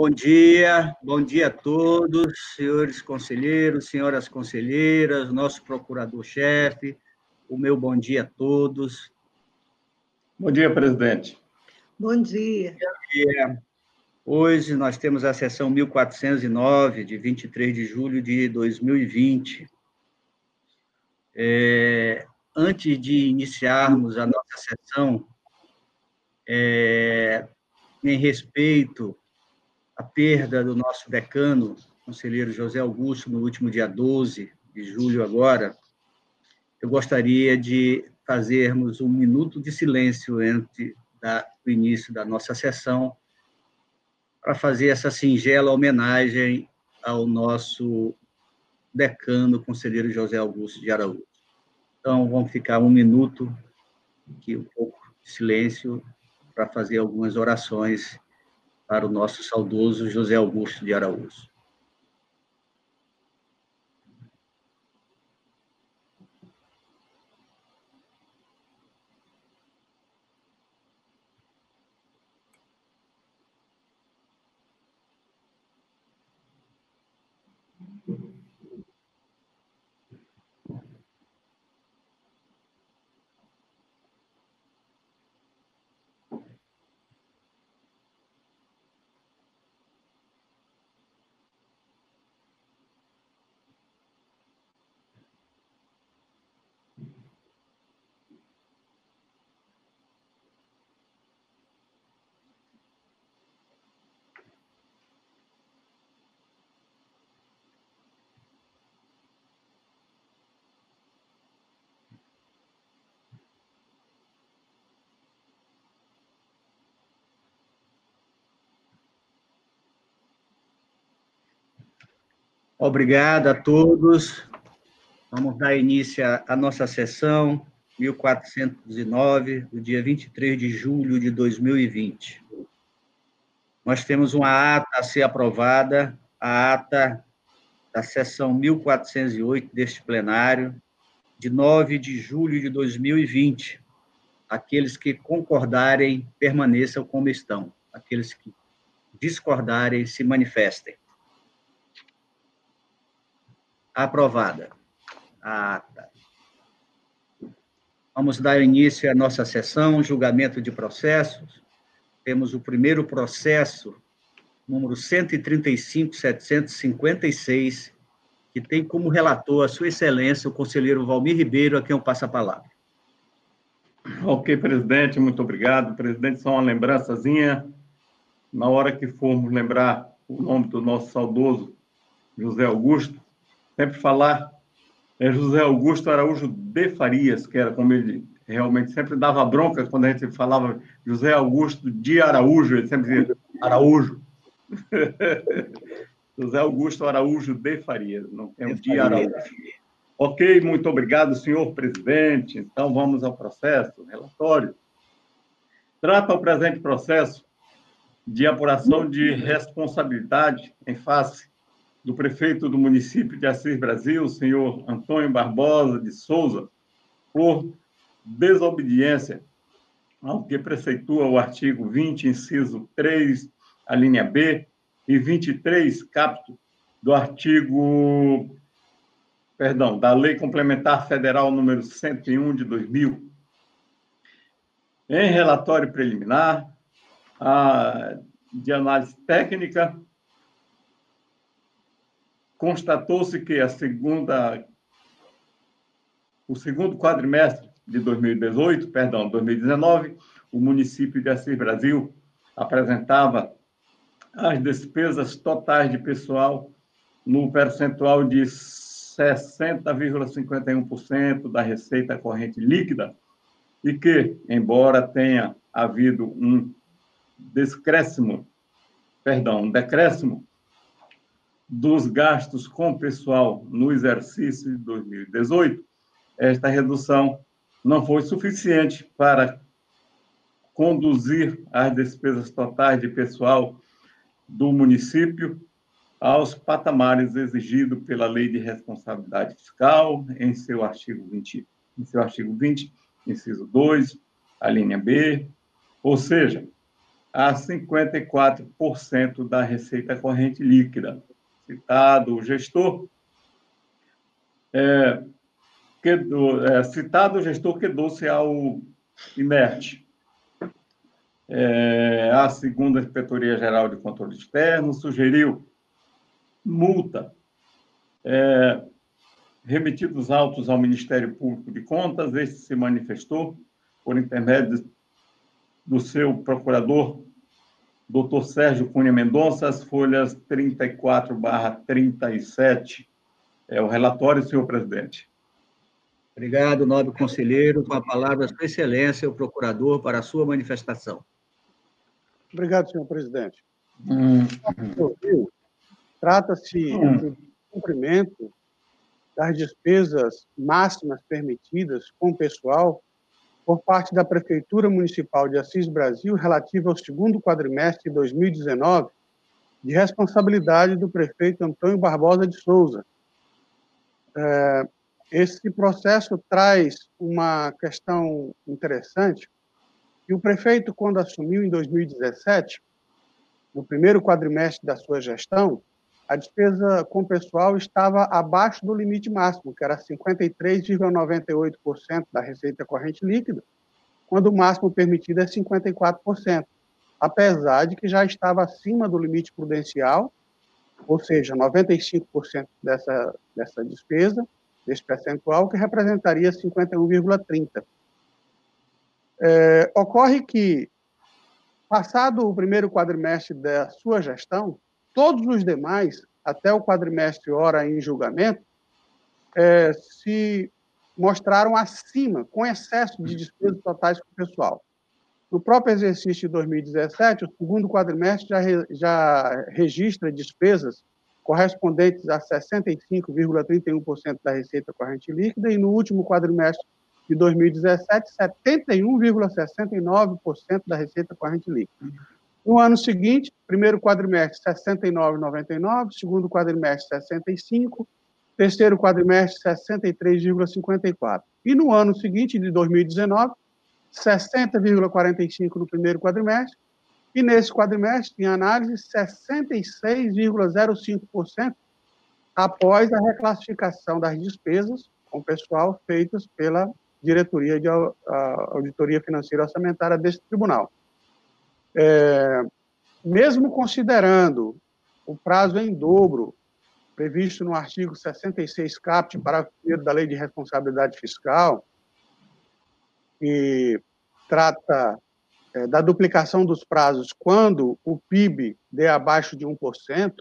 Bom dia a todos, senhores conselheiros, senhoras conselheiras, nosso procurador-chefe, o meu bom dia a todos. Bom dia, presidente. Bom dia. Hoje nós temos a sessão 1409, de 23 de julho de 2020. Antes de iniciarmos a nossa sessão, em respeito à perda do nosso decano, conselheiro José Augusto, no último dia 12 de julho agora, eu gostaria de fazermos um minuto de silêncio antes do início da nossa sessão, para fazer essa singela homenagem ao nosso decano, conselheiro José Augusto de Araújo. Então, vamos ficar um minuto, aqui, um pouco de silêncio, para fazer algumas orações para o nosso saudoso José Augusto de Araújo. Obrigado a todos. Vamos dar início à nossa sessão 1409, do dia 23 de julho de 2020. Nós temos uma ata a ser aprovada, a ata da sessão 1408 deste plenário, de 9 de julho de 2020. Aqueles que concordarem, permaneçam como estão. Aqueles que discordarem, se manifestem. Aprovada a ata. Vamos dar início à nossa sessão, julgamento de processos. Temos o primeiro processo, número 135.756, que tem como relator a Sua Excelência, o conselheiro Valmir Ribeiro, a quem eu passo a palavra. Ok, presidente, muito obrigado. Presidente, só uma lembrançazinha. Na hora que formos lembrar o nome do nosso saudoso José Augusto, sempre falar José Augusto Araújo de Farias, que era como ele realmente sempre dava bronca quando a gente falava José Augusto de Araújo, ele sempre dizia Araújo. José Augusto Araújo de Farias, não tem o de Araújo. Ok, muito obrigado, senhor presidente. Então, vamos ao processo, relatório. Trata o presente processo de apuração de responsabilidade em face do prefeito do município de Assis Brasil, senhor Antônio Barbosa de Souza, por desobediência ao que preceitua o artigo 20, inciso 3, a linha B, e 23, caput, da Lei Complementar Federal número 101 de 2000. Em relatório preliminar, de análise técnica, constatou-se que o segundo quadrimestre de 2019, o município de Assis Brasil apresentava as despesas totais de pessoal no percentual de 60,51% da receita corrente líquida e que, embora tenha havido um decréscimo dos gastos com pessoal no exercício de 2018, esta redução não foi suficiente para conduzir as despesas totais de pessoal do município aos patamares exigidos pela Lei de Responsabilidade Fiscal, em seu artigo 20, inciso 2, a linha B, ou seja, a 54% da receita corrente líquida. Citado o gestor, quedou-se ao inerte. A segunda Inspetoria-Geral de Controle Externo sugeriu multa, remetidos autos ao Ministério Público de Contas. Este se manifestou por intermédio do seu procurador, Dr. Sérgio Cunha Mendonça, as folhas 34/37. É o relatório, senhor presidente. Obrigado, nobre conselheiro. Com a palavra, Sua Excelência, o procurador, para a sua manifestação. Obrigado, senhor presidente. Trata-se do cumprimento das despesas máximas permitidas com o pessoal por parte da Prefeitura Municipal de Assis Brasil, relativa ao segundo quadrimestre de 2019, de responsabilidade do prefeito Antônio Barbosa de Souza. Esse processo traz uma questão interessante, que o prefeito, quando assumiu em 2017, no primeiro quadrimestre da sua gestão, a despesa com pessoal estava abaixo do limite máximo, que era 53,98% da receita corrente líquida, quando o máximo permitido é 54%, apesar de que já estava acima do limite prudencial, ou seja, 95% dessa despesa, desse percentual, que representaria 51,30%. Ocorre que, passado o primeiro quadrimestre da sua gestão, todos os demais, até o quadrimestre ora em julgamento, se mostraram acima, com excesso de despesas totais com o pessoal. No próprio exercício de 2017, o segundo quadrimestre já registra despesas correspondentes a 65,31% da receita corrente líquida, e no último quadrimestre de 2017, 71,69% da receita corrente líquida. No ano seguinte, primeiro quadrimestre, 69,99%, segundo quadrimestre, 65%, terceiro quadrimestre, 63,54%. E no ano seguinte, de 2019, 60,45% no primeiro quadrimestre, e nesse quadrimestre, em análise, 66,05% após a reclassificação das despesas com o pessoal feitas pela Diretoria de Auditoria Financeira Orçamentária desse tribunal. Mesmo considerando o prazo em dobro previsto no artigo 66 caput, parágrafo 1º da Lei de Responsabilidade Fiscal, que trata da duplicação dos prazos quando o PIB der abaixo de 1%,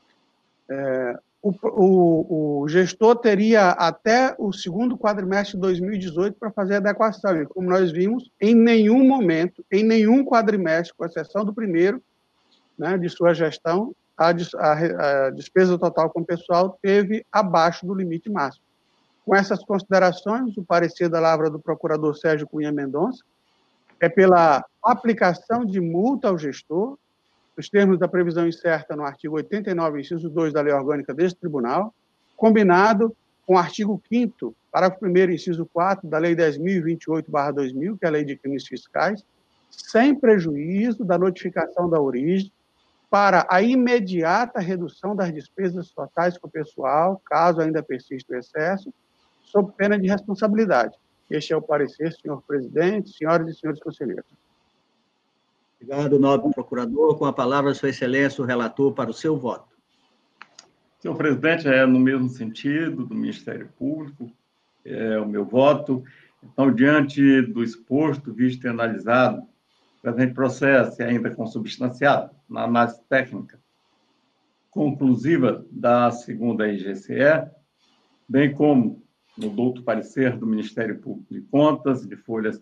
o gestor teria até o segundo quadrimestre de 2018 para fazer a adequação. E, como nós vimos, em nenhum momento, em nenhum quadrimestre, com exceção do primeiro, né, de sua gestão, a despesa total com o pessoal teve abaixo do limite máximo. Com essas considerações, o parecer da lavra do procurador Sérgio Cunha Mendonça é pela aplicação de multa ao gestor, nos termos da previsão incerta no artigo 89, inciso 2 da Lei Orgânica deste Tribunal, combinado com o artigo 5º, parágrafo 1º, inciso 4 da Lei 10.028/2000, que é a Lei de Crimes Fiscais, sem prejuízo da notificação da origem, para a imediata redução das despesas totais com o pessoal, caso ainda persista o excesso, sob pena de responsabilidade. Este é o parecer, senhor presidente, senhoras e senhores conselheiros. Obrigado, nobre procurador. Com a palavra, Sua Excelência, o relator, para o seu voto. Senhor presidente, é no mesmo sentido do Ministério Público, é o meu voto. Então, diante do exposto, visto e analisado, o presente processo é ainda consubstanciado na análise técnica conclusiva da segunda IGCE, bem como no douto parecer do Ministério Público de Contas, de folhas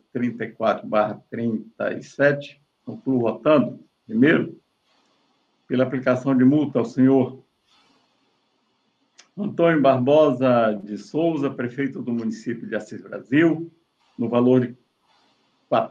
34/37, concluo votando, primeiro, pela aplicação de multa ao senhor Antônio Barbosa de Souza, prefeito do município de Assis Brasil, no valor de R$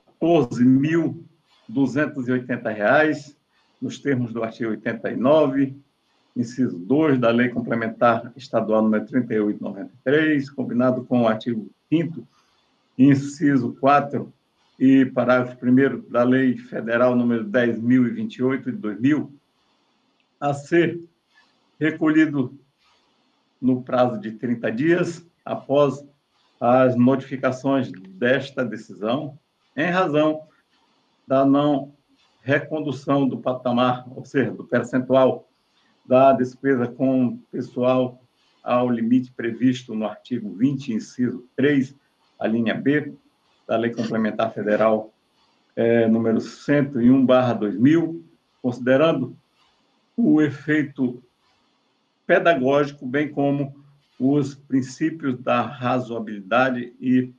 14.280, nos termos do artigo 89, inciso 2 da Lei Complementar Estadual número 38/93, combinado com o artigo 5º, inciso 4 e parágrafo 1º da Lei Federal número 10.028 de 2000, a ser recolhido no prazo de 30 dias após as notificações desta decisão, em razão da não recondução do patamar, ou seja, do percentual da despesa com pessoal ao limite previsto no artigo 20, inciso 3, a linha B, da Lei Complementar Federal número 101/2000, considerando o efeito pedagógico, bem como os princípios da razoabilidade e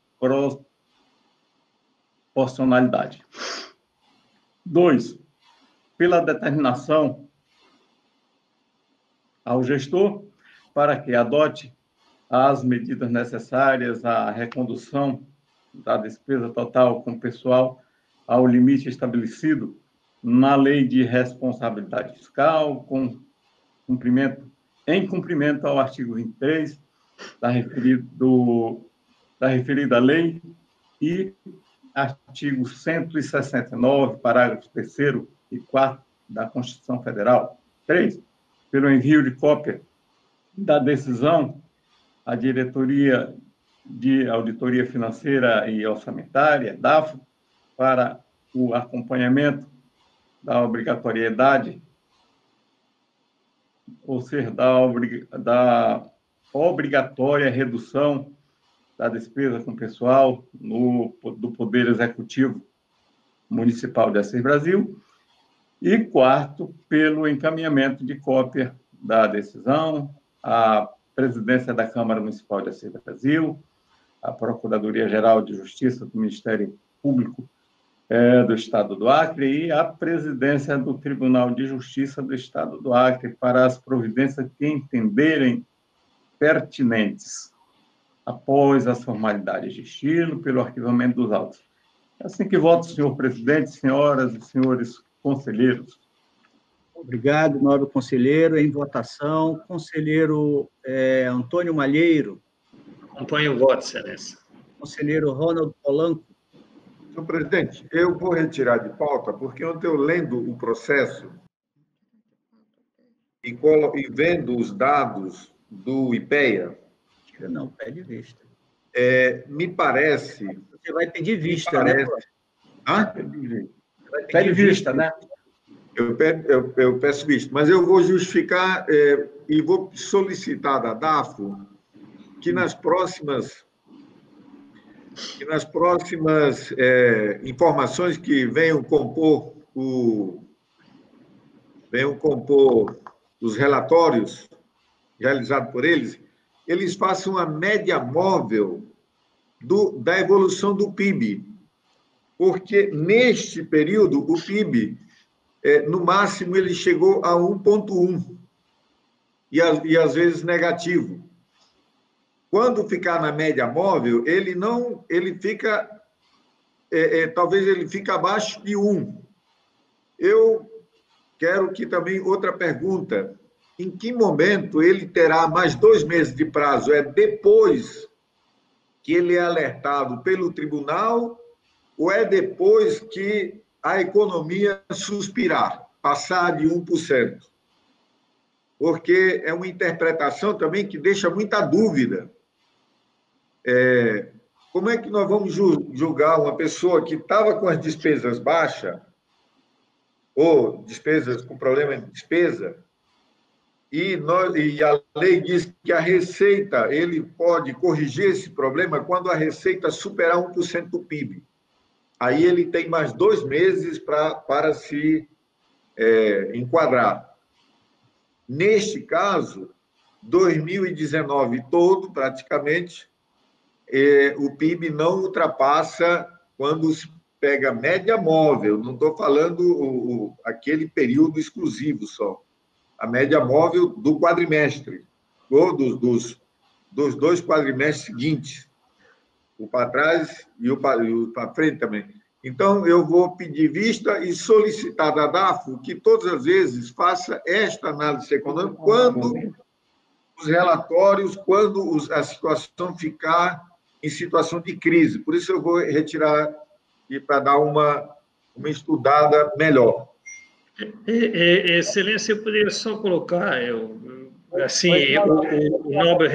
proporcionalidade. 2, pela determinação ao gestor para que adote as medidas necessárias à recondução da despesa total com pessoal ao limite estabelecido na Lei de Responsabilidade Fiscal, em cumprimento ao artigo 23 da referida lei e artigo 169, parágrafos 3º e 4º da Constituição Federal. 3, pelo envio de cópia da decisão à Diretoria de Auditoria Financeira e Orçamentária, DAFO, para o acompanhamento da obrigatoriedade, ou seja, da obrigatória redução da despesa com pessoal do Poder Executivo Municipal de Assis Brasil. E 4, pelo encaminhamento de cópia da decisão à Presidência da Câmara Municipal de Assis Brasil, à Procuradoria-Geral de Justiça do Ministério Público do Estado do Acre e à Presidência do Tribunal de Justiça do Estado do Acre para as providências que entenderem pertinentes, após as formalidades de estilo, pelo arquivamento dos autos. É assim que voto, senhor presidente, senhoras e senhores conselheiros. Obrigado, nobre conselheiro. Em votação, conselheiro Antônio Malheiro. Acompanho o voto, excelência. Conselheiro Ronald Polanco. Senhor presidente, eu vou retirar de pauta, porque ontem eu lendo o processo e vendo os dados do IPEA... Não, pede vista. Me parece... Você vai pedir vista, né? Hã? Pede vista, né? Eu peço vista, mas eu vou justificar e vou solicitar da DAFO que nas próximas informações que venham compor os relatórios realizados por eles façam a média móvel da evolução do PIB, porque neste período o PIB, no máximo, ele chegou a 1,1 e às vezes negativo. Quando ficar na média móvel, talvez ele fique abaixo de 1. Eu quero que também outra pergunta: em que momento ele terá mais 2 meses de prazo? É depois que ele é alertado pelo tribunal ou é depois que a economia suspirar, passar de 1%? Porque é uma interpretação também que deixa muita dúvida. Como é que nós vamos julgar uma pessoa que estava com as despesas baixas, ou despesas com problema de despesa, e a lei diz que a receita, ele pode corrigir esse problema quando a receita superar 1% do PIB. Aí ele tem mais 2 meses para se enquadrar. Neste caso, 2019 todo, praticamente, o PIB não ultrapassa, quando se pega a média móvel, não estou falando aquele período exclusivo só, a média móvel do quadrimestre, ou dos 2 quadrimestres seguintes, o para trás e o para frente também. Então, eu vou pedir vista e solicitar da DAFO que todas as vezes faça esta análise econômica quando os relatórios, quando a situação ficar em situação de crise. Por isso, eu vou retirar e para dar uma estudada melhor. Excelência, eu poderia só colocar, assim, o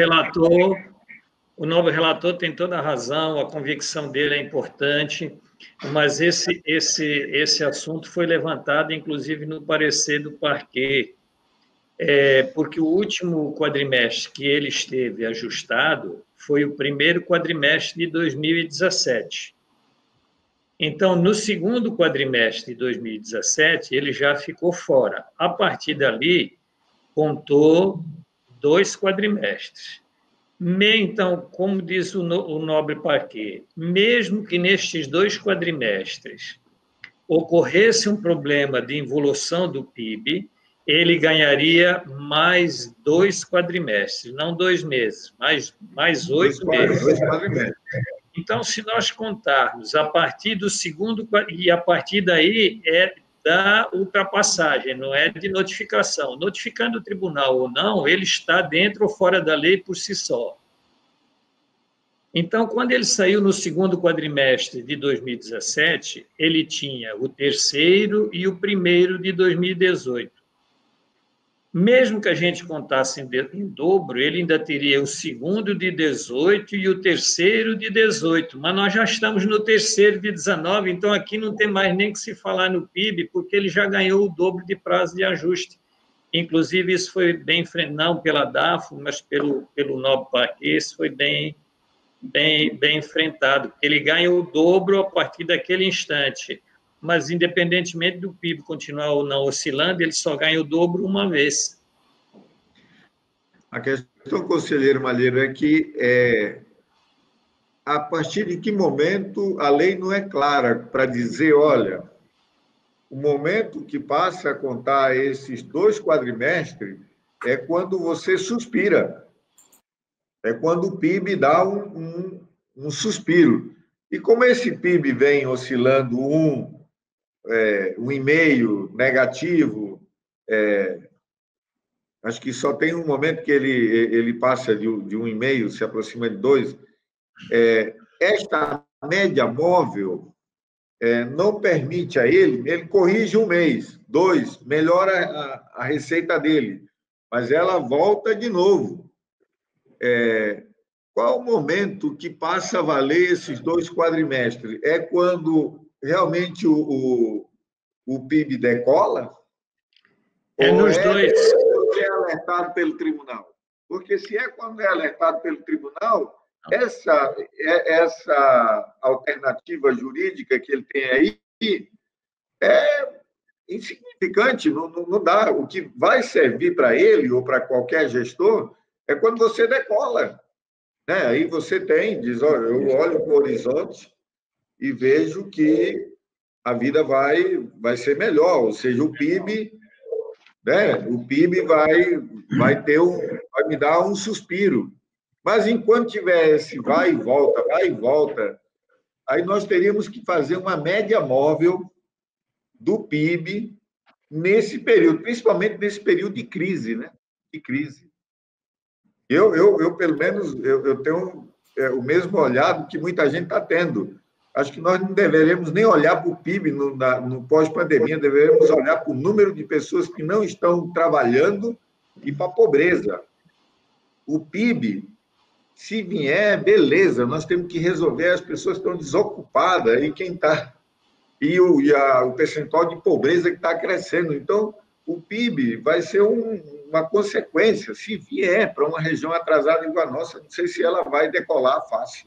nobre relator tem toda a razão, a convicção dele é importante, mas esse assunto foi levantado, inclusive, no parecer do parquet, porque o último quadrimestre que ele esteve ajustado foi o primeiro quadrimestre de 2017. Então, no segundo quadrimestre de 2017, ele já ficou fora. A partir dali, contou 2 quadrimestres. Então, como diz o nobre parquet, mesmo que nestes 2 quadrimestres ocorresse um problema de involução do PIB, ele ganharia mais 2 quadrimestres, não 2 meses, mais 8 meses. 2 quadrimestres. Então, se nós contarmos a partir do segundo, e a partir daí é da ultrapassagem, não é de notificação. Notificando o tribunal ou não, ele está dentro ou fora da lei por si só. Então, quando ele saiu no segundo quadrimestre de 2017, ele tinha o terceiro e o primeiro de 2018. Mesmo que a gente contasse em dobro, ele ainda teria o segundo de 18 e o terceiro de 18, mas nós já estamos no terceiro de 19, então aqui não tem mais nem que se falar no PIB, porque ele já ganhou o dobro de prazo de ajuste. Inclusive, isso foi bem, não pela DAFO, mas pelo nobre parquet, isso foi bem enfrentado, porque ele ganha o dobro a partir daquele instante. Mas, independentemente do PIB continuar ou não oscilando, ele só ganha o dobro uma vez. A questão, conselheiro Malheiro, é que a partir de que momento a lei não é clara para dizer, olha, o momento que passa a contar esses 2 quadrimestres é quando você suspira, é quando o PIB dá um suspiro. E como esse PIB vem oscilando 1,5 negativo, acho que só tem um momento que ele passa de 1,5, se aproxima de 2. Esta média móvel não permite a ele corrige 1 mês, 2, melhora a receita dele, mas ela volta de novo. Qual o momento que passa a valer esses 2 quadrimestres? É quando realmente o PIB decola? Nos dois. É alertado pelo tribunal? Porque se é quando é alertado pelo tribunal, essa alternativa jurídica que ele tem aí é insignificante, não dá. O que vai servir para ele ou para qualquer gestor é quando você decola. Né? Aí você diz, olha, eu olho para o horizonte e vejo que a vida vai ser melhor, ou seja, o PIB, né? O PIB vai me dar um suspiro. Mas enquanto tiver esse vai e volta, aí nós teríamos que fazer uma média móvel do PIB nesse período, principalmente nesse período de crise, né? De crise. Eu pelo menos, eu tenho o mesmo olhar que muita gente está tendo. Acho que nós não deveremos nem olhar para o PIB no pós-pandemia, deveremos olhar para o número de pessoas que não estão trabalhando e para a pobreza. O PIB, se vier, beleza, nós temos que resolver, as pessoas estão desocupadas e quem está... o percentual de pobreza que está crescendo. Então, o PIB vai ser uma consequência. Se vier para uma região atrasada igual a nossa, não sei se ela vai decolar fácil.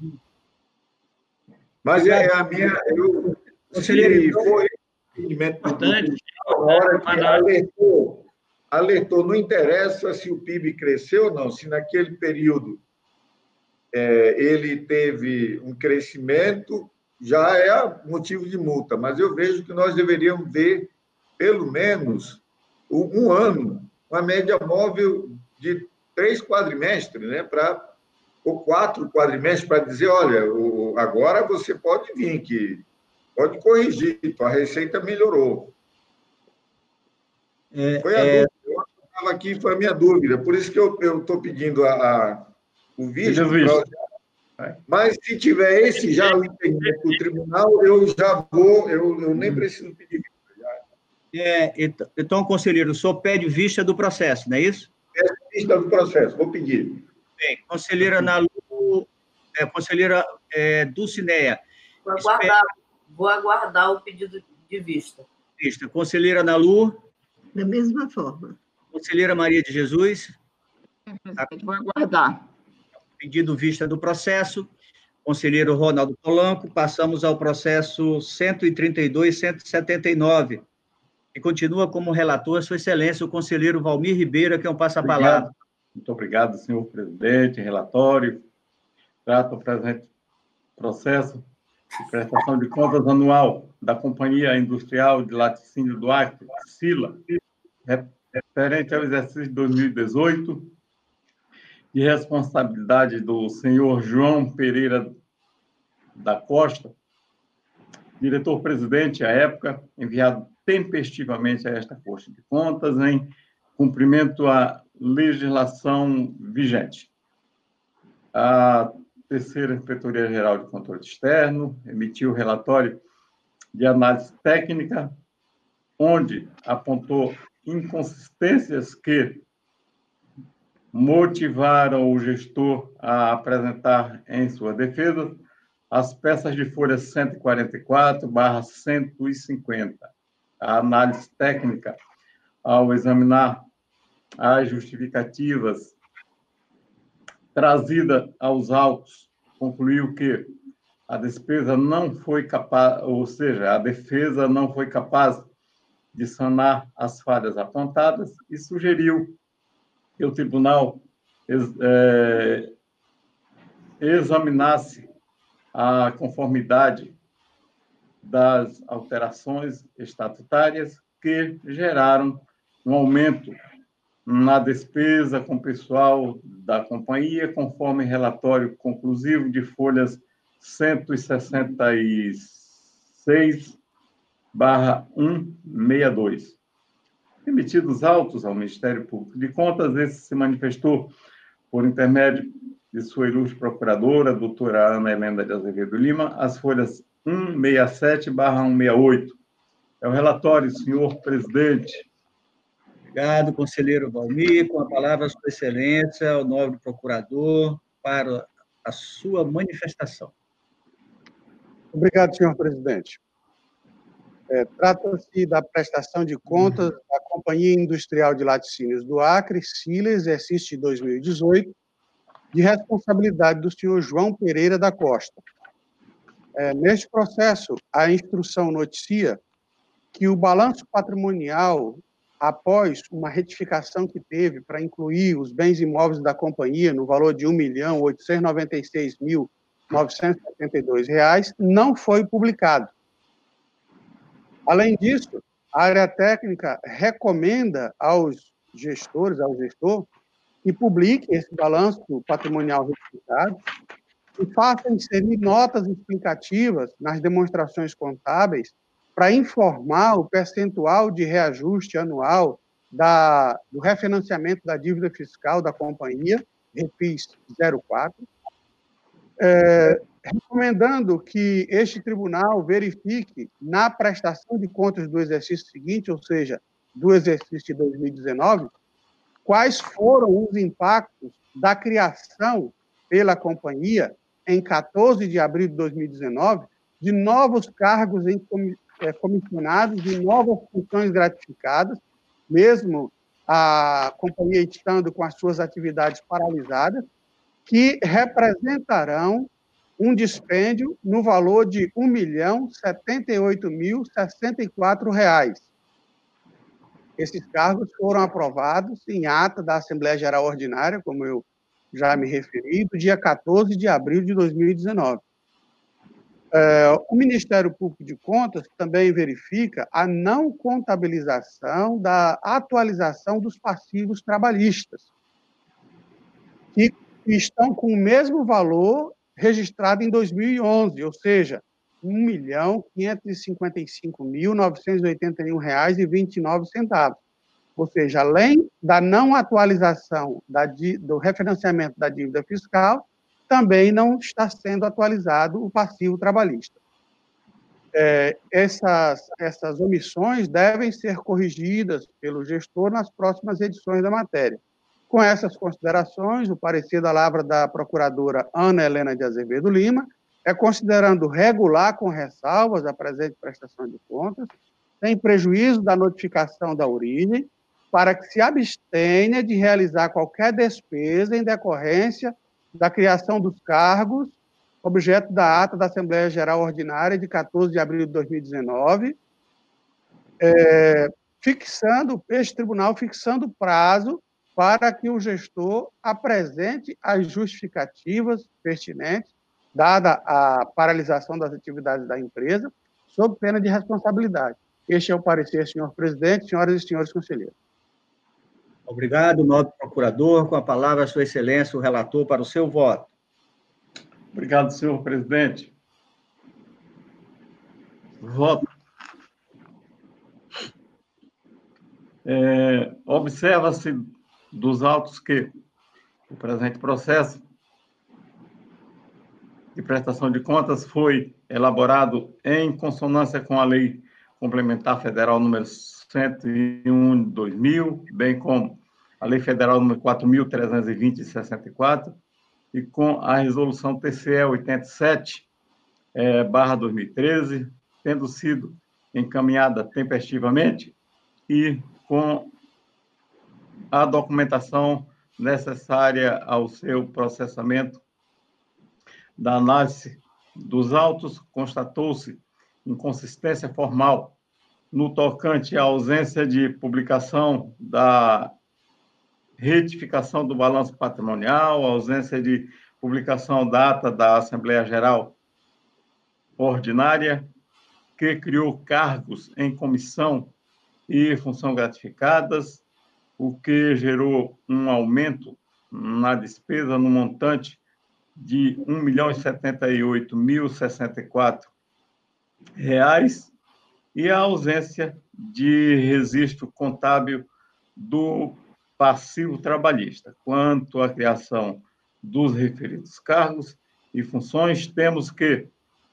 Mas a minha... Se foi importante, a hora que alertou, não interessa se o PIB cresceu ou não, se naquele período ele teve um crescimento, já é motivo de multa, mas eu vejo que nós deveríamos ver, pelo menos, 1 ano, uma média móvel de 3 quadrimestres, né, ou 4 quadrimestres, para dizer, olha, agora você pode vir, que pode corrigir, a receita melhorou. Foi a dúvida, eu estava aqui, foi a minha dúvida, por isso que eu estou pedindo o visto Mas se tiver esse já o entendimento do tribunal, eu já vou, eu nem preciso pedir vista. Então, conselheiro, o senhor pede vista do processo, não é isso? Peço vista do processo, vou pedir. Bem, conselheira conselheira Dulcineia. Vou aguardar o pedido de vista. Conselheira Nalu. Da mesma forma. Conselheira Maria de Jesus. Vou aguardar. Pedido vista do processo. Conselheiro Ronaldo Polanco. Passamos ao processo 132.179. E continua como relator, Sua Excelência, o conselheiro Valmir Ribeiro, que é um passa-palavra. Muito obrigado, senhor presidente. Relatório. Trata o presente processo de prestação de contas anual da Companhia Industrial de Laticínio do Acre, SILA, referente ao exercício de 2018, de responsabilidade do senhor João Pereira da Costa, diretor-presidente à época, enviado tempestivamente a esta Corte de Contas em cumprimento à legislação vigente. A Terceira Inspetoria-Geral de Controle Externo emitiu o relatório de análise técnica, onde apontou inconsistências que motivaram o gestor a apresentar em sua defesa as peças de folha 144/150. A análise técnica, ao examinar as justificativas trazida aos autos, concluiu que a despesa não foi capaz, ou seja, a defesa não foi capaz de sanar as falhas apontadas e sugeriu que o tribunal examinasse a conformidade das alterações estatutárias que geraram um aumento na despesa com pessoal da companhia, conforme relatório conclusivo de folhas 166/162. Emitidos autos ao Ministério Público de Contas, esse se manifestou por intermédio de sua ilustre procuradora, doutora Ana Helena de Azevedo Lima, as folhas 167/168. É o relatório, senhor presidente. Obrigado, conselheiro Valmir. Com a palavra, Sua Excelência, o nobre procurador, para a sua manifestação. Obrigado, senhor presidente. Trata-se da prestação de contas da Companhia Industrial de Laticínios do Acre, SILA, exercício de 2018, de responsabilidade do senhor João Pereira da Costa. Neste processo, a instrução noticia que o balanço patrimonial, após uma retificação que teve para incluir os bens imóveis da companhia no valor de R$ 1.896.972, não foi publicado. Além disso, a área técnica recomenda aos gestores, ao gestor, que publique esse balanço patrimonial retificado e faça inserir notas explicativas nas demonstrações contábeis para informar o percentual de reajuste anual do refinanciamento da dívida fiscal da companhia, Refis 04, recomendando que este tribunal verifique na prestação de contas do exercício seguinte, ou seja, do exercício de 2019, quais foram os impactos da criação pela companhia, em 14 de abril de 2019, de novos cargos comissionados, de novas funções gratificadas, mesmo a companhia estando com as suas atividades paralisadas, que representarão um dispêndio no valor de R$ 1.078.064. Esses cargos foram aprovados em ata da Assembleia Geral Ordinária, como eu já me referi, do dia 14 de abril de 2019. O Ministério Público de Contas também verifica a não contabilização da atualização dos passivos trabalhistas, que estão com o mesmo valor registrado em 2011, ou seja, R$ 1.555.981,29. Ou seja, além da não atualização do refinanciamento da dívida fiscal, também não está sendo atualizado o passivo trabalhista. Essas omissões devem ser corrigidas pelo gestor nas próximas edições da matéria. Com essas considerações, o parecer da lavra da procuradora Ana Helena de Azevedo Lima é considerando regular com ressalvas a presente prestação de contas, sem prejuízo da notificação da origem, para que se abstenha de realizar qualquer despesa em decorrência da criação dos cargos, objeto da ata da Assembleia Geral Ordinária de 14 de abril de 2019, este tribunal fixando prazo para que o gestor apresente as justificativas pertinentes, dada a paralisação das atividades da empresa, sob pena de responsabilidade. Este é o parecer, senhor presidente, senhoras e senhores conselheiros. Obrigado, nobre procurador. Com a palavra, Sua Excelência, o relator, para o seu voto. Obrigado, senhor presidente. Voto. Observa-se dos autos que o presente processo de prestação de contas foi elaborado em consonância com a Lei Complementar Federal número 101 de 2000, bem como a Lei Federal número 4.320 de 64, e com a Resolução TCE 87/2013, tendo sido encaminhada tempestivamente e com a documentação necessária ao seu processamento. Da análise dos autos, constatou-se inconsistência formal no tocante à ausência de publicação da retificação do balanço patrimonial, ausência de publicação da ata da Assembleia Geral Ordinária, que criou cargos em comissão e função gratificadas, o que gerou um aumento na despesa no montante de R$ 1.078.064, e a ausência de registro contábil do passivo trabalhista. Quanto à criação dos referidos cargos e funções, temos que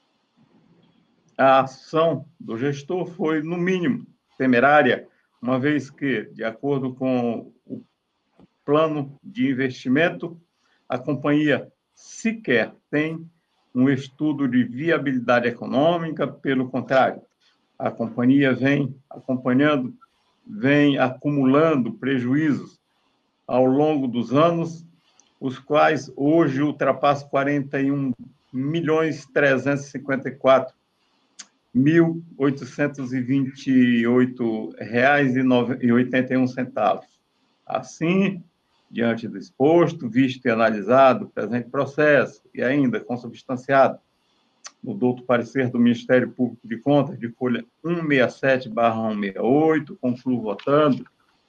a ação do gestor foi, no mínimo, temerária, uma vez que, de acordo com o plano de investimento, a companhia sequer tem um estudo de viabilidade econômica, pelo contrário, a companhia vem acumulando prejuízos ao longo dos anos, os quais hoje ultrapassam R$ 41.354.828,81. Assim, diante do exposto, visto e analisado o presente processo e ainda consubstanciado no douto parecer do Ministério Público de Contas, de folha 167/168, concluo votando.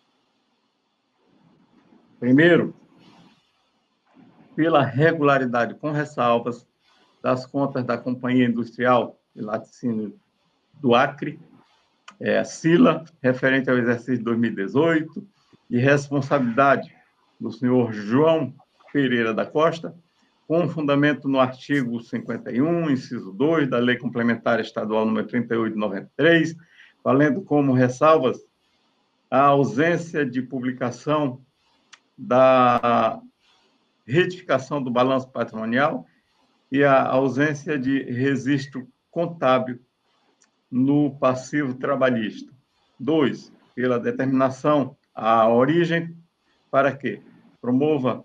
Primeiro, pela regularidade com ressalvas das contas da Companhia Industrial de Laticínio do Acre, SILA, referente ao exercício de 2018, de responsabilidade do senhor João Pereira da Costa, com fundamento no artigo 51, inciso 2, da Lei Complementar Estadual nº 38 de 93, valendo como ressalvas a ausência de publicação da retificação do balanço patrimonial e a ausência de registro contábil no passivo trabalhista. 2, pela determinação à origem para que promova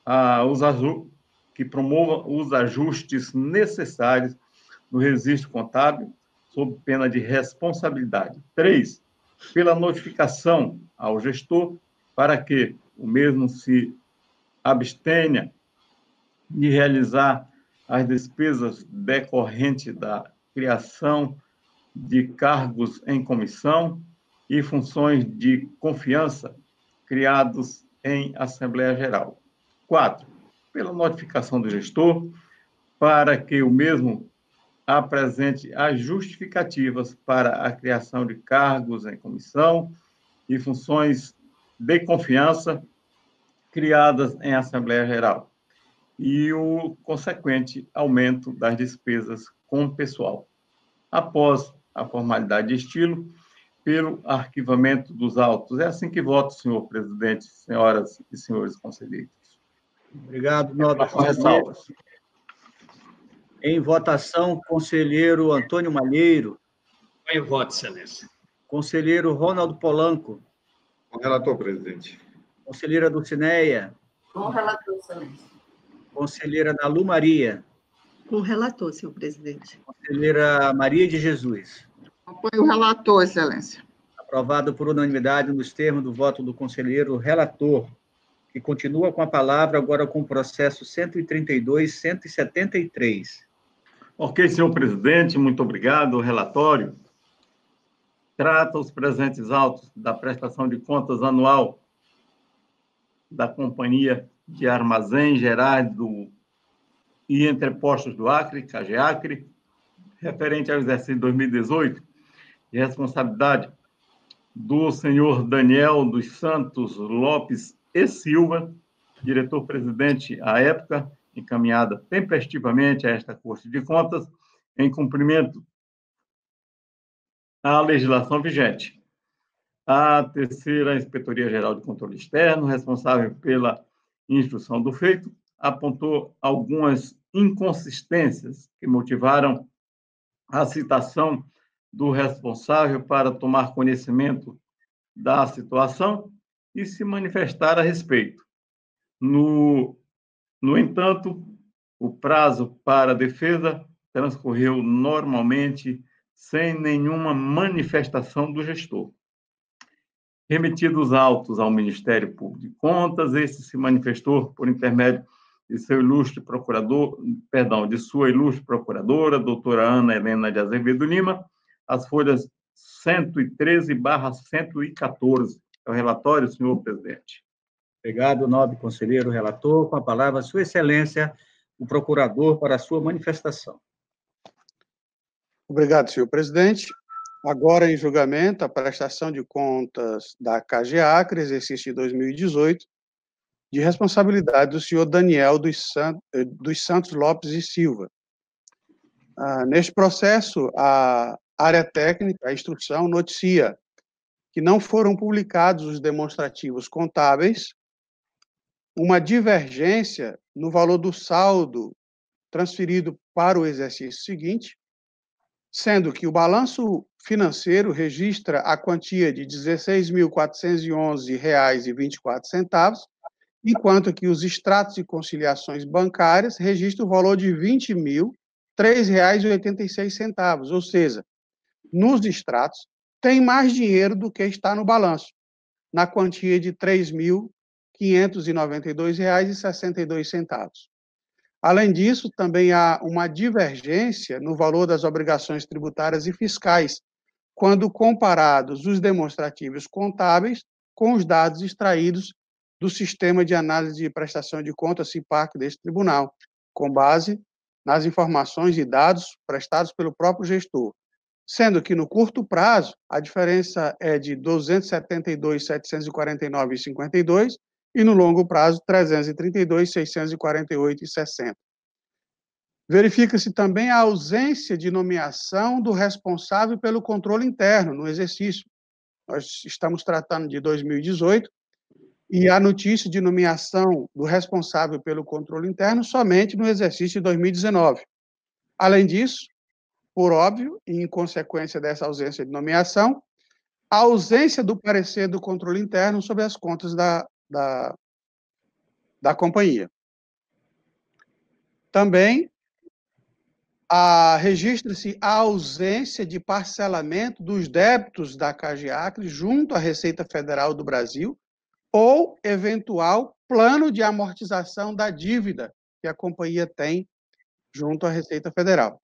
os ajustes necessários no registro contábil, sob pena de responsabilidade. 3, pela notificação ao gestor para que o mesmo se abstenha de realizar as despesas decorrentes da criação de cargos em comissão e funções de confiança criados em Assembleia Geral. 4, pela notificação do gestor para que o mesmo apresente as justificativas para a criação de cargos em comissão e funções de confiança criadas em Assembleia Geral. e o consequente aumento das despesas com o pessoal. Após a formalidade de estilo, pelo arquivamento dos autos. É assim que voto, senhor presidente, senhoras e senhores conselheiros. Obrigado, nobre Com ressalvas. Em votação, conselheiro Antônio Malheiro. Em voto, excelência. Conselheiro Ronaldo Polanco. Com o relator, presidente. Conselheira Dulcineia. Com o relator, excelência. Conselheira Nalu Maria. Com o relator, senhor presidente. Conselheira Maria de Jesus. Apoio o relator, excelência. Aprovado por unanimidade nos termos do voto do conselheiro relator, que continua com a palavra agora com o processo 132.173. Ok, senhor presidente, muito obrigado. O relatório trata os presentes autos da prestação de contas anual da Companhia de Armazéns Gerais e Entrepostos do Acre, CAGEACRE, referente ao exercício 2018, de responsabilidade do senhor Daniel dos Santos Lopes e Silva, diretor-presidente à época, encaminhada tempestivamente a esta Corte de Contas, em cumprimento à legislação vigente. A terceira Inspetoria-Geral de Controle Externo, responsável pela instrução do feito, apontou algumas inconsistências que motivaram a citação do responsável para tomar conhecimento da situação e se manifestar a respeito. No entanto, o prazo para a defesa transcorreu normalmente sem nenhuma manifestação do gestor. Remetidos autos ao Ministério Público de Contas, este se manifestou por intermédio de sua ilustre procuradora, doutora Ana Helena de Azevedo Lima, as folhas 113/114. É o relatório, senhor presidente. Obrigado, nobre conselheiro relator. Com a palavra, sua excelência, o procurador, para a sua manifestação. Obrigado, senhor presidente. Agora em julgamento, a prestação de contas da CAGEACRE, exercício de 2018, de responsabilidade do senhor Daniel dos Santos Lopes e Silva. Neste processo, a área técnica, a instrução, noticia que não foram publicados os demonstrativos contábeis, uma divergência no valor do saldo transferido para o exercício seguinte, sendo que o balanço financeiro registra a quantia de R$ 16.411,24, enquanto que os extratos de conciliações bancárias registram o valor de R$ 20.003,86, ou seja, nos extratos tem mais dinheiro do que está no balanço, na quantia de R$ 3.592,62. Além disso, também há uma divergência no valor das obrigações tributárias e fiscais, quando comparados os demonstrativos contábeis com os dados extraídos do Sistema de Análise de Prestação de Contas, SIPAC, deste tribunal, com base nas informações e dados prestados pelo próprio gestor, sendo que no curto prazo a diferença é de R$ 272.749,52 e no longo prazo R$ 332.648,60. Verifica-se também a ausência de nomeação do responsável pelo controle interno no exercício. Nós estamos tratando de 2018 e a notícia de nomeação do responsável pelo controle interno somente no exercício de 2019. Além disso, por óbvio, e em consequência dessa ausência de nomeação, a ausência do parecer do controle interno sobre as contas da companhia. Também registra-se a ausência de parcelamento dos débitos da CAGEACRE junto à Receita Federal do Brasil ou eventual plano de amortização da dívida que a companhia tem junto à Receita Federal.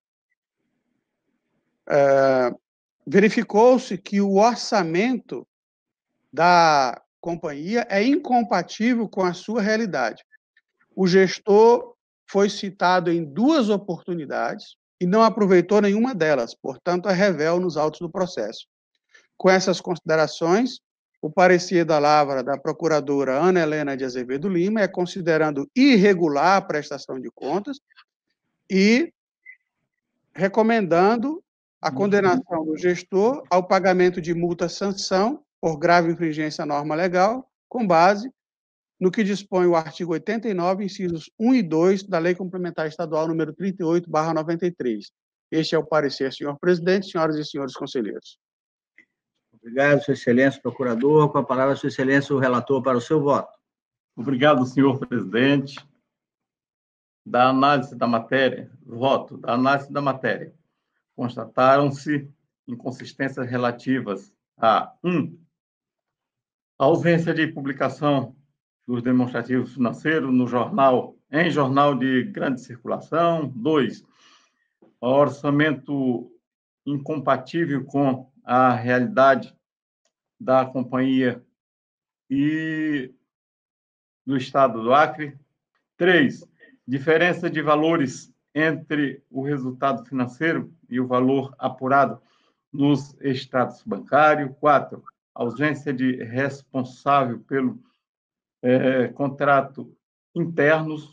Verificou-se que o orçamento da companhia é incompatível com a sua realidade. O gestor foi citado em 2 oportunidades e não aproveitou nenhuma delas, portanto, é revel nos autos do processo. Com essas considerações, o parecer da Lavra da procuradora Ana Helena de Azevedo Lima é considerando irregular a prestação de contas e recomendando a condenação do gestor ao pagamento de multa-sanção por grave infringência à norma legal, com base no que dispõe o artigo 89, incisos 1 e 2 da Lei Complementar Estadual número 38/93. Este é o parecer, senhor presidente, senhoras e senhores conselheiros. Obrigado, Sua Excelência, procurador. Com a palavra, Sua Excelência, o relator, para o seu voto. Obrigado, senhor presidente. Da análise da matéria, voto da análise da matéria, constataram-se inconsistências relativas a 1. A ausência de publicação dos demonstrativos financeiros em jornal de grande circulação. 2. Orçamento incompatível com a realidade da companhia e do Estado do Acre. 3. Diferença de valores entre o resultado financeiro e o valor apurado nos extratos bancários. 4. Ausência de responsável pelo contrato internos.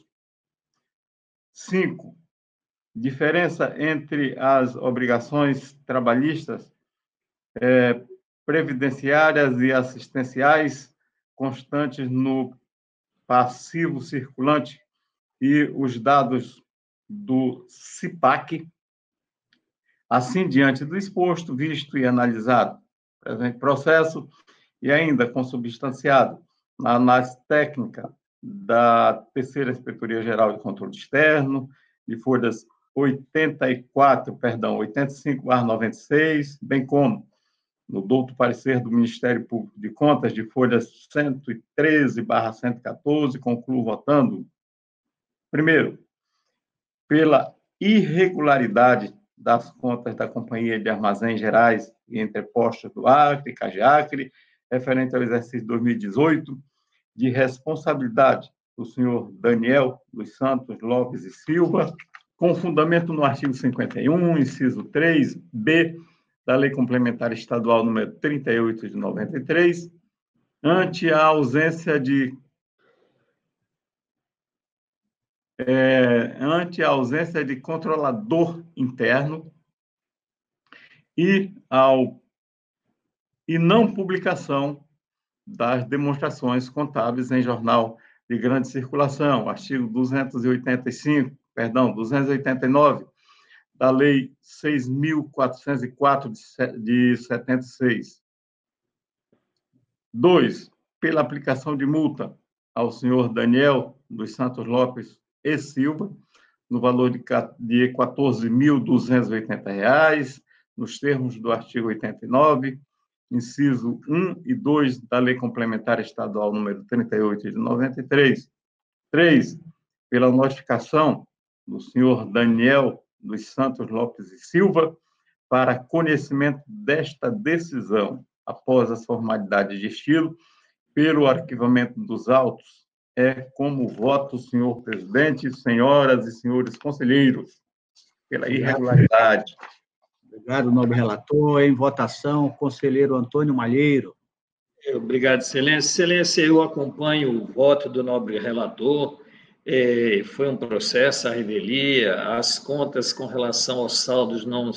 5. Diferença entre as obrigações trabalhistas, previdenciárias e assistenciais constantes no passivo circulante e os dados do CIPAC. Assim, diante do exposto, visto e analisado o presente processo e ainda consubstanciado na análise técnica da Terceira Inspetoria Geral de Controle Externo, de folhas 85/96, bem como no douto parecer do Ministério Público de Contas, de folhas 113/114, concluo votando, primeiro, pela irregularidade das contas da Companhia de Armazéns Gerais e Entrepostos do Acre, CAGEACRE, referente ao exercício 2018, de responsabilidade do senhor Daniel dos Santos Lopes e Silva, com fundamento no artigo 51, inciso 3b, da Lei Complementar Estadual número 38 de 93, ante a ausência de controlador interno e não publicação das demonstrações contábeis em jornal de grande circulação, artigo 289 da Lei 6.404 de 76. 2. Pela aplicação de multa ao senhor Daniel dos Santos Lopes e Silva, no valor de R$ 14.280, nos termos do artigo 89, inciso 1 e 2 da Lei Complementar Estadual número 38 de 93. 3. Pela notificação do senhor Daniel dos Santos Lopes e Silva para conhecimento desta decisão, após as formalidades de estilo, pelo arquivamento dos autos, como voto, senhor presidente, senhoras e senhores conselheiros, pela irregularidade. Obrigado, nobre relator. Em votação, conselheiro Antônio Malheiro. Obrigado, Excelência. Excelência, eu acompanho o voto do nobre relator. Foi um processo, a revelia, as contas com relação aos saldos não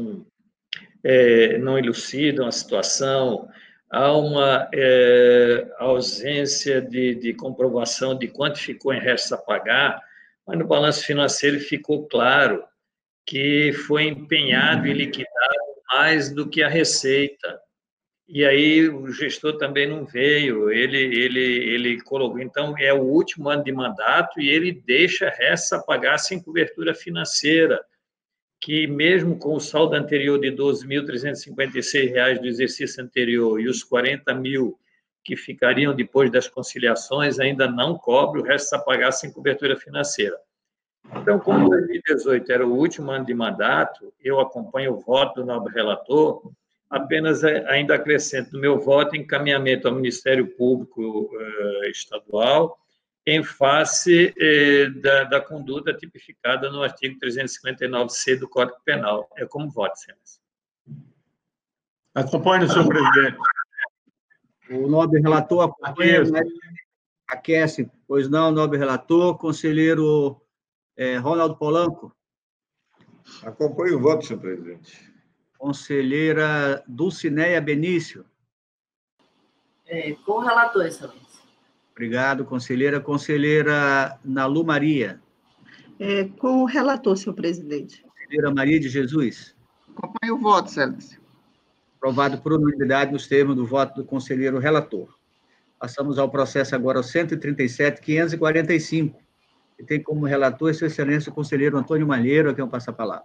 elucidam a situação, há uma ausência de comprovação de quanto ficou em restos a pagar, mas no balanço financeiro ficou claro que foi empenhado e liquidado mais do que a receita. E aí o gestor também não veio, ele colocou, então é o último ano de mandato e ele deixa restos a pagar sem cobertura financeira, que mesmo com o saldo anterior de R$ 12.356 do exercício anterior e os 40 mil que ficariam depois das conciliações, ainda não cobre o resto a pagar sem cobertura financeira. Então, como 2018 era o último ano de mandato, eu acompanho o voto do nobre relator, apenas ainda acrescento no meu voto encaminhamento ao Ministério Público Estadual em face da conduta tipificada no artigo 359-C do Código Penal. É como voto, Excelência. Acompanhe, senhor presidente. O nobre relator acompanha, né? Aquece. Pois não, nobre relator. Conselheiro Ronaldo Polanco. Acompanho o voto, senhor presidente. Conselheira Dulcineia Benício. Com o relator, excelência. Obrigado, conselheira. Conselheira Nalu Maria. Com o relator, senhor presidente. Conselheira Maria de Jesus. Acompanho o voto, excelência. Aprovado por unanimidade nos termos do voto do conselheiro relator. Passamos ao processo agora 137.545, que tem como relator Sua Excelência o conselheiro Antônio Malheiro, a quem eu passo a palavra.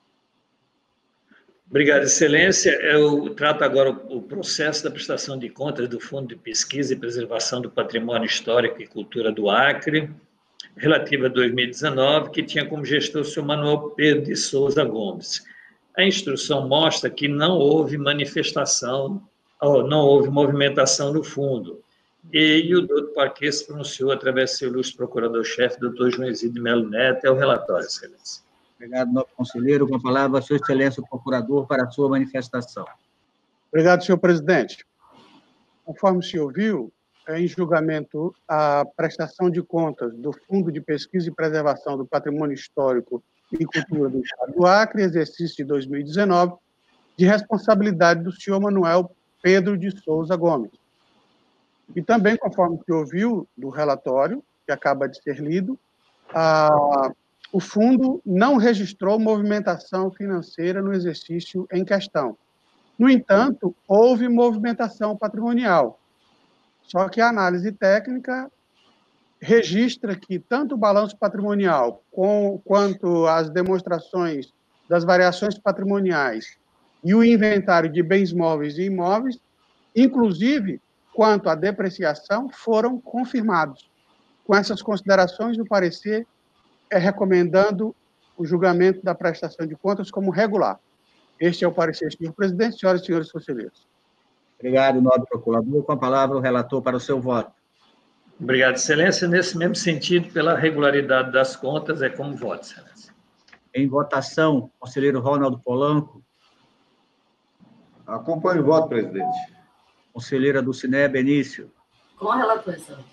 Obrigado, Excelência. Eu trato agora o processo da prestação de contas do Fundo de Pesquisa e Preservação do Patrimônio Histórico e Cultura do Acre, relativa a 2019, que tinha como gestor o senhor Manuel Pedro de Souza Gomes. A instrução mostra que não houve manifestação, ou não houve movimentação no fundo. E o doutor Parquet se pronunciou através do seu ilustre procurador-chefe, doutor João Exídio Melo Neto, é o relatório, Excelência. Obrigado, nobre conselheiro. Com a palavra, Sua Excelência, o procurador, para a sua manifestação. Obrigado, senhor presidente. Conforme o senhor viu, em julgamento a prestação de contas do Fundo de Pesquisa e Preservação do Patrimônio Histórico e Cultura do Estado do Acre, exercício de 2019, de responsabilidade do senhor Manuel Pedro de Souza Gomes. E também, conforme o senhor viu do relatório, que acaba de ser lido, o fundo não registrou movimentação financeira no exercício em questão. No entanto, houve movimentação patrimonial. Só que a análise técnica registra que tanto o balanço patrimonial quanto as demonstrações das variações patrimoniais e o inventário de bens móveis e imóveis, inclusive quanto à depreciação, foram confirmados. Com essas considerações, o parecer recomendando o julgamento da prestação de contas como regular. Este é o parecer, senhor presidente, senhoras e senhores conselheiros. Obrigado, nobre procurador. Com a palavra, o relator para o seu voto. Obrigado, Excelência. Nesse mesmo sentido, pela regularidade das contas, é como voto, Excelência. Em votação, conselheiro Ronaldo Polanco. Acompanho o voto, presidente. Conselheira Dulcineia Benício. Com o relator, excelência.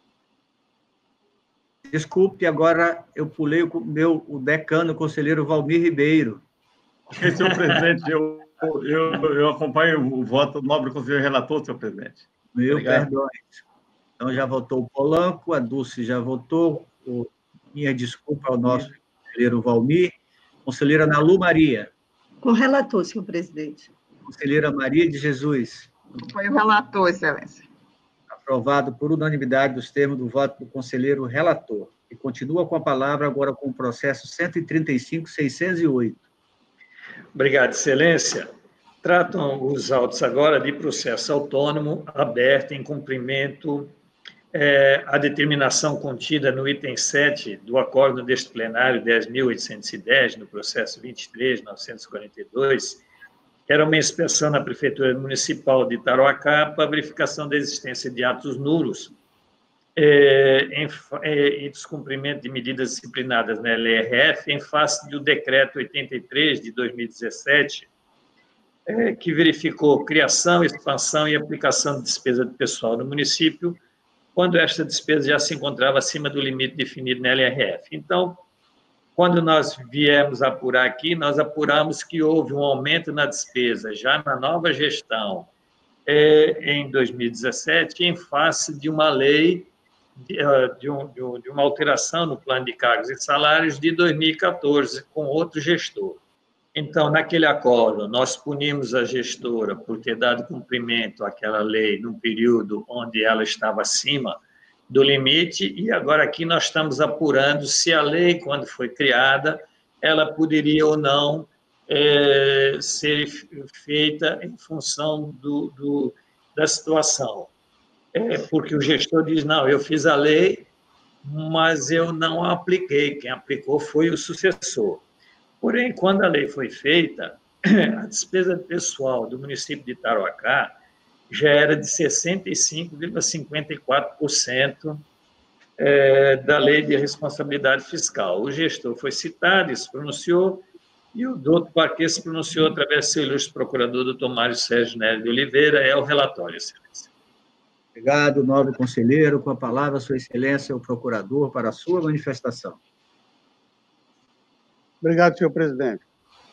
Desculpe, agora eu pulei o decano, o conselheiro Valmir Ribeiro. Senhor presidente, eu acompanho o voto do nobre conselheiro relator, senhor presidente. Perdão. Então, já votou o Polanco, a Dulce já votou, minha desculpa ao nosso conselheiro Valmir. Conselheira Nalu Maria. Com o relator, senhor presidente. Conselheira Maria de Jesus. Acompanho o relator, excelência. Aprovado por unanimidade dos termos do voto do conselheiro relator. E continua com a palavra agora com o processo 135.608. Obrigado, Excelência. Tratam os autos agora de processo autônomo aberto em cumprimento à determinação contida no item 7 do Acórdão deste plenário 10.810, no processo 23.942, que era uma inspeção na Prefeitura Municipal de Tarauacá para verificação da existência de atos nulos e descumprimento de medidas disciplinadas na LRF em face do Decreto 83 de 2017, que verificou criação, expansão e aplicação de despesa de pessoal no município, quando esta despesa já se encontrava acima do limite definido na LRF. Então, quando nós viemos apurar aqui, nós apuramos que houve um aumento na despesa já na nova gestão em 2017, em face de uma lei, de uma alteração no plano de cargos e salários de 2014, com outro gestor. Então, naquele acordo, nós punimos a gestora por ter dado cumprimento àquela lei num período onde ela estava acima do limite, e agora aqui nós estamos apurando se a lei, quando foi criada, ela poderia ou não ser feita em função da situação. Porque o gestor diz, não, eu fiz a lei, mas eu não a apliquei, quem aplicou foi o sucessor. Porém, quando a lei foi feita, a despesa pessoal do município de Tarauacá já era de 65,54% da lei de responsabilidade fiscal. O gestor foi citado e se pronunciou, e o doutor Parquet se pronunciou através do seu ilustre procurador, doutor Mário Sérgio Nery de Oliveira, é o relatório, excelência. Obrigado, nobre conselheiro. Com a palavra, Sua Excelência, o procurador, para a sua manifestação. Obrigado, senhor presidente.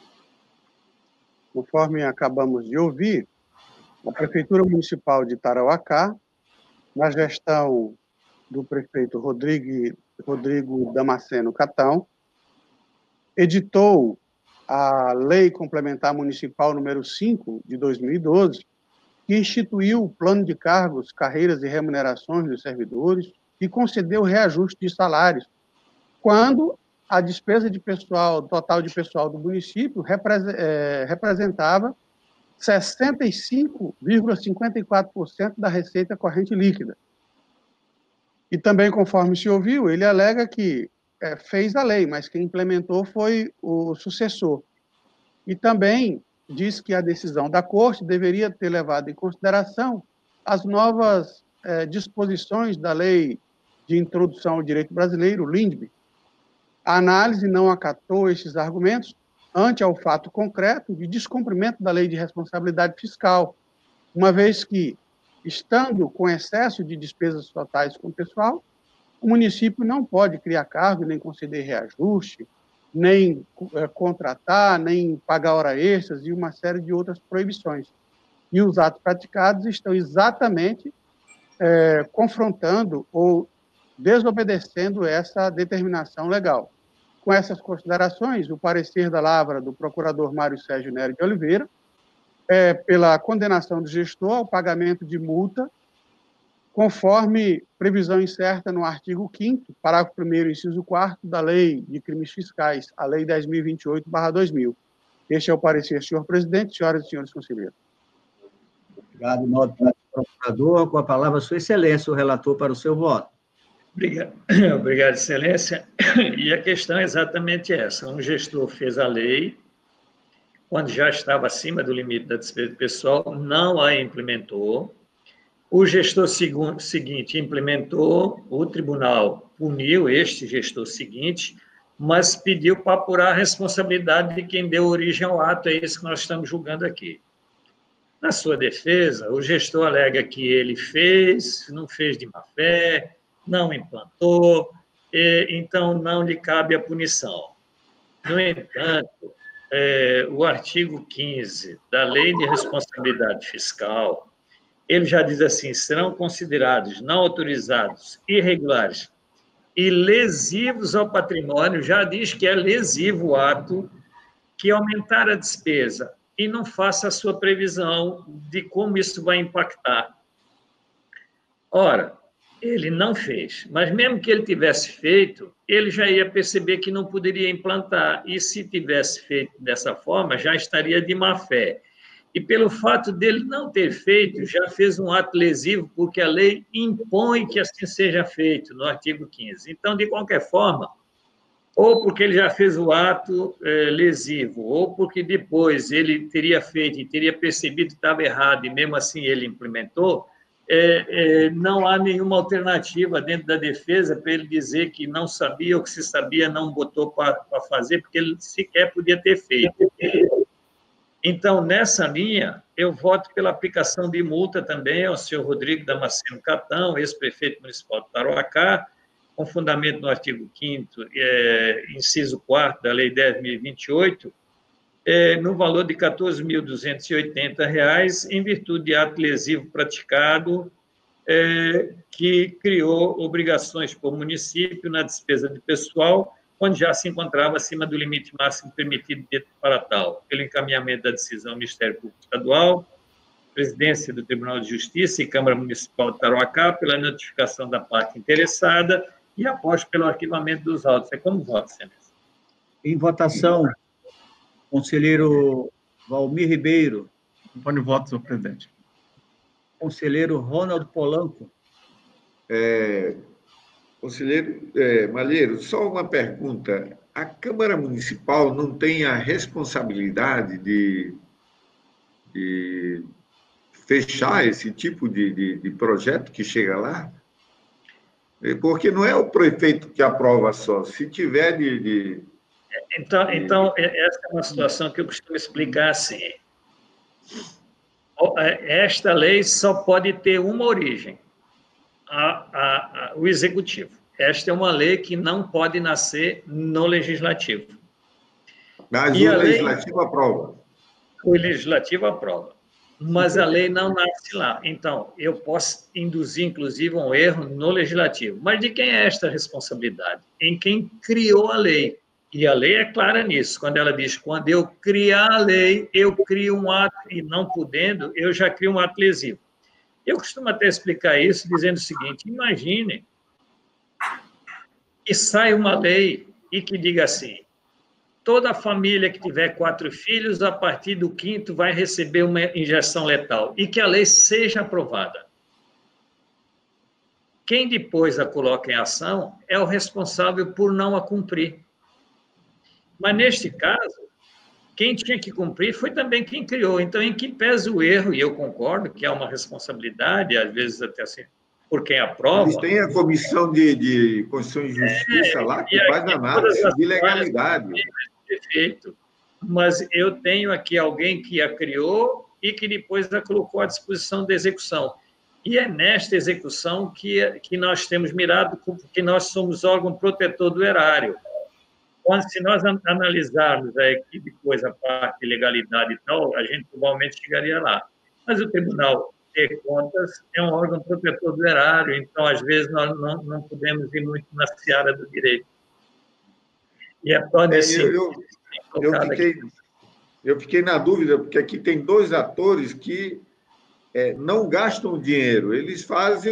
Conforme acabamos de ouvir, a Prefeitura Municipal de Tarauacá, na gestão do prefeito Rodrigo Damasceno Catão, editou a Lei Complementar Municipal número 5, de 2012, que instituiu o plano de cargos, carreiras e remunerações dos servidores e concedeu reajuste de salários, quando a despesa de pessoal, total de pessoal do município representava 65,54% da receita corrente líquida. E também, conforme se ouviu, ele alega que fez a lei, mas quem implementou foi o sucessor. E também diz que a decisão da Corte deveria ter levado em consideração as novas disposições da Lei de Introdução ao Direito Brasileiro, LINDB. A análise não acatou esses argumentos ante ao fato concreto de descumprimento da Lei de Responsabilidade Fiscal, uma vez que, estando com excesso de despesas totais com o pessoal, o município não pode criar cargo, nem conceder reajuste, nem contratar, nem pagar hora extras e uma série de outras proibições. E os atos praticados estão exatamente confrontando ou desobedecendo essa determinação legal. Com essas considerações, o parecer da lavra do procurador Mário Sérgio Nery de Oliveira pela condenação do gestor ao pagamento de multa, conforme previsão incerta no artigo 5º, parágrafo 1º, inciso 4º da Lei de Crimes Fiscais, a Lei 10.028/2000. Este é o parecer, senhor presidente, senhoras e senhores conselheiros. Obrigado, nobre procurador. Com a palavra, Sua Excelência, o relator, para o seu voto. Obrigado, Excelência. E a questão é exatamente essa. Um gestor fez a lei, quando já estava acima do limite da despesa pessoal, não a implementou. O gestor seguinte implementou, o tribunal puniu este gestor seguinte, mas pediu para apurar a responsabilidade de quem deu origem ao ato, é isso que nós estamos julgando aqui. Na sua defesa, o gestor alega que ele não fez de má fé, não implantou, então não lhe cabe a punição. No entanto, o artigo 15 da Lei de Responsabilidade Fiscal, ele já diz assim, serão considerados não autorizados, irregulares e lesivos ao patrimônio, já diz que é lesivo o ato que aumentar a despesa e não faça a sua previsão de como isso vai impactar. Ora, ele não fez, mas mesmo que ele tivesse feito, ele já ia perceber que não poderia implantar, e se tivesse feito dessa forma, já estaria de má fé. E pelo fato dele não ter feito, já fez um ato lesivo, porque a lei impõe que assim seja feito, no artigo 15. Então, de qualquer forma, ou porque ele já fez o ato lesivo, ou porque depois ele teria feito e teria percebido que estava errado, e mesmo assim ele implementou, não há nenhuma alternativa dentro da defesa para ele dizer que não sabia ou que se sabia não botou para fazer, porque ele sequer podia ter feito. Então, nessa linha, eu voto pela aplicação de multa também ao senhor Rodrigo Damasceno Catão, ex-prefeito municipal de Tarauacá, com fundamento no artigo 5º, inciso 4º da Lei 10.028, no valor de R$ 14.280, em virtude de ato lesivo praticado, que criou obrigações para o município na despesa de pessoal, onde já se encontrava acima do limite máximo permitido para tal, pelo encaminhamento da decisão do Ministério Público Estadual, Presidência do Tribunal de Justiça e Câmara Municipal de Tarauacá, pela notificação da parte interessada e após pelo arquivamento dos autos. É como voto, Excelência. Em votação, conselheiro Valmir Ribeiro. Acompanho o voto, senhor presidente. Conselheiro Ronaldo Polanco. Conselheiro Malheiro, só uma pergunta. A Câmara Municipal não tem a responsabilidade de fechar esse tipo de projeto que chega lá? Porque não é o prefeito que aprova só. Se tiver Então, essa é uma situação que eu costumo explicar assim. Esta lei só pode ter uma origem. o Executivo. Esta é uma lei que não pode nascer no Legislativo. Mas o Legislativo aprova. O Legislativo aprova. Mas a lei não nasce lá. Então, eu posso induzir, inclusive, um erro no Legislativo. Mas de quem é esta responsabilidade? Em quem criou a lei. E a lei é clara nisso, quando ela diz, quando eu criar a lei, eu crio um ato, e não podendo, eu já crio um ato lesivo. Eu costumo até explicar isso dizendo o seguinte, imagine que sai uma lei e que diga assim, toda família que tiver 4 filhos, a partir do 5º, vai receber uma injeção letal, e que a lei seja aprovada. Quem depois a coloca em ação é o responsável por não a cumprir. Mas, neste caso, quem tinha que cumprir foi também quem criou. Então, em que pesa o erro, e eu concordo que é uma responsabilidade, às vezes até assim, por quem aprova. Eles têm a Comissão de Constituição e Justiça lá, que faz análise de legalidade. Perfeito. Mas eu tenho aqui alguém que a criou e que depois a colocou à disposição da execução. E é nesta execução que nós temos mirado, porque nós somos órgão protetor do erário. Quando, se nós analisarmos aqui depois a parte de legalidade e tal, a gente provavelmente chegaria lá. Mas o Tribunal de Contas é um órgão protetor do erário, então, às vezes, nós não podemos ir muito na seara do direito. E é só nesse... Eu fiquei na dúvida, porque aqui tem 2 atores que não gastam dinheiro, eles fazem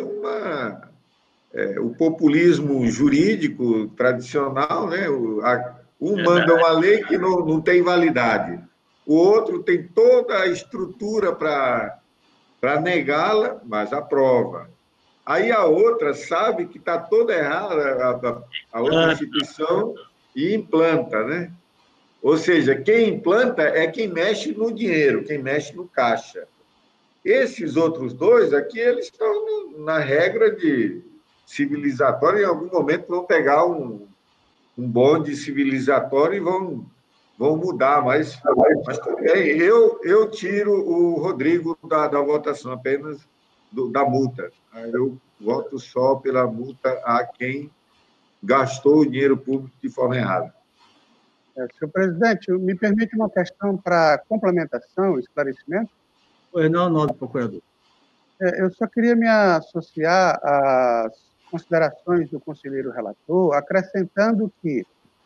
o populismo jurídico tradicional, né? Um manda uma lei que não tem validade, o outro tem toda a estrutura para negá-la, mas aprova. Aí a outra sabe que está toda errada, a outra instituição, e implanta, né? Ou seja, quem implanta é quem mexe no dinheiro, quem mexe no caixa. Esses outros 2 aqui, eles estão na regra de civilizatória, em algum momento vão pegar um bonde civilizatório e vão mudar, mas tudo bem. Eu tiro o Rodrigo da votação apenas da multa. Eu voto só pela multa a quem gastou o dinheiro público de forma errada. Senhor presidente, me permite uma questão para complementação, esclarecimento? Pois não, nobre procurador. Eu só queria me associar às considerações do conselheiro relator, acrescentando que,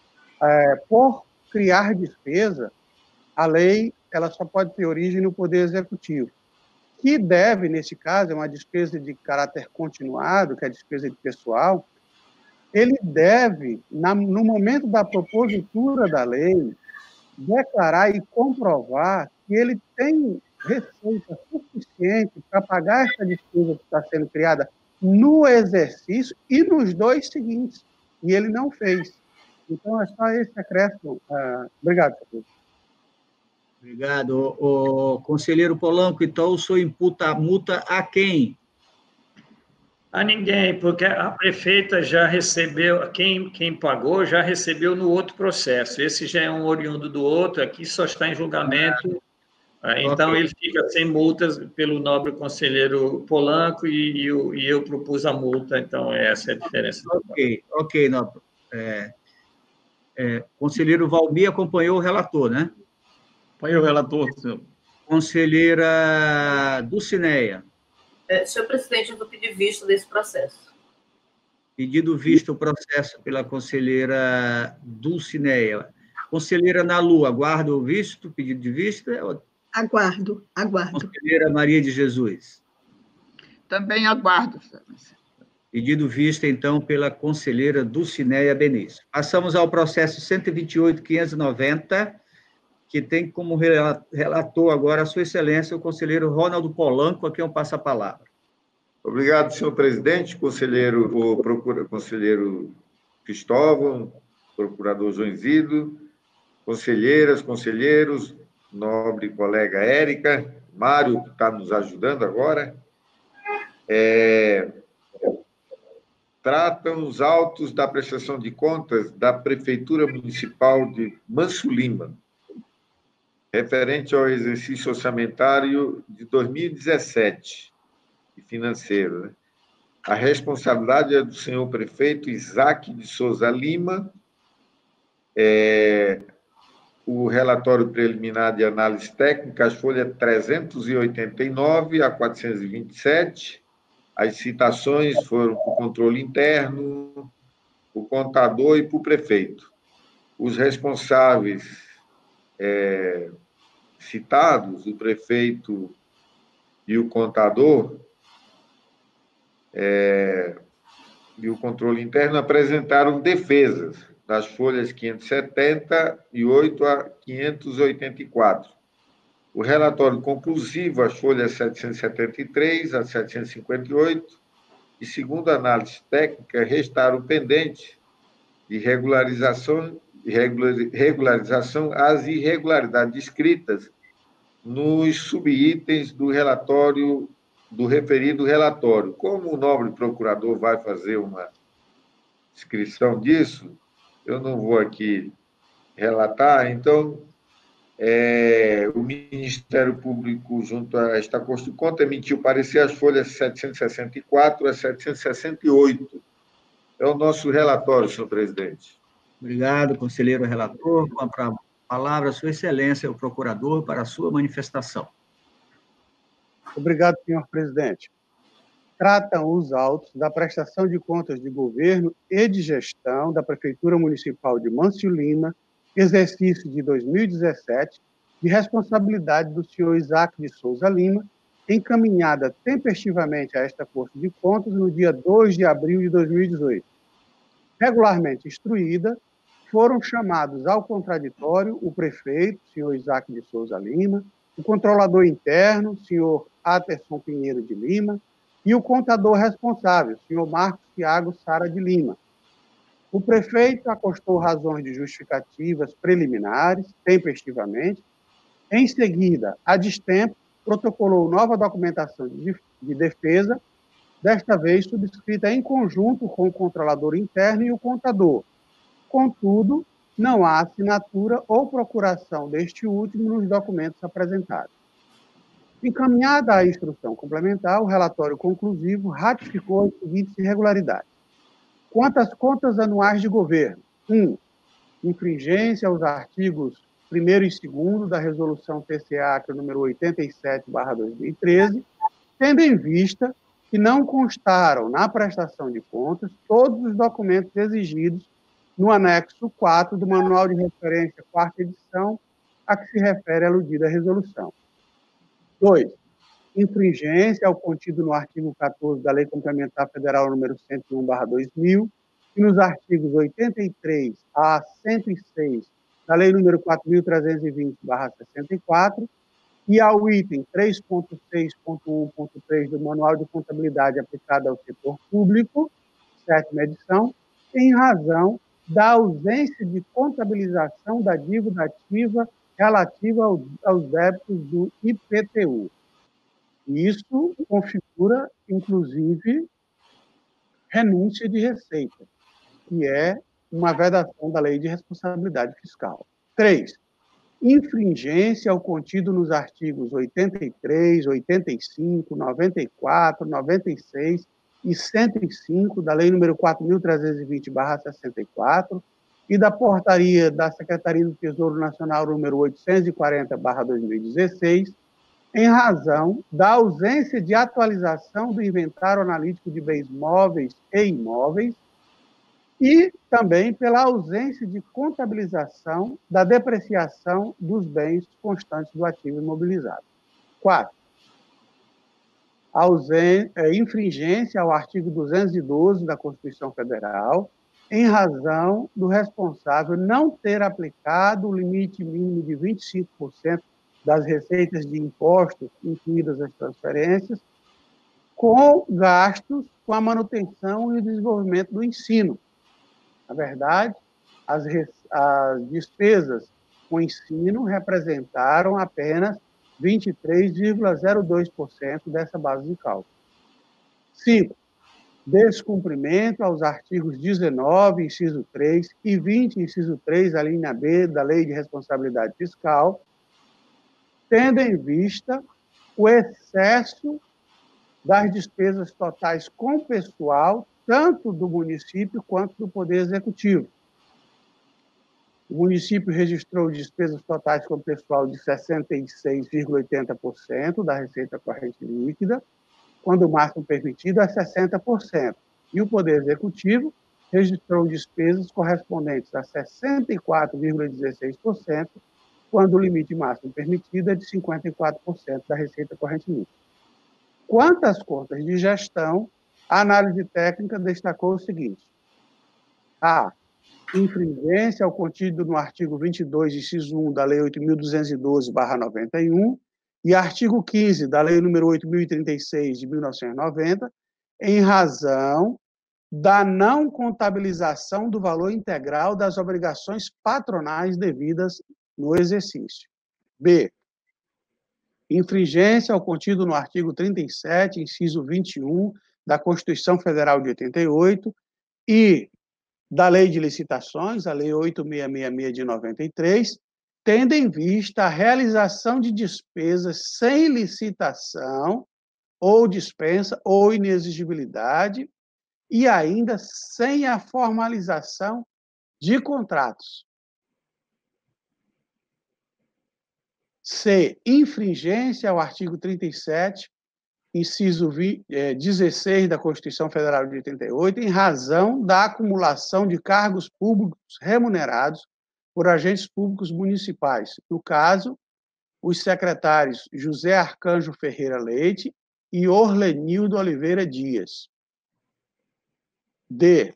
por criar despesa, a lei ela só pode ter origem no Poder Executivo, que deve, nesse caso, é uma despesa de caráter continuado, que é a despesa de pessoal, ele deve, no momento da propositura da lei, declarar e comprovar que ele tem receita suficiente para pagar essa despesa que está sendo criada no exercício e nos 2 seguintes. E ele não fez. Então, é só esse acréscimo. Obrigado, senhor. Obrigado. O conselheiro Polanco, então, o senhor imputa a multa a quem? A ninguém, porque a prefeita já recebeu, quem pagou já recebeu no outro processo. Esse já é um oriundo do outro, aqui só está em julgamento. Então, ele fica sem multas pelo nobre conselheiro Polanco e eu propus a multa, então essa é a diferença. Ok, nobre. Conselheiro Valmir acompanhou o relator, né? Acompanhou o relator, senhor. Conselheira Dulcineia. Senhor presidente, eu vou pedir vista desse processo. Pedido visto o processo pela conselheira Dulcineia. Conselheira Nalu, aguarda o visto, pedido de vista? Aguardo. Conselheira Maria de Jesus. Também aguardo, excelência. Pedido visto, então, pela conselheira Dulcineia Benício. Passamos ao processo 128.590, que tem como relator agora a sua excelência o conselheiro Ronaldo Polanco, a quem eu passo a palavra. Obrigado, senhor presidente, conselheiro Cristóvão, procurador Joinzido, conselheiras, conselheiros, nobre colega Érica, Mário, que está nos ajudando agora. Tratam os autos da prestação de contas da Prefeitura Municipal de Manso Lima, referente ao exercício orçamentário de 2017, e financeiro, né? A responsabilidade é do senhor prefeito Isaac de Souza Lima. O relatório preliminar de análise técnica, as folhas 389 a 427. As citações foram para o controle interno, o contador e para o prefeito. Os responsáveis citados, o prefeito e o contador, e o controle interno, apresentaram defesas das folhas 578 a 584. O relatório conclusivo, as folhas 773 a 758, e, segundo a análise técnica, restaram pendentes de regularização as irregularidades descritas nos subitens do relatório, do referido relatório. Como o nobre procurador vai fazer uma descrição disso, eu não vou aqui relatar, então, o Ministério Público, junto a esta Corte de Contas, emitiu parecer as folhas 764 a 768. É o nosso relatório, senhor presidente. Obrigado, conselheiro relator. Com a palavra, Sua Excelência, o procurador, para a sua manifestação. Obrigado, senhor presidente. Tratam os autos da prestação de contas de governo e de gestão da Prefeitura Municipal de Mâncio Lima, exercício de 2017, de responsabilidade do senhor Isaac de Souza Lima, encaminhada tempestivamente a esta Corte de Contas no dia 2 de abril de 2018. Regularmente instruída, foram chamados ao contraditório o prefeito, senhor Isaac de Souza Lima, o controlador interno, senhor Aterson Pinheiro de Lima, e o contador responsável, senhor Marcos Thiago Sara de Lima. O prefeito acostou razões de justificativas preliminares, tempestivamente. Em seguida, a destempo, protocolou nova documentação de defesa, desta vez subscrita em conjunto com o controlador interno e o contador. Contudo, não há assinatura ou procuração deste último nos documentos apresentados. Encaminhada a instrução complementar, o relatório conclusivo ratificou as seguintes irregularidades. Quanto às contas anuais de governo, 1. Infringência aos artigos 1º e 2º da Resolução TCA, número 87/2013, tendo em vista que não constaram na prestação de contas todos os documentos exigidos no anexo 4 do Manual de Referência, 4ª edição, a que se refere a aludida resolução. 2. Infringência ao contido no artigo 14 da Lei Complementar Federal número 101/2000 e nos artigos 83 a 106 da Lei número 4.320/64 e ao item 3.6.1.3 do Manual de Contabilidade aplicado ao setor público, 7ª edição, em razão da ausência de contabilização da dívida ativa relativa aos débitos do IPTU. Isso configura, inclusive, renúncia de receita, que é uma vedação da Lei de Responsabilidade Fiscal. 3. Infringência ao contido nos artigos 83, 85, 94, 96 e 105 da Lei nº 4.320/64 e da Portaria da Secretaria do Tesouro Nacional número 840/2016, em razão da ausência de atualização do inventário analítico de bens móveis e imóveis e também pela ausência de contabilização da depreciação dos bens constantes do ativo imobilizado. 4. Infringência ao artigo 212 da Constituição Federal, em razão do responsável não ter aplicado o limite mínimo de 25% das receitas de impostos, incluídas as transferências, com gastos com a manutenção e o desenvolvimento do ensino. Na verdade, as despesas com ensino representaram apenas 23,02% dessa base de cálculo. 5. Descumprimento aos artigos 19, inciso 3, e 20, inciso 3, a linha B da Lei de Responsabilidade Fiscal, tendo em vista o excesso das despesas totais com pessoal, tanto do município quanto do Poder Executivo. O município registrou despesas totais com pessoal de 66,80% da receita corrente líquida, quando o máximo permitido é 60%. E o Poder Executivo registrou despesas correspondentes a 64,16%, quando o limite máximo permitido é de 54% da receita corrente líquida. Quanto às contas de gestão, a análise técnica destacou o seguinte: a infringência ao contido no artigo 22, inciso 1 da Lei 8.212/91 e artigo 15 da Lei nº 8.036 de 1990, em razão da não contabilização do valor integral das obrigações patronais devidas no exercício. B. Infringência ao contido no artigo 37, inciso 21 da Constituição Federal de 88 e da Lei de Licitações, a Lei 8666 de 93, tendo em vista a realização de despesas sem licitação ou dispensa ou inexigibilidade e ainda sem a formalização de contratos. C. Infringência ao artigo 37, inciso 16 da Constituição Federal de 88, em razão da acumulação de cargos públicos remunerados por agentes públicos municipais. No caso, os secretários José Arcanjo Ferreira Leite e Orlenildo Oliveira Dias. D.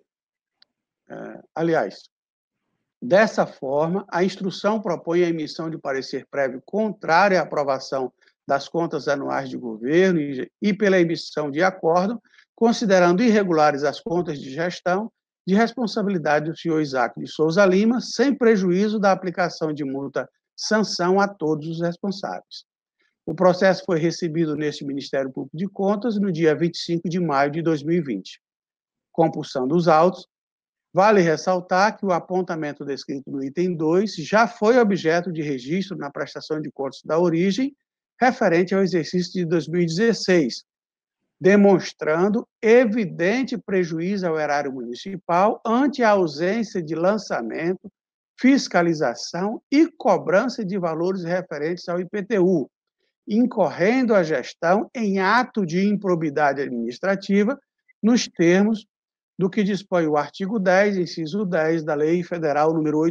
Dessa forma, a instrução propõe a emissão de parecer prévio contrário à aprovação das contas anuais de governo e pela emissão de acordo, considerando irregulares as contas de gestão de responsabilidade do senhor Isaac de Souza Lima, sem prejuízo da aplicação de multa-sanção a todos os responsáveis. O processo foi recebido neste Ministério Público de Contas no dia 25 de maio de 2020. Compulsão dos autos. Vale ressaltar que o apontamento descrito no item 2 já foi objeto de registro na prestação de contas da origem, referente ao exercício de 2016, demonstrando evidente prejuízo ao erário municipal ante a ausência de lançamento, fiscalização e cobrança de valores referentes ao IPTU, incorrendo a gestão em ato de improbidade administrativa, nos termos do que dispõe o artigo 10, inciso 10 da Lei Federal nº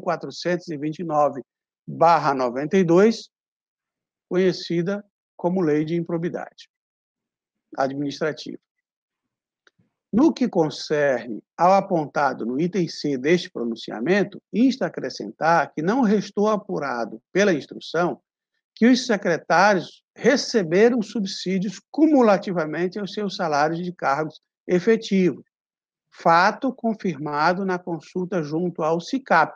8.429/92, conhecida como Lei de Improbidade Administrativa. No que concerne ao apontado no item C deste pronunciamento, insta a acrescentar que não restou apurado pela instrução que os secretários receberam subsídios cumulativamente aos seus salários de cargos efetivos, fato confirmado na consulta junto ao SICAP,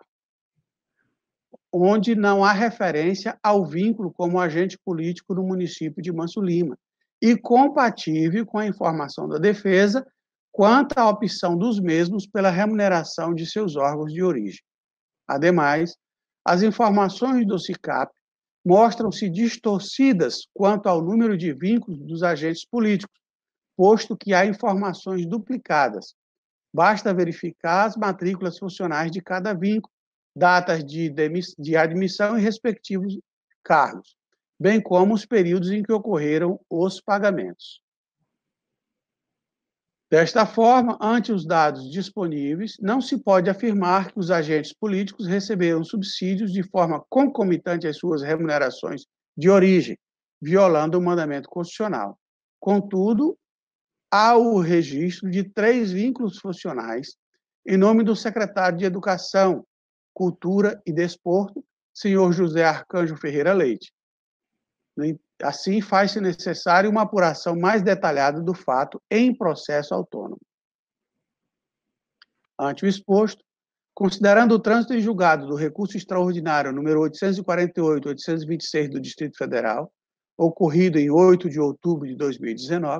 onde não há referência ao vínculo como agente político no município de Manso Lima, e compatível com a informação da defesa quanto à opção dos mesmos pela remuneração de seus órgãos de origem. Ademais, as informações do SICAP mostram-se distorcidas quanto ao número de vínculos dos agentes políticos, posto que há informações duplicadas. Basta verificar as matrículas funcionais de cada vínculo, datas de admissão e respectivos cargos, bem como os períodos em que ocorreram os pagamentos. Desta forma, ante os dados disponíveis, não se pode afirmar que os agentes políticos receberam subsídios de forma concomitante às suas remunerações de origem, violando o mandamento constitucional. Contudo, há o registro de 3 vínculos funcionais em nome do secretário de Educação, Cultura e Desporto, senhor José Arcanjo Ferreira Leite. Assim, faz-se necessário uma apuração mais detalhada do fato em processo autônomo. Ante o exposto, considerando o trânsito em julgado do recurso extraordinário número 848-826 do Distrito Federal, ocorrido em 8 de outubro de 2019,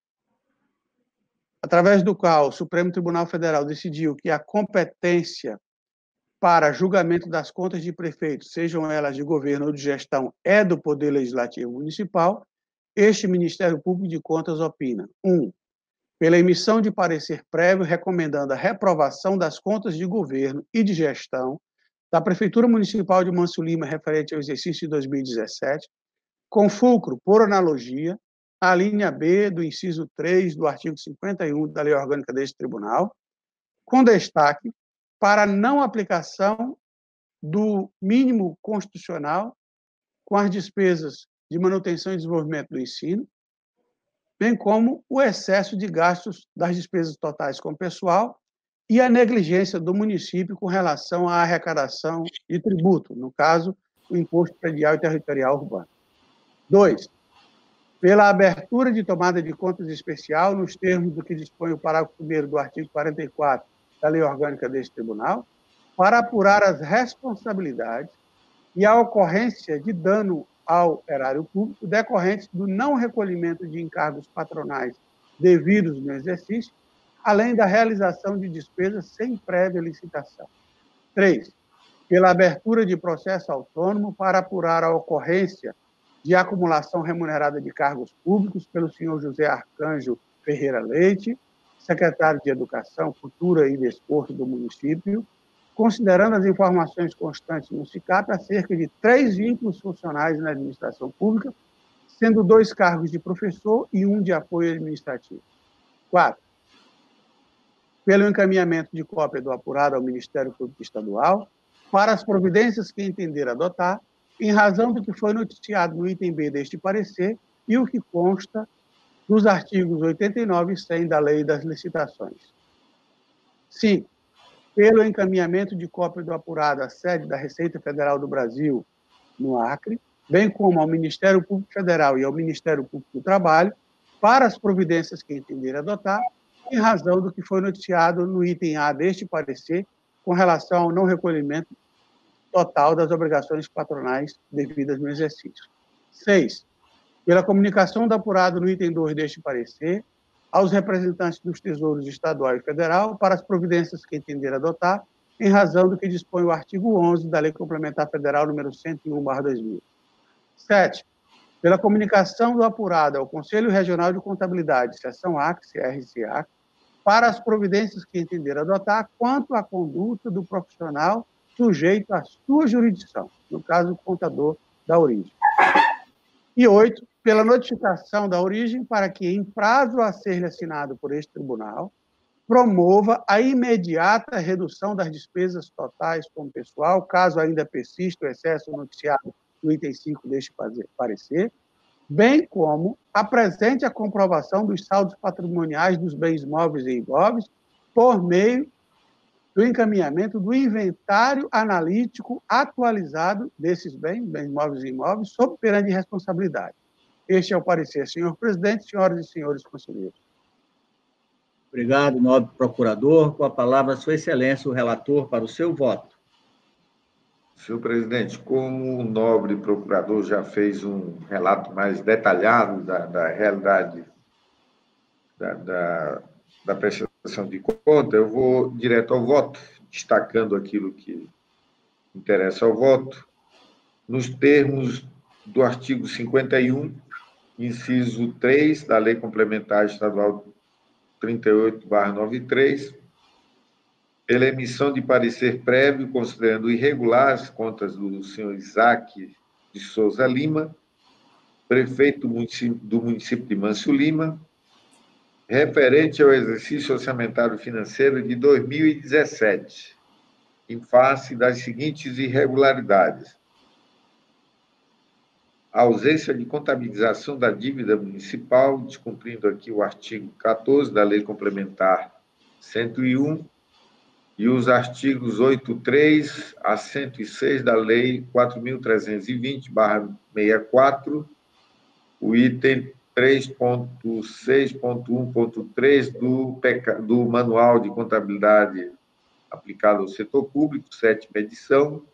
através do qual o Supremo Tribunal Federal decidiu que a competência para julgamento das contas de prefeitos, sejam elas de governo ou de gestão, é do Poder Legislativo Municipal, este Ministério Público de Contas opina: 1. Pela emissão de parecer prévio recomendando a reprovação das contas de governo e de gestão da Prefeitura Municipal de Manso Lima referente ao exercício de 2017, com fulcro, por analogia, a linha B do inciso 3 do artigo 51 da Lei Orgânica deste Tribunal, com destaque para a não aplicação do mínimo constitucional com as despesas de manutenção e desenvolvimento do ensino, bem como o excesso de gastos das despesas totais com o pessoal e a negligência do município com relação à arrecadação de tributo, no caso, o Imposto Predial e Territorial Urbano. 2. Pela abertura de tomada de contas especial, nos termos do que dispõe o parágrafo 1º do artigo 44 da Lei Orgânica deste Tribunal, para apurar as responsabilidades e a ocorrência de dano ao erário público decorrentes do não recolhimento de encargos patronais devidos no exercício, além da realização de despesas sem prévia licitação. 3. Pela abertura de processo autônomo para apurar a ocorrência de acumulação remunerada de cargos públicos pelo senhor José Arcanjo Ferreira Leite, secretário de Educação, Cultura e Desporto do município, considerando as informações constantes no SICAP acerca de 3 vínculos funcionais na administração pública, sendo 2 cargos de professor e 1 de apoio administrativo. 4. Pelo encaminhamento de cópia do apurado ao Ministério Público Estadual, para as providências que entender adotar, em razão do que foi noticiado no item B deste parecer e o que consta dos artigos 89 e 100 da Lei das Licitações. 5. Pelo encaminhamento de cópia do apurado à sede da Receita Federal do Brasil, no Acre, bem como ao Ministério Público Federal e ao Ministério Público do Trabalho, para as providências que entender adotar, em razão do que foi noticiado no item A deste parecer, com relação ao não recolhimento total das obrigações patronais devidas no exercício. 6. Pela comunicação do apurado no item 2 deste parecer, aos representantes dos Tesouros Estadual e Federal para as providências que entender adotar, em razão do que dispõe o artigo 11 da Lei Complementar Federal número 101/2000. 7. Pela comunicação do apurado ao Conselho Regional de Contabilidade, Seção Acre, CRCA, para as providências que entender adotar quanto à conduta do profissional sujeito à sua jurisdição, no caso, o contador da origem. E 8. Pela notificação da origem para que, em prazo a ser assinado por este tribunal, promova a imediata redução das despesas totais com o pessoal, caso ainda persista o excesso noticiado no item 5 deste parecer, bem como apresente a comprovação dos saldos patrimoniais dos bens móveis e imóveis por meio do encaminhamento do inventário analítico atualizado desses bens móveis e imóveis, sob pena de responsabilidade. Este é o parecer, senhor presidente, senhoras e senhores conselheiros. Obrigado, nobre procurador. Com a palavra, sua excelência, o relator, para o seu voto. Senhor presidente, como o nobre procurador já fez um relato mais detalhado da realidade da prestação de conta, eu vou direto ao voto, destacando aquilo que interessa ao voto, nos termos do artigo 51, inciso 3 da Lei Complementar Estadual 38/93, pela emissão de parecer prévio, considerando irregular as contas do senhor Isaac de Souza Lima, prefeito do município de Manso Lima, referente ao exercício orçamentário financeiro de 2017, em face das seguintes irregularidades: a ausência de contabilização da dívida municipal, descumprindo aqui o artigo 14 da Lei Complementar 101 e os artigos 83 a 106 da Lei 4.320/64, o item 3.6.1.3 do Manual de Contabilidade aplicado ao setor público, 7ª edição.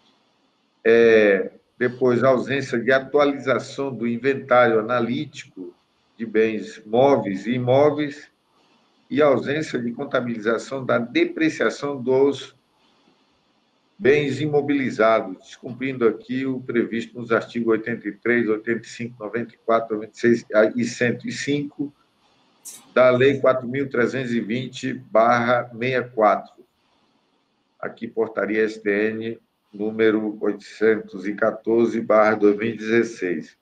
Depois, a ausência de atualização do inventário analítico de bens móveis e imóveis e a ausência de contabilização da depreciação dos bens imobilizados, descumprindo aqui o previsto nos artigos 83, 85, 94, 96 e 105 da Lei 4.320/64. Aqui, portaria STN número 814/2016.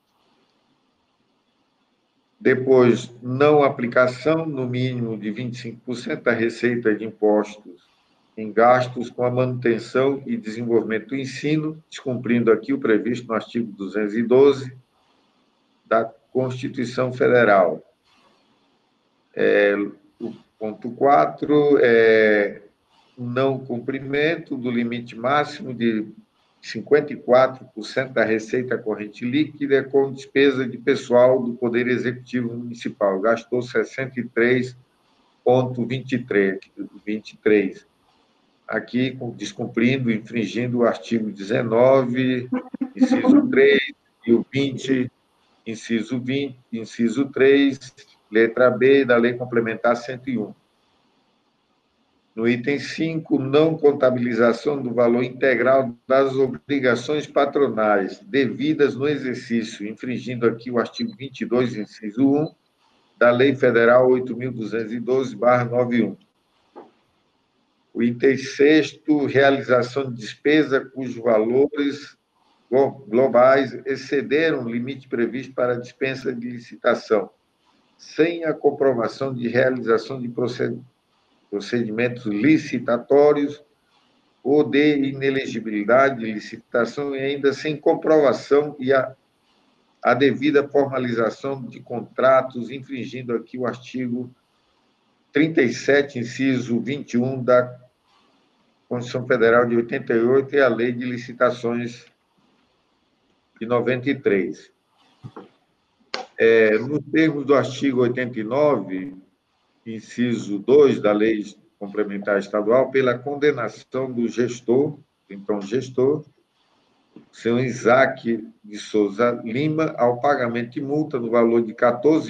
Depois, não aplicação, no mínimo de 25% da receita de impostos em gastos com a manutenção e desenvolvimento do ensino, descumprindo aqui o previsto no artigo 212 da Constituição Federal. O ponto 4 é não cumprimento do limite máximo de 54% da receita corrente líquida com despesa de pessoal do Poder Executivo Municipal. Gastou 63,23. Aqui, descumprindo, infringindo o artigo 19, inciso 3, e o 20, inciso 20, inciso 3, letra B, da Lei Complementar 101. No item 5, não contabilização do valor integral das obrigações patronais devidas no exercício, infringindo aqui o artigo 22, inciso 1, da Lei Federal 8.212/91. O item 6º, realização de despesa cujos valores globais excederam o limite previsto para a dispensa de licitação, sem a comprovação de realização de procedimentos licitatórios ou de inelegibilidade de licitação e ainda sem comprovação e a devida formalização de contratos, infringindo aqui o artigo 37, inciso 21 da Constituição Federal de 88 e a Lei de Licitações de 93. Nos termos do artigo 89, inciso 2 da Lei Complementar Estadual, pela condenação do gestor, então gestor, senhor Isaac de Souza Lima, ao pagamento de multa no valor de R$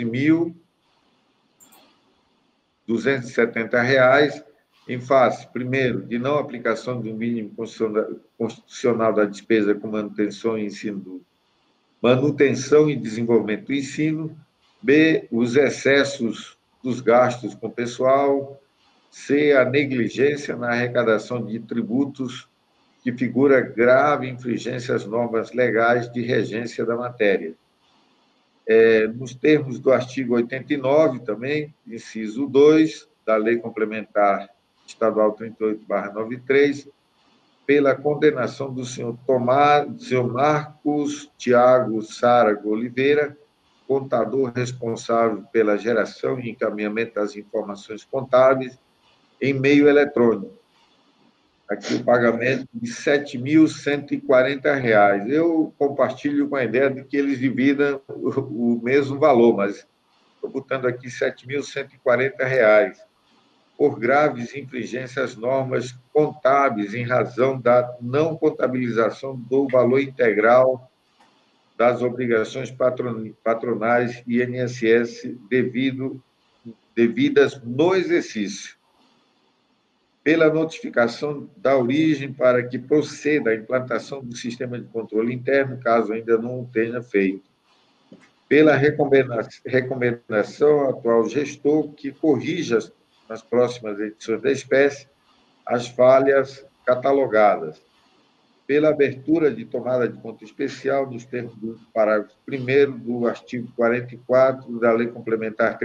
14.270, em face, primeiro, de não aplicação do mínimo constitucional da despesa com manutenção e desenvolvimento do ensino, B, os excessos dos gastos com pessoal, C, a negligência na arrecadação de tributos que figura grave infringência às normas legais de regência da matéria. Nos termos do artigo 89, também, inciso 2, da Lei Complementar Estadual 38/93, pela condenação do senhor Marcos Tiago Sárago Oliveira, contador responsável pela geração e encaminhamento das informações contábeis em meio eletrônico. Aqui o pagamento de R$ 7.140. Eu compartilho com a ideia de que eles dividam o mesmo valor, mas estou botando aqui R$ 7.140, por graves infringências às normas contábeis em razão da não contabilização do valor integral das obrigações patronais e INSS devidas no exercício, pela notificação da origem para que proceda a implantação do sistema de controle interno, caso ainda não o tenha feito, pela recomendação ao atual gestor que corrija nas próximas edições da espécie as falhas catalogadas, pela abertura de tomada de conta especial nos termos do parágrafo 1º do artigo 44 da Lei Complementar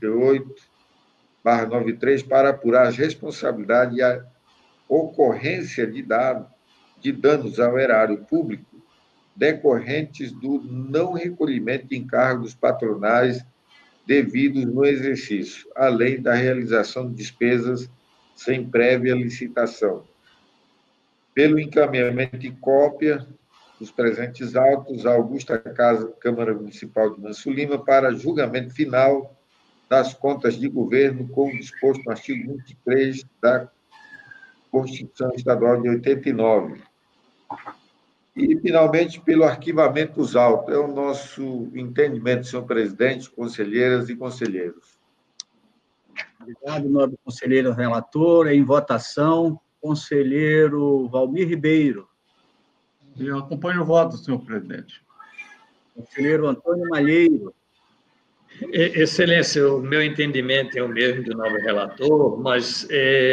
38/93, para apurar as responsabilidades e a ocorrência de danos ao erário público decorrentes do não recolhimento de encargos patronais devidos no exercício, além da realização de despesas sem prévia licitação. Pelo encaminhamento de cópia dos presentes autos à Augusta Câmara Municipal de Manso Lima para julgamento final das contas de governo, como disposto no artigo 23 da Constituição Estadual de 89. E, finalmente, pelo arquivamento dos autos. É o nosso entendimento, senhor presidente, conselheiras e conselheiros. Obrigado, nobre conselheiro relator. Em votação, conselheiro Valmir Ribeiro. Eu acompanho o voto, senhor presidente. Conselheiro Antônio Malheiro. Excelência, o meu entendimento é o mesmo do novo relator, mas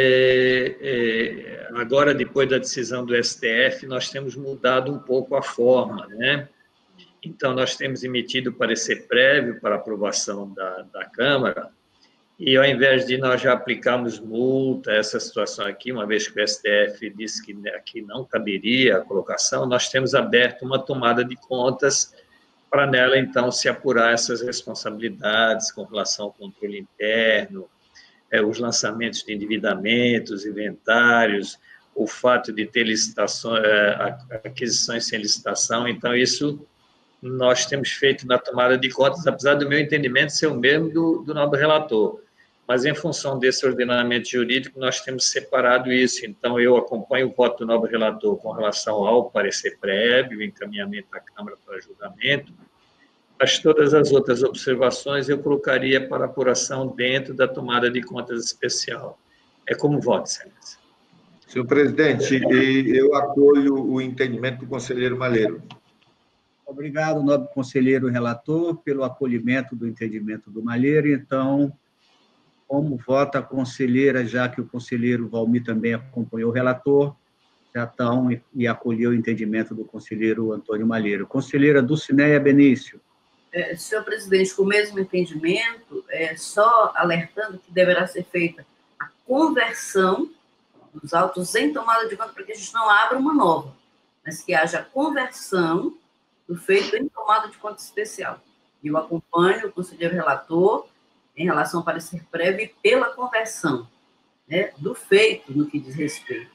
agora, depois da decisão do STF, nós temos mudado um pouco a forma, né? Então, nós temos emitido parecer prévio para aprovação da Câmara, e ao invés de nós já aplicarmos multa, essa situação aqui, uma vez que o STF disse que aqui não caberia a colocação, nós temos aberto uma tomada de contas para nela, então, se apurar essas responsabilidades com relação ao controle interno, os lançamentos de endividamentos, inventários, o fato de ter licitações, aquisições sem licitação. Então, isso nós temos feito na tomada de contas, apesar do meu entendimento ser o mesmo do novo relator. Mas, em função desse ordenamento jurídico, nós temos separado isso. Então, eu acompanho o voto do novo relator com relação ao parecer prévio, encaminhamento à Câmara para julgamento, mas todas as outras observações eu colocaria para apuração dentro da tomada de contas especial. É como voto, excelência. Senhor presidente, eu apoio o entendimento do conselheiro Malheiro. Obrigado, nobre conselheiro relator, pelo acolhimento do entendimento do Malheiro. Então, como vota a conselheira, já que o conselheiro Valmir também acompanhou o relator, já estão e acolheu o entendimento do conselheiro Antônio Malheiro. Conselheira Dulcineia Benício. Senhor presidente, com o mesmo entendimento, só alertando que deverá ser feita a conversão dos autos em tomada de conta, para que a gente não abra uma nova, mas que haja conversão do feito em tomada de conta especial. E eu acompanho o conselheiro relator em relação ao parecer prévio e pela conversão, né, do feito no que diz respeito.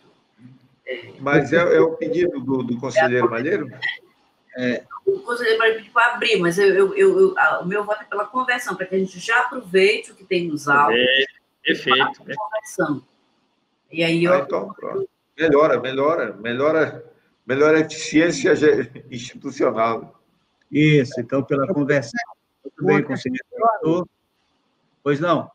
Mas é o pedido do conselheiro Malheiro? O conselheiro vai pedir para abrir, mas o meu voto é pela conversão, para que a gente já aproveite o que tem nos autos. Perfeito. Conversão. E aí então, pronto. Melhora a eficiência institucional. Isso, então, pela conversão. Muito bem, conselheiro relator. Pois não?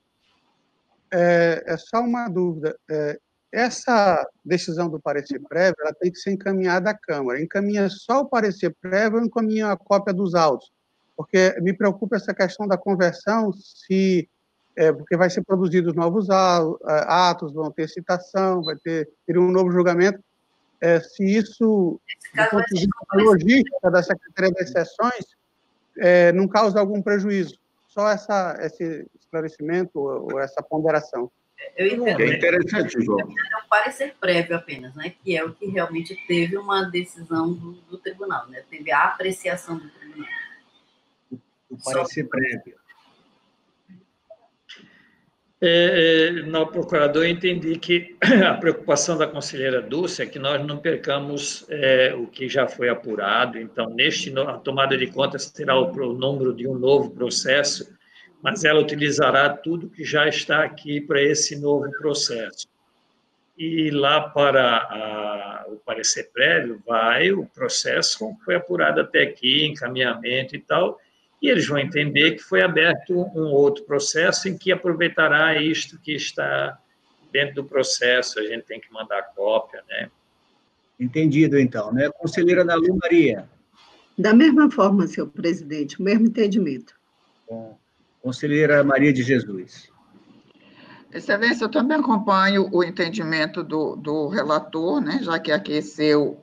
É só uma dúvida. Essa decisão do parecer prévio, ela tem que ser encaminhada à Câmara. Encaminha só o parecer prévio ou encaminha a cópia dos autos? Porque me preocupa essa questão da conversão, porque vai ser produzidos novos atos, vão ter citação, vai ter um novo julgamento. Se isso, do ponto de vista logística da Secretaria das Seções, não causa algum prejuízo. Só esse esclarecimento ou essa ponderação. Eu entendo. É interessante, João. É um parecer prévio apenas, né? Que é o que realmente teve uma decisão do tribunal, né? Teve a apreciação do tribunal. O parecer prévio. No procurador, eu entendi que a preocupação da conselheira Dulce é que nós não percamos o que já foi apurado. Então, a tomada de contas terá o número de um novo processo, mas ela utilizará tudo que já está aqui para esse novo processo. E lá para o parecer prévio vai o processo como foi apurado até aqui, encaminhamento e tal, e eles vão entender que foi aberto um outro processo em que aproveitará isto que está dentro do processo, a gente tem que mandar cópia, né? Entendido, então, né? Conselheira Nalu Maria. Da mesma forma, senhor presidente, o mesmo entendimento. Bom. Conselheira Maria de Jesus. Excelência, eu também acompanho o entendimento do relator, né, já que aqueceu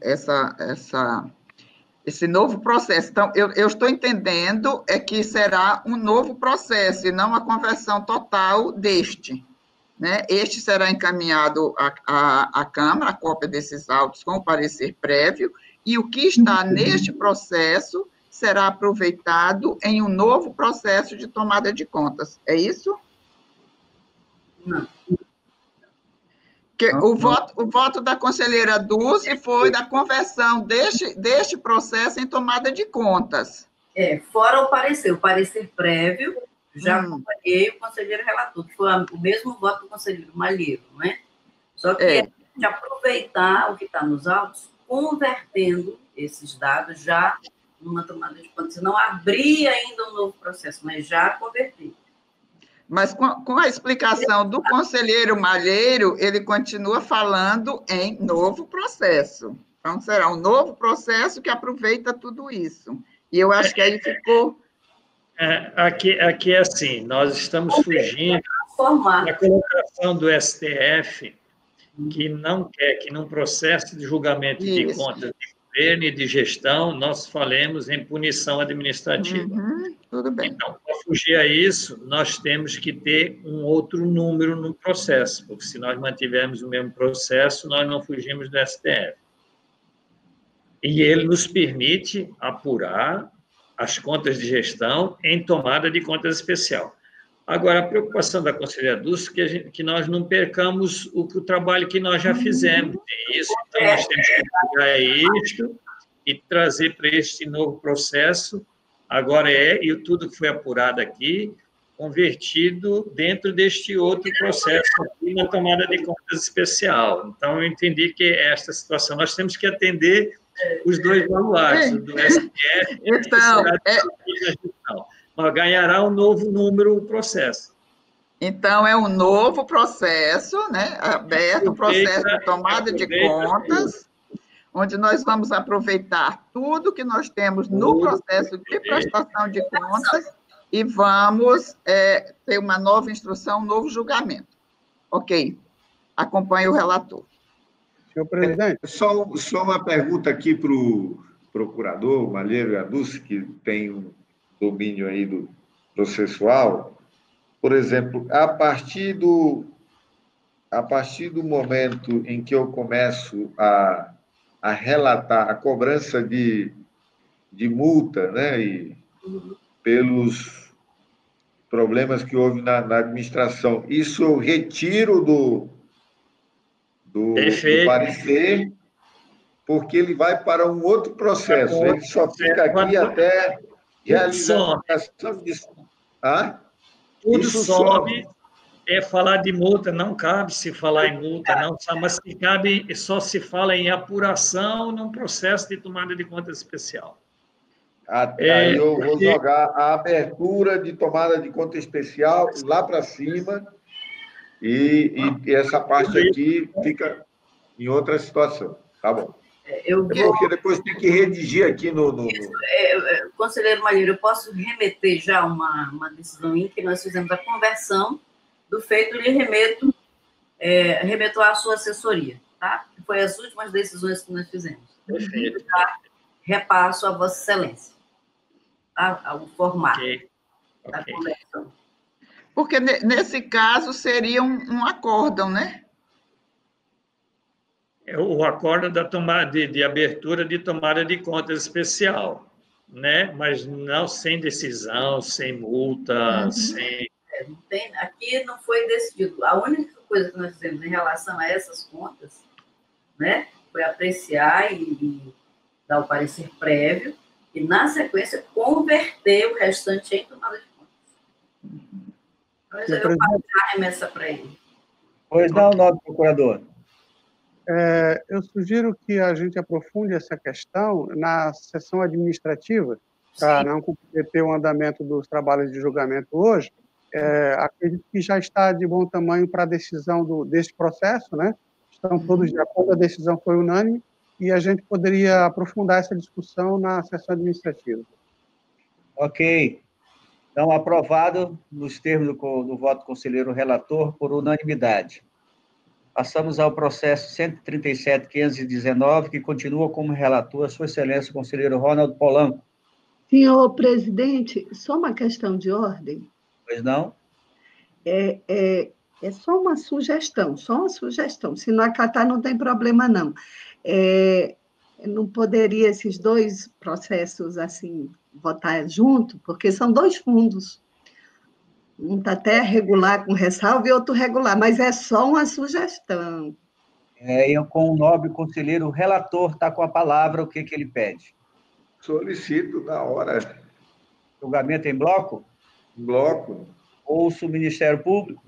esse novo processo. Então, eu estou entendendo que será um novo processo e não a conversão total deste. Né? Este será encaminhado à Câmara, a cópia desses autos com o parecer prévio, e o que está neste processo será aproveitado em um novo processo de tomada de contas. É isso? Não. O voto da conselheira Dulce foi da conversão deste processo em tomada de contas. Fora o parecer prévio, já acompanhei o conselheiro relator, que foi o mesmo voto do conselheiro Malheiro, não é? Só que a gente aproveitar o que está nos autos, convertendo esses dados já numa tomada de contas, não abrir ainda um novo processo, mas já converter. Mas com a explicação do conselheiro Malheiro, ele continua falando em novo processo. Então, será um novo processo que aproveita tudo isso. E eu acho que aí ficou... Aqui é assim, nós estamos fugindo da colocação do STF, que não quer que, num processo de julgamento de contas de governo e de gestão, nós falemos em punição administrativa. Tudo bem. Então, para fugir a isso, nós temos que ter um outro número no processo, porque se nós mantivermos o mesmo processo, nós não fugimos do STF. E ele nos permite apurar as contas de gestão em tomada de contas especial. Agora, a preocupação da conselheira Dulce é que nós não percamos o trabalho que nós já fizemos. E isso, então, nós temos que pegar isto e trazer para este novo processo. Agora e tudo que foi apurado aqui, convertido dentro deste outro processo aqui na tomada de contas especial. Então, eu entendi que esta situação, nós temos que atender os dois baluartes, do STF e da gestão. Mas ganhará um novo número o processo. Então, é um novo processo, né? Aberto, um processo de tomada de contas, onde nós vamos aproveitar tudo que nós temos no processo de prestação de contas e vamos ter uma nova instrução, um novo julgamento. Ok. Acompanhe o relator. Senhor presidente. Só uma pergunta aqui para o procurador Malheiro e a Dulce, que tem um domínio aí do processual. Por exemplo, a partir do momento em que eu começo a relatar a cobrança de multa, né, e pelos problemas que houve na administração, isso eu retiro do parecer, porque ele vai para um outro processo, ele só fica aqui até realizar a aplicação de... Tudo sobe, falar de multa, não cabe se falar em multa, não, mas se cabe, só se fala em apuração num processo de tomada de contas especial. Aí eu vou jogar a abertura de tomada de conta especial lá para cima e essa parte aqui fica em outra situação. Tá bom. Porque depois tem que redigir aqui no... Conselheiro Malheiro, eu posso remeter já uma decisão em que nós fizemos a conversão do feito e lhe remeto à sua assessoria, tá? Foi as últimas decisões que nós fizemos. Perfeito. Tá? Repasso a Vossa Excelência, tá? O formato da conversão. Porque, nesse caso, seria um acórdão, né? O acordo da tomada de abertura de tomada de contas especial, né? Mas não sem decisão, sem multa, sem... Aqui não foi decidido. A única coisa que nós fizemos em relação a essas contas, né, foi apreciar e dar o parecer prévio e, na sequência, converter o restante em tomada de contas. Mas eu passo a remessa para ele. Pois não, nobre procurador. Eu sugiro que a gente aprofunde essa questão na sessão administrativa, para não comprometer o andamento dos trabalhos de julgamento hoje. Acredito que já está de bom tamanho para a decisão desse processo, né? Estão todos de acordo, a decisão foi unânime, e a gente poderia aprofundar essa discussão na sessão administrativa. Ok. Então, aprovado nos termos do voto do conselheiro relator por unanimidade. Passamos ao processo 137.519, que continua como relator a Sua Excelência, o conselheiro Ronaldo Polanco. Senhor presidente, só uma questão de ordem. Pois não? É só uma sugestão. Se não acatar, não tem problema, não. Não poderia esses dois processos, assim, votar junto, porque são dois fundos. Um está até regular com ressalva e outro regular, mas é só uma sugestão. Eu, com o nobre conselheiro relator, está com a palavra, o que ele pede? Solicito na hora. Julgamento em bloco? Em bloco. Ouço o Ministério Público.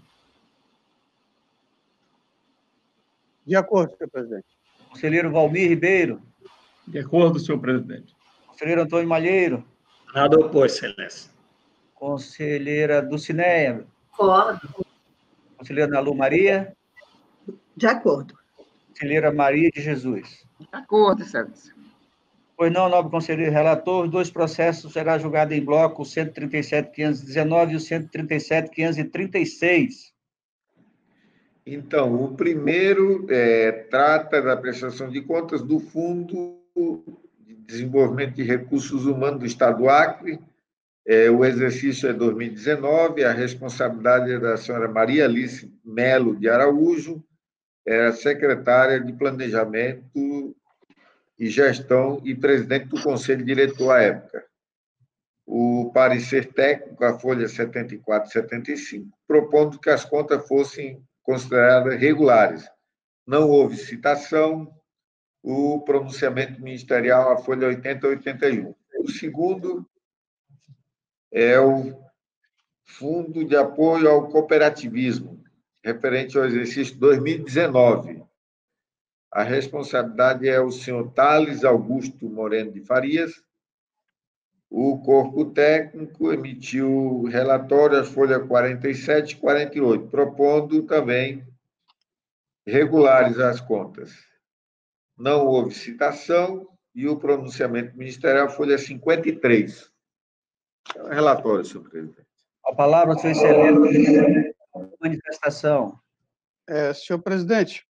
De acordo, senhor presidente. Conselheiro Valmir Ribeiro. De acordo, senhor presidente. Conselheiro Antônio Malheiro. Nada oposto, excelência. Conselheira Dulcineia. Concordo. Conselheira Ana Lu Maria. De acordo. Conselheira Maria de Jesus. De acordo, Excelência. Pois não, nobre conselheiro relator, os dois processos será julgado em bloco, o 137.519 e o 137.536. Então, o primeiro trata da prestação de contas do Fundo de Desenvolvimento de Recursos Humanos do Estado do Acre. O exercício é 2019, a responsabilidade é da senhora Maria Alice Melo de Araújo, era secretária de Planejamento e Gestão e presidente do Conselho Diretor à época. O parecer técnico, a folha 74 e 75, propondo que as contas fossem consideradas regulares. Não houve citação. O pronunciamento ministerial, a folha 80 e 81. O segundo é o Fundo de Apoio ao Cooperativismo, referente ao exercício 2019. A responsabilidade é o senhor Thales Augusto Moreno de Farias. O corpo técnico emitiu relatório, as folhas 47 e 48, propondo também regulares as contas. Não houve citação e o pronunciamento ministerial, folha 53. É o relatório, senhor presidente. A palavra, senhor excelente, manifestação. Senhor presidente,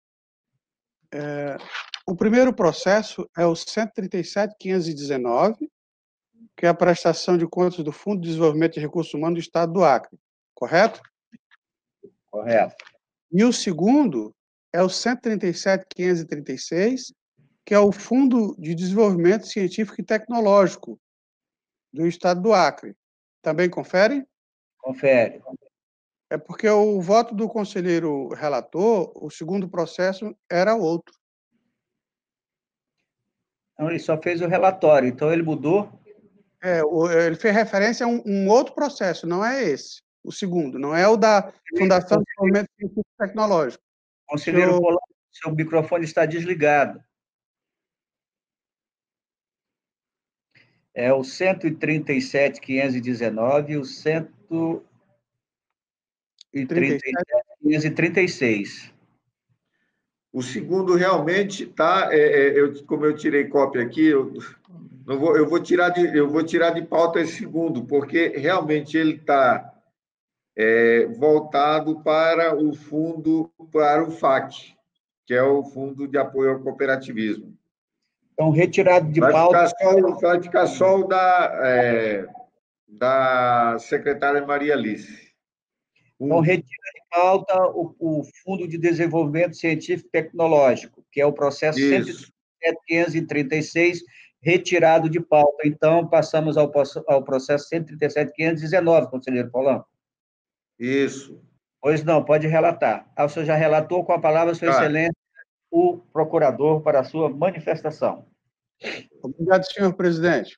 o primeiro processo é o 137.519, que é a prestação de contas do Fundo de Desenvolvimento de Recursos Humanos do Estado do Acre, correto? Correto. E o segundo é o 137.536, que é o Fundo de Desenvolvimento Científico e Tecnológico do Estado do Acre. Também confere? Confere. É porque o voto do conselheiro relator, o segundo processo era outro. Então, ele só fez o relatório, então ele mudou? Ele fez referência a um outro processo, não é esse, o segundo, não é o da Fundação de Desenvolvimento Científico e Tecnológico. Conselheiro Polanco, seu microfone está desligado. É o 137.519 e o 137.536. O segundo realmente está, como eu tirei cópia aqui, eu vou tirar de pauta esse segundo, porque realmente ele está voltado para o fundo, para o FAC, que é o Fundo de Apoio ao Cooperativismo. Então, retirado de pauta... Vai ficar só o da secretária Maria Alice. Então, retira de pauta o Fundo de Desenvolvimento Científico e Tecnológico, que é o processo 137.536, retirado de pauta. Então, passamos ao processo 137.519, conselheiro Polanco. Isso. Pois não, pode relatar. O senhor já relatou, com a palavra, sua excelência, o procurador, para a sua manifestação. Obrigado, senhor presidente.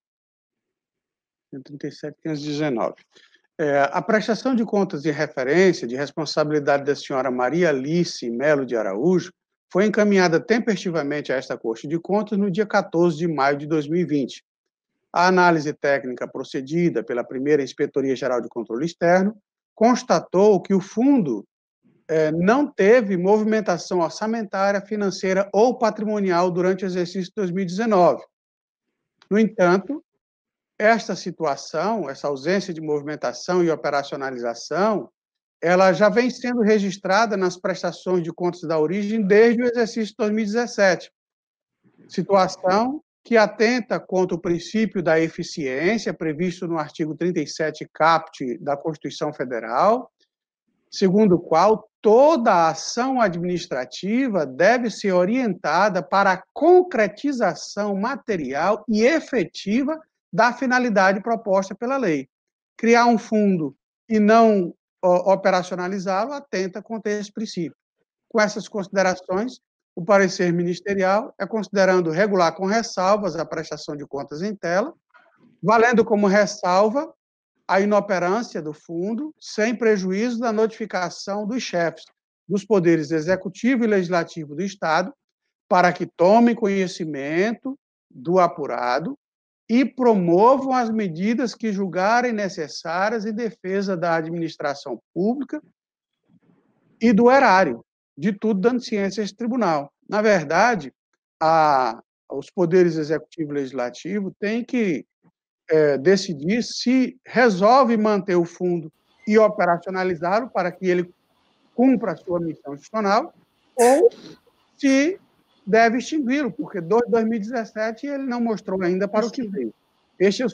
137.519. A prestação de contas de referência de responsabilidade da senhora Maria Alice Melo de Araújo foi encaminhada tempestivamente a esta Corte de Contas no dia 14 de maio de 2020. A análise técnica procedida pela primeira Inspetoria Geral de Controle Externo constatou que o fundo não teve movimentação orçamentária, financeira ou patrimonial durante o exercício de 2019. No entanto, esta situação, essa ausência de movimentação e operacionalização, ela já vem sendo registrada nas prestações de contas da origem desde o exercício de 2017. Situação que atenta contra o princípio da eficiência previsto no artigo 37 caput da Constituição Federal, segundo o qual toda ação administrativa deve ser orientada para a concretização material e efetiva da finalidade proposta pela lei. Criar um fundo e não operacionalizá-lo atenta contra esse princípio. Com essas considerações, o parecer ministerial é considerando regular com ressalvas a prestação de contas em tela, valendo como ressalva a inoperância do fundo, sem prejuízo da notificação dos chefes dos poderes executivo e legislativo do Estado, para que tomem conhecimento do apurado e promovam as medidas que julgarem necessárias em defesa da administração pública e do erário, de tudo dando ciência a esse tribunal. Na verdade, os poderes executivo e legislativo têm que decidir se resolve manter o fundo e operacionalizá-lo para que ele cumpra a sua missão institucional, ou se deve extingui-lo, porque desde 2017 ele não mostrou ainda para o que veio. Este é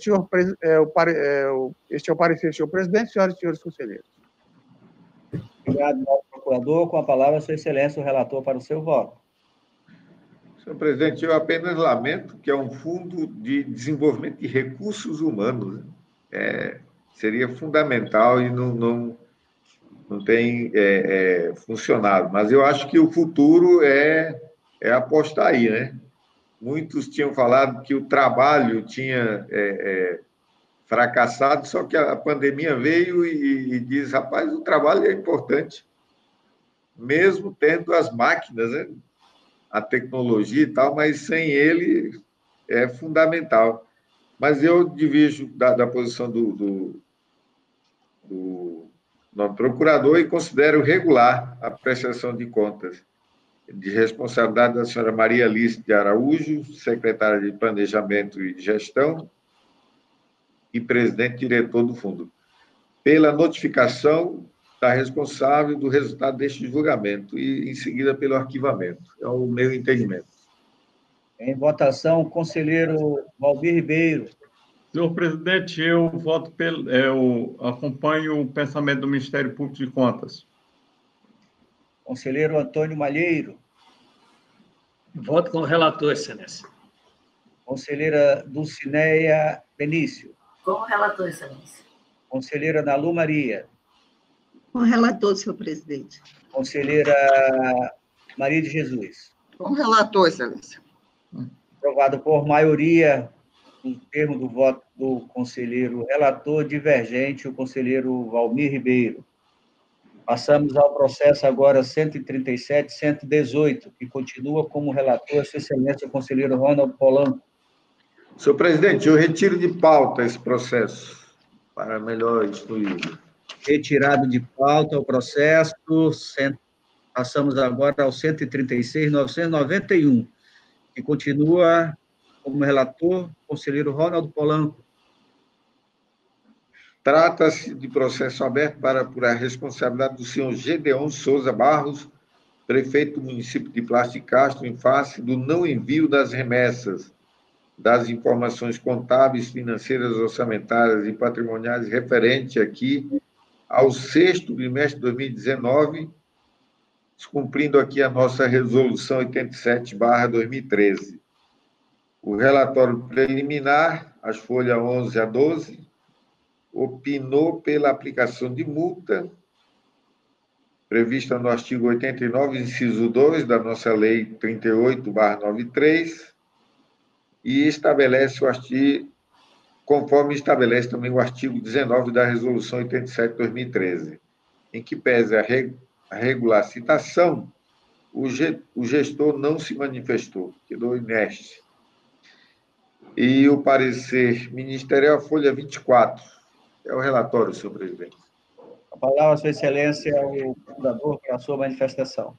o parecer, senhor presidente, senhoras e senhores conselheiros. Obrigado, nosso procurador. Com a palavra, Sua Excelência, o relator, para o seu voto. Senhor presidente, eu apenas lamento que é um fundo de desenvolvimento de recursos humanos. Seria fundamental e não tem funcionado. Mas eu acho que o futuro é apostar aí, né? Muitos tinham falado que o trabalho tinha fracassado, só que a pandemia veio e diz, rapaz, o trabalho é importante, mesmo tendo as máquinas, né? A tecnologia e tal, mas sem ele é fundamental. Mas eu divido da posição do procurador e considero regular a prestação de contas de responsabilidade da senhora Maria Alice de Araújo, secretária de Planejamento e Gestão e presidente-diretor do fundo, pela notificação da responsável do resultado deste julgamento e, em seguida, pelo arquivamento. É o meu entendimento. Em votação, conselheiro Valmir Ribeiro. Senhor presidente, eu voto eu acompanho o pensamento do Ministério Público de Contas. Conselheiro Antônio Malheiro. Voto com o relator, excelência. Conselheira Dulcineia Benício. Com o relator, excelência. Conselheira Nalu Maria. Com o relator, senhor presidente. Conselheira Maria de Jesus. Com o relator, excelência. Aprovado por maioria, no termo do voto do conselheiro relator, divergente, o conselheiro Valmir Ribeiro. Passamos ao processo agora 137-118, que continua como relator, Sua Excelência, o conselheiro Ronald Polanco. Senhor presidente, eu retiro de pauta esse processo, para melhor instruir. Retirado de pauta o processo, passamos agora ao 136.991, que continua como relator, conselheiro Ronald Polanco. Trata-se de processo aberto para apurar a responsabilidade do senhor Gedeon Souza Barros, prefeito do município de Plácio de Castro, em face do não envio das remessas das informações contábeis, financeiras, orçamentárias e patrimoniais referente aqui ao sexto trimestre de 2019, descumprindo aqui a nossa resolução 87/2013. O relatório preliminar, as folhas 11 a 12, opinou pela aplicação de multa prevista no artigo 89, inciso 2 da nossa lei 38/93 e estabelece o artigo, conforme estabelece também o artigo 19 da resolução 87/2013, em que pese a regular citação, o gestor não se manifestou, quedou inerte. E o parecer ministerial, a folha 24. É o relatório, senhor presidente. A palavra, Sua Excelência, ao procurador para a sua manifestação.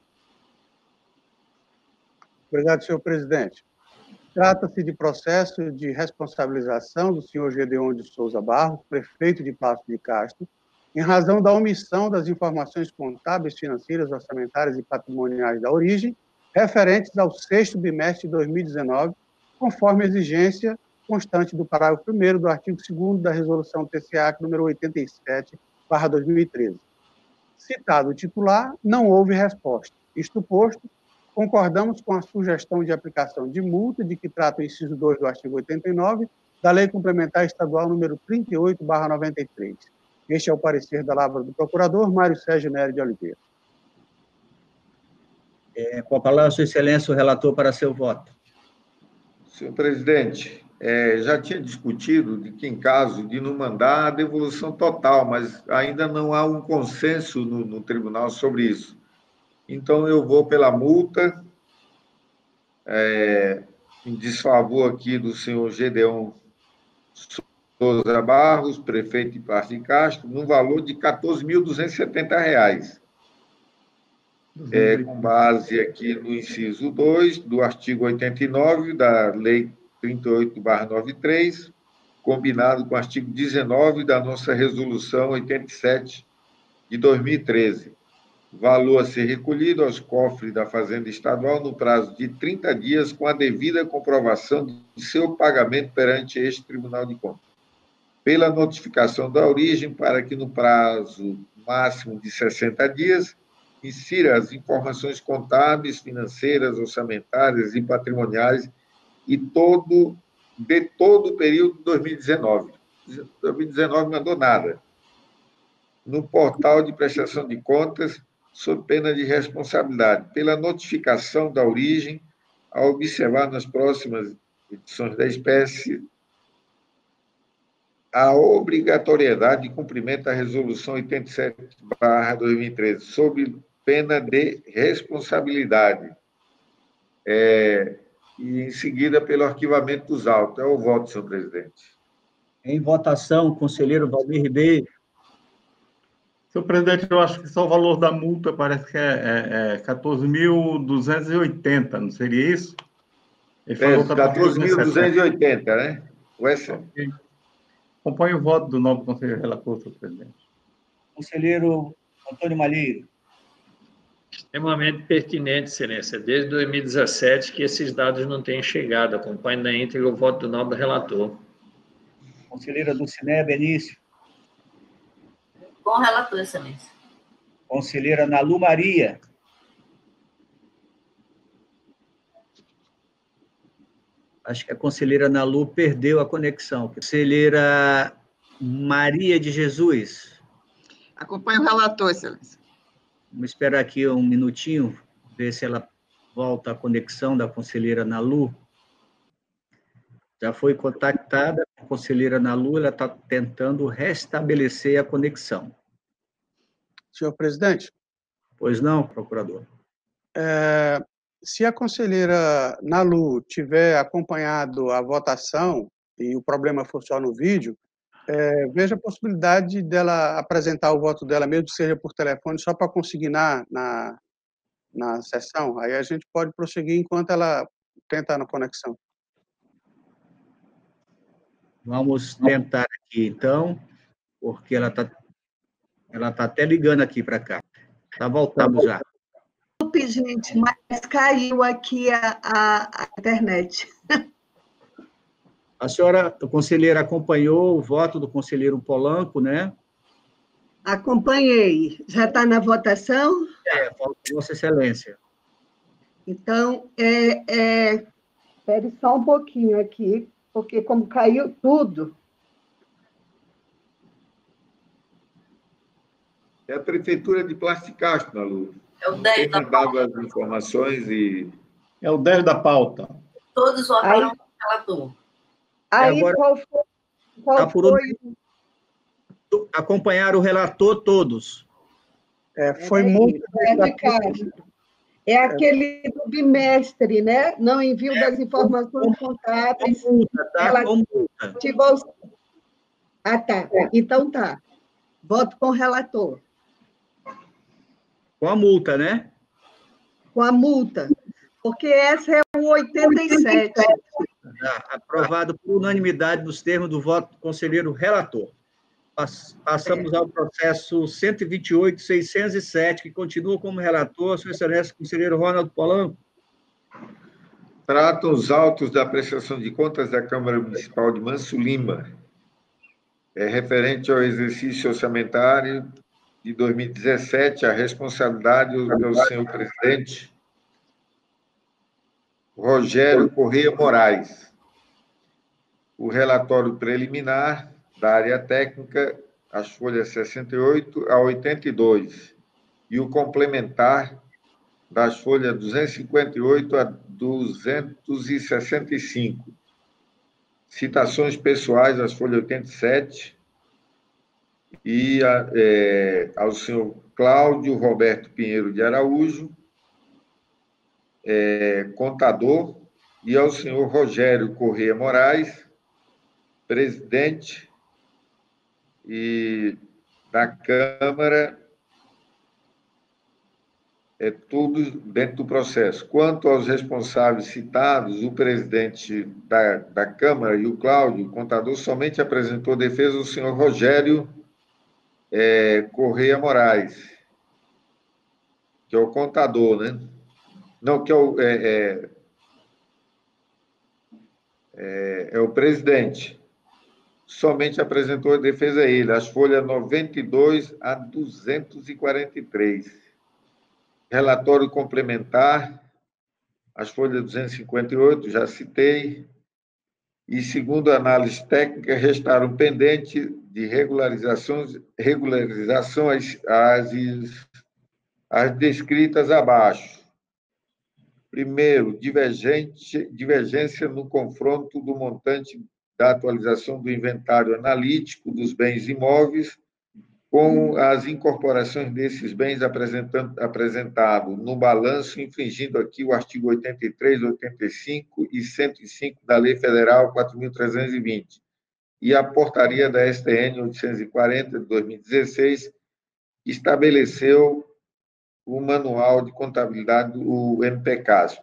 Obrigado, senhor presidente. Trata-se de processo de responsabilização do senhor Gedeon de Souza Barros, prefeito de Plácio de Castro, em razão da omissão das informações contábeis, financeiras, orçamentárias e patrimoniais da origem, referentes ao sexto bimestre de 2019, conforme exigência constante do parágrafo 1º do artigo 2º da resolução TCA número 87/2013. Citado o titular, não houve resposta. Isto posto, concordamos com a sugestão de aplicação de multa de que trata o inciso 2 do artigo 89 da Lei Complementar Estadual número 38/93. Este é o parecer da Lavra do Procurador Mário Sérgio Nery de Oliveira. Com a palavra, Sua Excelência, o relator para seu voto. Senhor presidente, já tinha discutido de que, em caso de não mandar, a devolução total, mas ainda não há um consenso no tribunal sobre isso. Então, eu vou pela multa, em desfavor aqui do senhor Gedeon Souza Barros, prefeito de Passo de Castro, no valor de R$ 14.270. Com base aqui no inciso 2 do artigo 89 da Lei 38/93, combinado com o artigo 19 da nossa Resolução 87 de 2013. Valor a ser recolhido aos cofres da Fazenda Estadual no prazo de 30 dias, com a devida comprovação de seu pagamento perante este Tribunal de Contas. Pela notificação da origem, para que no prazo máximo de 60 dias, insira as informações contábeis, financeiras, orçamentárias e patrimoniais de todo o período de 2019. 2019 não mandou nada. No portal de prestação de contas, sob pena de responsabilidade, pela notificação da origem, a observar nas próximas edições da espécie a obrigatoriedade de cumprimento da Resolução 87/2013, sob pena de responsabilidade. E, em seguida, pelo arquivamento dos autos. É o voto, senhor presidente. Em votação, conselheiro Valmir Ribeiro. Senhor presidente, eu acho que só o valor da multa parece que é 14.280, não seria isso? Ele falou 14.280, né? Okay. Acompanhe o voto do novo conselheiro relator, senhor presidente. Conselheiro Antônio Malheiro. Extremamente pertinente, excelência. Desde 2017 que esses dados não têm chegado. Acompanhe na íntegra o voto do nobre relator. Conselheira Dulcinea Benício. Com o relator, excelência. Conselheira Nalu Maria. Acho que a conselheira Nalu perdeu a conexão. Conselheira Maria de Jesus. Acompanhe o relator, excelência. Vamos esperar aqui um minutinho, ver se ela volta à conexão da conselheira Nalu. Já foi contactada a conselheira Nalu, ela está tentando restabelecer a conexão. Senhor presidente? Pois não, procurador? Se a conselheira Nalu tiver acompanhado a votação e o problema for só no vídeo, veja a possibilidade dela apresentar o voto dela, mesmo que seja por telefone, só para consignar na sessão. Aí a gente pode prosseguir enquanto ela tenta na conexão. Vamos tentar aqui, então, porque ela tá até ligando aqui para cá. Está voltando já. Desculpe, gente, mas caiu aqui a internet. A senhora, a conselheira, acompanhou o voto do conselheiro Polanco, né? Acompanhei. Já está na votação? Vossa Excelência. Então, espere só um pouquinho aqui, porque como caiu tudo. É a Prefeitura de Plasticastro, Nalu. É o 10 da pauta. As informações e... É o 10 da pauta. Todos votaram com o relator. Aí, agora, qual foi? Acompanhar o relator todos. Foi muito... É aquele do bimestre, né? Não envio das informações contábeis. Com multa, tá? Com multa. Ah, tá. Então tá. Voto com o relator. Com a multa, né? Com a multa. Porque essa é o 87. Aprovado por unanimidade nos termos do voto do conselheiro relator. Passamos ao processo 128.607, que continua como relator, Sua Excelência, conselheiro Ronaldo Polanco. Tratam os autos da prestação de contas da Câmara Municipal de Manso Lima, referente ao exercício orçamentário de 2017, a responsabilidade do senhor presidente Rogério Correia Moraes. O relatório preliminar da área técnica, as folhas 68 a 82, e o complementar das folhas 258 a 265. Citações pessoais, as folhas 87, e ao senhor Cláudio Roberto Pinheiro de Araújo, contador, e ao senhor Rogério Correia Moraes, presidente e da Câmara, é tudo dentro do processo. Quanto aos responsáveis citados, o presidente da Câmara e o Cláudio, o contador, somente apresentou defesa do senhor Rogério Correia Moraes, que é o contador, né? Não, que é o presidente. Somente apresentou a defesa a ele, as folhas 92 a 243. Relatório complementar, as folhas 258, já citei, e, segundo a análise técnica, restaram pendente de regularização as descritas abaixo. Primeiro, divergência no confronto do montante da atualização do inventário analítico dos bens imóveis com as incorporações desses bens apresentado no balanço, infringindo aqui o artigo 83, 85 e 105 da Lei Federal 4.320 e a portaria da STN 840 de 2016, que estabeleceu o Manual de Contabilidade do MPCASP.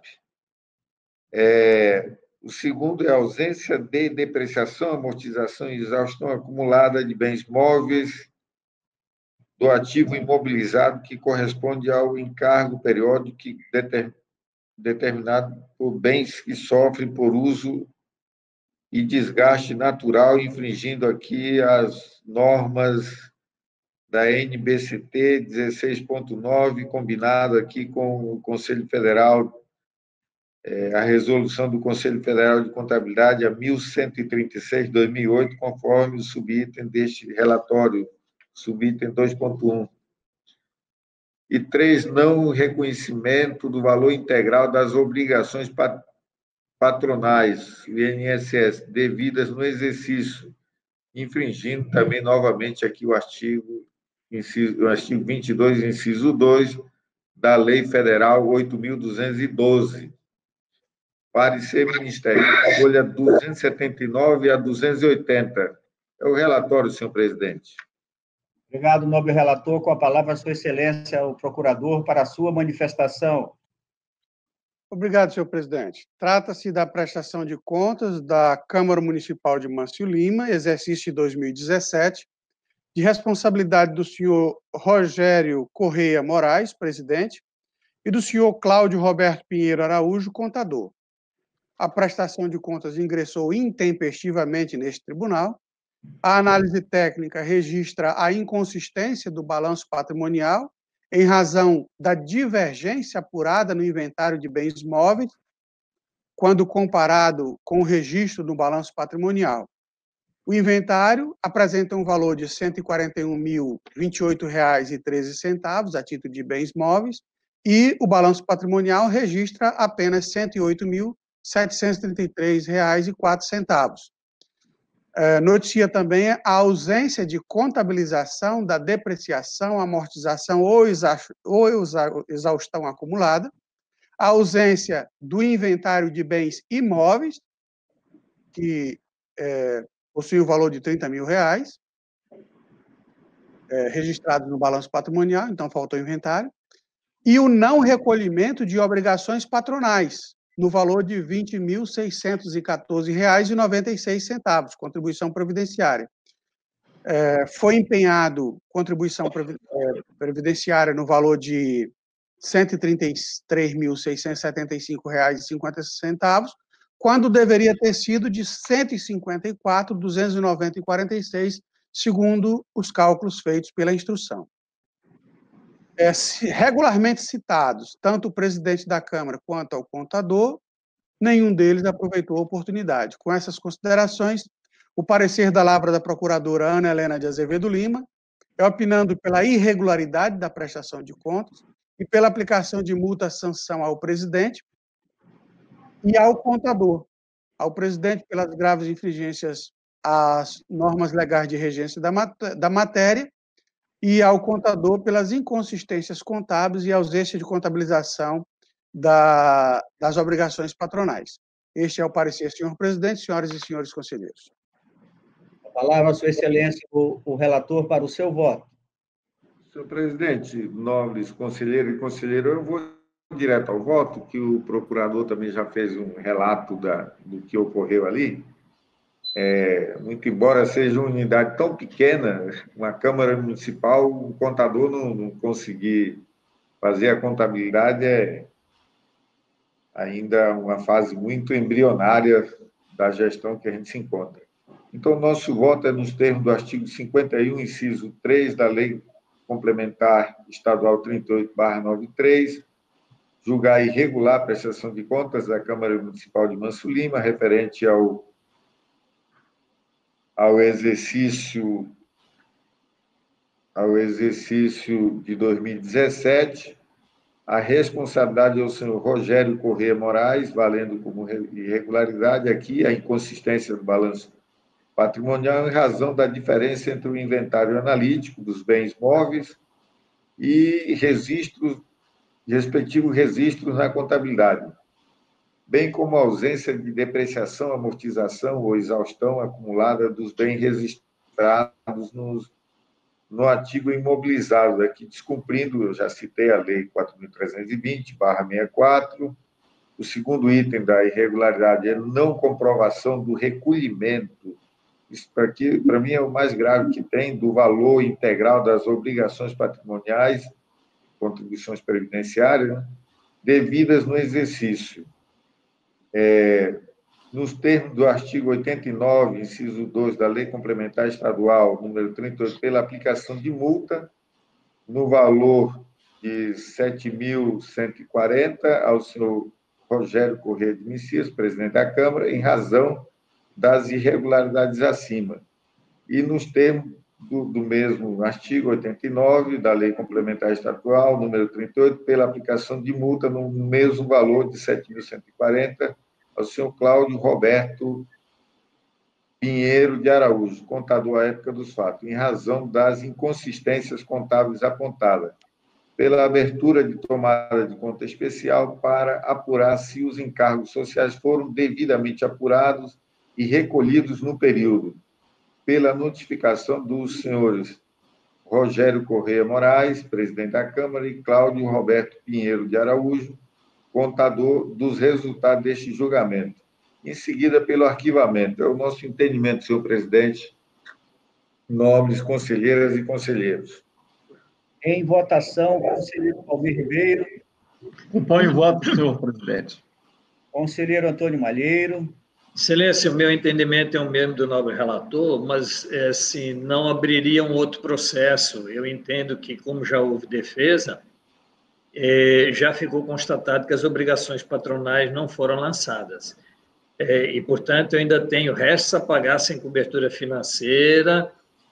O segundo é a ausência de depreciação, amortização e exaustão acumulada de bens móveis do ativo imobilizado que corresponde ao encargo periódico determinado por bens que sofrem por uso e desgaste natural, infringindo aqui as normas da NBCT 16.9, combinado aqui com o Conselho Federal, a resolução do Conselho Federal de Contabilidade, a 1136/2008, conforme o subitem deste relatório, subitem 2.1. E 3, não reconhecimento do valor integral das obrigações patronais, INSS, devidas no exercício, infringindo também novamente aqui o artigo 22, inciso 2, da Lei Federal 8.212. Parecer Ministério, folha 279 a 280. É o relatório, senhor presidente. Obrigado, nobre relator. Com a palavra, Sua Excelência, o procurador, para a sua manifestação. Obrigado, senhor presidente. Trata-se da prestação de contas da Câmara Municipal de Mâncio Lima, exercício de 2017, de responsabilidade do senhor Rogério Correia Moraes, presidente, e do senhor Cláudio Roberto Pinheiro Araújo, contador. A prestação de contas ingressou intempestivamente neste tribunal. A análise técnica registra a inconsistência do balanço patrimonial em razão da divergência apurada no inventário de bens móveis, quando comparado com o registro do balanço patrimonial. O inventário apresenta um valor de R$ 141.028,13 a título de bens móveis e o balanço patrimonial registra apenas R$ 108.733,04. Noticia também a ausência de contabilização da depreciação, amortização ou exaustão acumulada, a ausência do inventário de bens imóveis, que possui o valor de R$ 30 mil, registrado no balanço patrimonial, então faltou inventário, e o não recolhimento de obrigações patronais, no valor de R$ 20.614,96, contribuição previdenciária. Foi empenhado contribuição previdenciária no valor de R$ 133.675,50, quando deveria ter sido de R$ 154.290,46, segundo os cálculos feitos pela instrução. Regularmente citados, tanto o presidente da Câmara quanto ao contador, nenhum deles aproveitou a oportunidade. Com essas considerações, o parecer da lavra da procuradora Ana Helena de Azevedo Lima é opinando pela irregularidade da prestação de contas e pela aplicação de multa-sanção ao presidente e ao contador. Ao presidente pelas graves infringências às normas legais de regência da matéria e ao contador pelas inconsistências contábeis e ausência de contabilização das obrigações patronais. Este é o parecer, senhor presidente, senhoras e senhores conselheiros. Palavra, Sua Excelência, o relator para o seu voto. Senhor presidente, nobres conselheiros e conselheiras, eu vou direto ao voto, que o procurador também já fez um relato do que ocorreu ali. Muito embora seja uma unidade tão pequena, uma Câmara Municipal, o contador não conseguir fazer a contabilidade é ainda uma fase muito embrionária da gestão que a gente se encontra. Então, nosso voto é nos termos do artigo 51, inciso 3 da Lei Complementar Estadual 38/93, julgar irregular a prestação de contas da Câmara Municipal de Manso Lima, referente ao exercício de 2017, a responsabilidade é o senhor Rogério Corrêa Moraes, valendo como irregularidade aqui a inconsistência do balanço patrimonial em razão da diferença entre o inventário analítico dos bens móveis e respectivos registros na contabilidade, bem como a ausência de depreciação, amortização ou exaustão acumulada dos bens registrados no artigo imobilizado, aqui descumprindo, eu já citei a Lei 4.320/64, o segundo item da irregularidade é não comprovação do recolhimento, isso para mim é o mais grave que tem, do valor integral das obrigações patrimoniais, contribuições previdenciárias, né, devidas no exercício. Nos termos do artigo 89, inciso 2 da Lei Complementar Estadual, número 38, pela aplicação de multa no valor de 7.140 ao senhor Rogério Corrêa de Messias, presidente da Câmara, em razão das irregularidades acima. E nos termos do mesmo artigo 89 da Lei Complementar Estadual, número 38, pela aplicação de multa no mesmo valor de 7.140 ao senhor Cláudio Roberto Pinheiro de Araújo, contador à época dos fatos, em razão das inconsistências contábeis apontadas, pela abertura de tomada de conta especial para apurar se os encargos sociais foram devidamente apurados e recolhidos no período, pela notificação dos senhores Rogério Corrêa Moraes, presidente da Câmara, e Cláudio Roberto Pinheiro de Araújo, contador, dos resultados deste julgamento. Em seguida, pelo arquivamento. É o nosso entendimento, senhor presidente, nobres conselheiras e conselheiros. Em votação, conselheiro Valmir Ribeiro. Acompanho o voto, senhor presidente. Conselheiro Antônio Malheiro. Excelência, o meu entendimento é o mesmo do nobre relator, mas assim, não abriria um outro processo. Eu entendo que, como já houve defesa, já ficou constatado que as obrigações patronais não foram lançadas. E, portanto, eu ainda tenho restos a pagar sem cobertura financeira,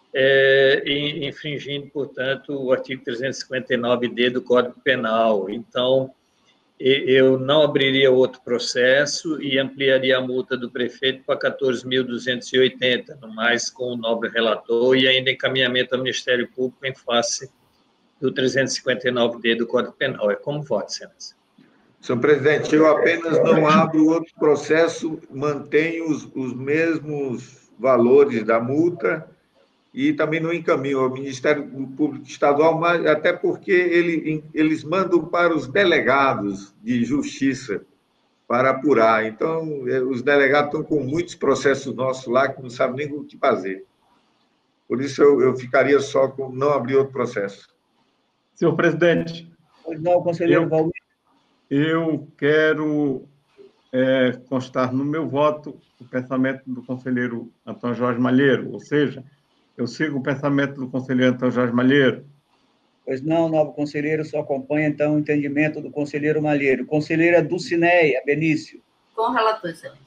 infringindo, portanto, o artigo 359-D do Código Penal. Então, eu não abriria outro processo e ampliaria a multa do prefeito para 14.280, no mais com o nobre relator, e ainda encaminhamento ao Ministério Público em face do 359-D do Código Penal. É como voto, excelência. Senhor presidente, eu apenas não abro outro processo, mantenho os mesmos valores da multa e também não encaminho ao Ministério Público Estadual, mas até porque eles mandam para os delegados de justiça para apurar. Então, os delegados estão com muitos processos nossos lá que não sabem nem o que fazer. Por isso, eu ficaria só com não abrir outro processo. Senhor presidente, Pois não, conselheiro Valmir. Eu quero constar no meu voto o pensamento do conselheiro Antônio Jorge Malheiro, ou seja, eu sigo o pensamento do conselheiro Antônio Jorge Malheiro. Pois não, nobre conselheiro, só acompanha, então, o entendimento do conselheiro Malheiro. Conselheira Dulcineia Benício. Com o relator, excelência.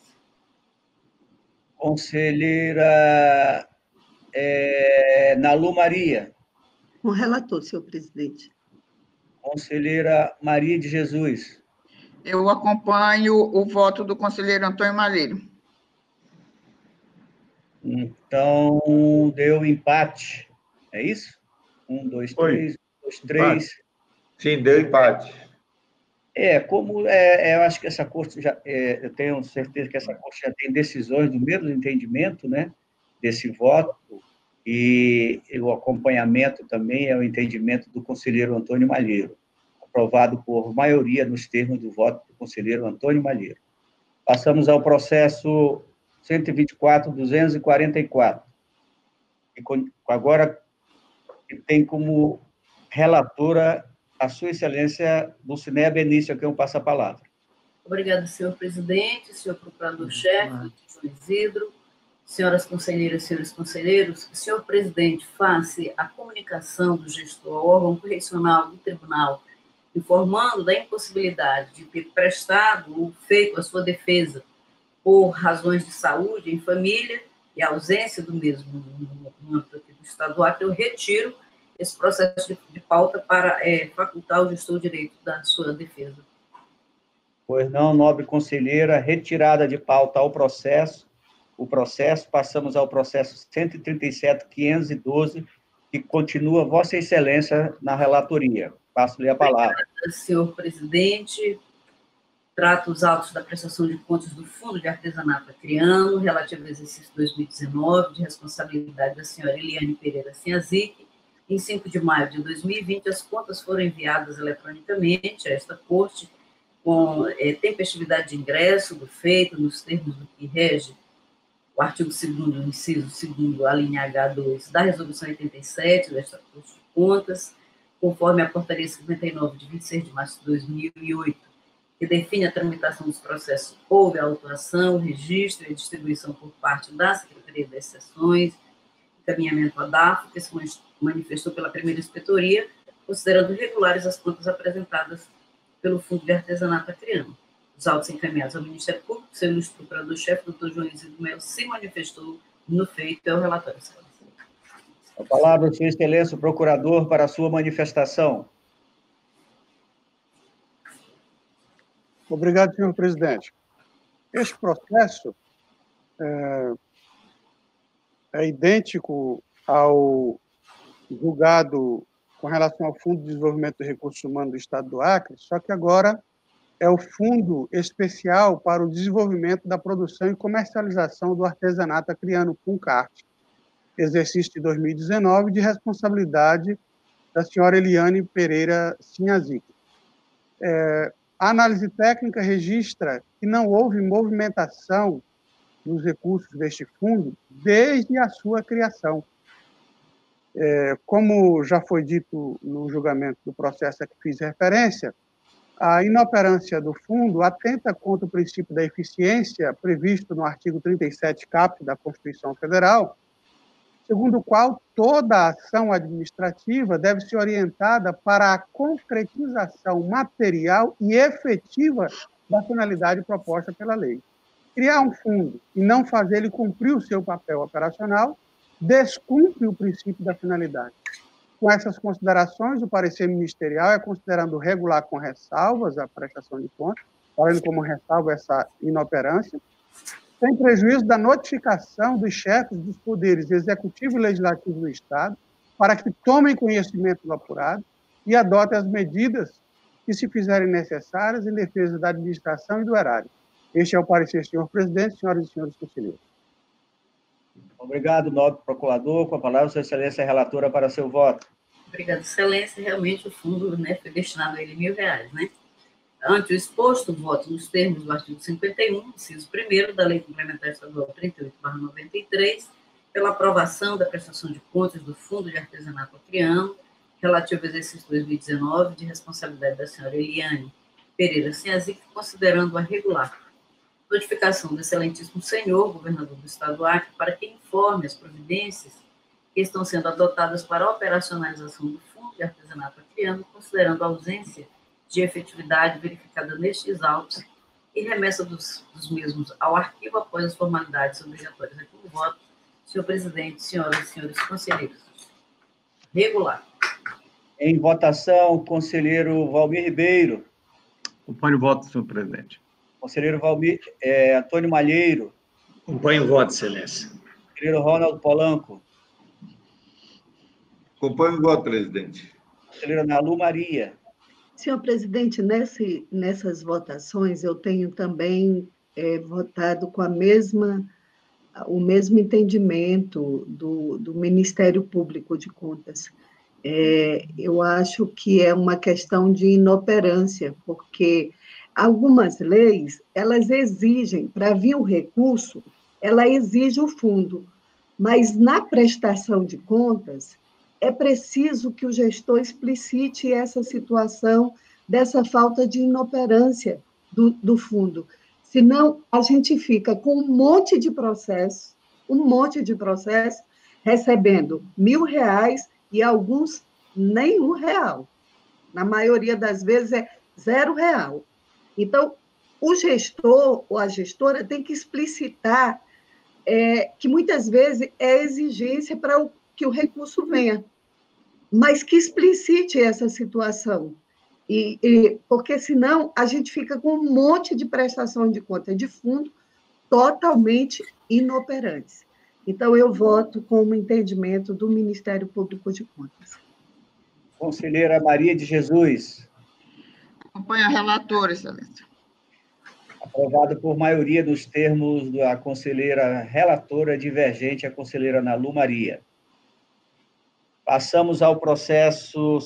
Conselheira Nalu Maria. Com o relator, senhor presidente. Conselheira Maria de Jesus. Eu acompanho o voto do conselheiro Antônio Malheiro. Então, deu empate. É isso? 1, 2, 3. 1, 2, 3. Sim, deu empate. Eu acho que essa corte já... eu tenho certeza que essa corte já tem decisões do mesmo entendimento, né? desse voto e o acompanhamento também é o entendimento do conselheiro Antônio Malheiro, aprovado por maioria nos termos do voto do conselheiro Antônio Malheiro. Passamos ao processo 124.244. E agora tem como relatora a Sua Excelência Dulcinea Benício, a quem eu passo a palavra. Obrigada, senhor presidente, senhor procurador-chefe, doutor Isidro, senhoras conselheiras, senhores conselheiros. Senhor presidente, face à comunicação do gestor ao órgão correcional do tribunal, informando da impossibilidade de ter prestado ou feito a sua defesa por razões de saúde em família e a ausência do mesmo no âmbito do Estado do Acre, eu retiro esse processo de pauta para facultar o gestor o direito da sua defesa. Pois não, nobre conselheira, retirada de pauta ao processo. O processo, passamos ao processo 137.512, que continua Vossa Excelência na relatoria. Passo-lhe a palavra. Obrigada, senhor presidente. Trato os autos da prestação de contas do Fundo de Artesanato Acreano, relativo ao exercício 2019, de responsabilidade da senhora Eliane Pereira Sinhazic. Em 5 de maio de 2020, as contas foram enviadas eletronicamente a esta corte, com tempestividade de ingresso do feito, nos termos do que rege o artigo 2º, inciso 2º, a linha H2, da Resolução 87 desta Corte de Contas, conforme a Portaria 59, de 26 de março de 2008, que define a tramitação dos processos. Houve a autuação, registro e distribuição por parte da Secretaria das Seções, encaminhamento à DAFO, que se manifestou pela primeira inspetoria, considerando regulares as contas apresentadas pelo Fundo de Artesanato Acreano. Os autos encaminhados ao Ministério Público, seu ilustre procurador-chefe, doutor João Isidro Melo, se manifestou no feito. É o relatório. A palavra, Sua Excelência, o procurador, para a sua manifestação. Obrigado, senhor presidente. Este processo é idêntico ao julgado com relação ao Fundo de Desenvolvimento de Recursos Humanos do Estado do Acre, só que agora é o Fundo Especial para o Desenvolvimento da Produção e Comercialização do Artesanato Acreano, FUNCART, exercício de 2019, de responsabilidade da senhora Eliane Pereira Sinhazic. A análise técnica registra que não houve movimentação dos recursos deste fundo desde a sua criação. Como já foi dito no julgamento do processo a que fiz referência, a inoperância do fundo atenta contra o princípio da eficiência previsto no artigo 37 caput da Constituição Federal, segundo o qual toda ação administrativa deve ser orientada para a concretização material e efetiva da finalidade proposta pela lei. Criar um fundo e não fazer ele cumprir o seu papel operacional descumpre o princípio da finalidade. Com essas considerações, o parecer ministerial é considerando regular com ressalvas a prestação de contas, falando como ressalva essa inoperância, sem prejuízo da notificação dos chefes dos poderes executivo e legislativo do Estado, para que tomem conhecimento do apurado e adotem as medidas que se fizerem necessárias em defesa da administração e do erário. Este é o parecer, senhor presidente, senhoras e senhores conselheiros. Obrigado, nobre procurador. Com a palavra, Sua Excelência, relatora, para seu voto. Obrigada, Excelência. Realmente, o fundo foi destinado a ele R$1.000, né? Ante o exposto, voto nos termos do artigo 51, inciso 1º, da Lei Complementar Estadual 38/93, pela aprovação da prestação de contas do Fundo de Artesanato Acreano, relativo ao exercício 2019, de responsabilidade da senhora Eliane Pereira Sinhazic, considerando-a regular. Notificação do excelentíssimo senhor, governador do Estado do Acre, para que informe as providências que estão sendo adotadas para a operacionalização do Fundo de Artesanato Acreano, considerando a ausência de efetividade verificada nestes autos e remessa dos mesmos ao arquivo após as formalidades obrigatórias. Aqui no voto, senhor presidente, senhoras e senhores conselheiros. Regular. Em votação, conselheiro Valmir Ribeiro. Acompanho o voto, senhor presidente. Conselheiro Antônio Malheiro. Acompanho o voto, Excelência. Conselheiro Ronaldo Polanco. Acompanho o voto, presidente. Conselheira Nalu Maria. Senhor presidente, nessas votações eu tenho também votado com a mesma o mesmo entendimento do Ministério Público de Contas. Eu acho que é uma questão de inoperância, porque algumas leis, elas exigem, para vir o recurso, ela exige o fundo, mas na prestação de contas, é preciso que o gestor explicite essa situação dessa falta de inoperância do fundo. Senão, a gente fica com um monte de processo, recebendo R$ 1.000 e alguns nem R$ 1. Na maioria das vezes é R$ 0. Então, o gestor ou a gestora tem que explicitar que muitas vezes é exigência para que o recurso venha, mas que explicite essa situação. Porque, senão, a gente fica com um monte de prestação de conta de fundo totalmente inoperantes. Então, eu voto com o entendimento do Ministério Público de Contas. Conselheira Maria de Jesus. Acompanha a relatora, excelência. Aprovado por maioria nos termos da conselheira relatora divergente, a conselheira Ana Lu Maria. Passamos ao processo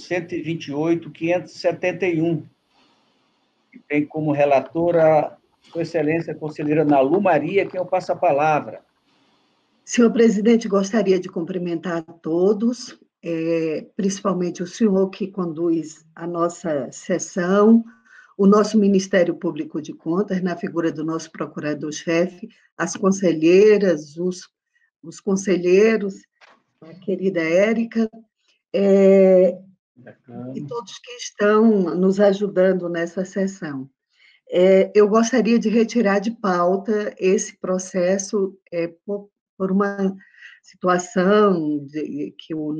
128.571, que tem como relatora Sua Excelência a conselheira Ana Lu Maria, quem eu passo a palavra. Senhor presidente, gostaria de cumprimentar a todos, principalmente o senhor que conduz a nossa sessão, o nosso Ministério Público de Contas, na figura do nosso procurador-chefe, as conselheiras, os conselheiros, a querida Érica, e todos que estão nos ajudando nessa sessão. Eu gostaria de retirar de pauta esse processo por uma situação que o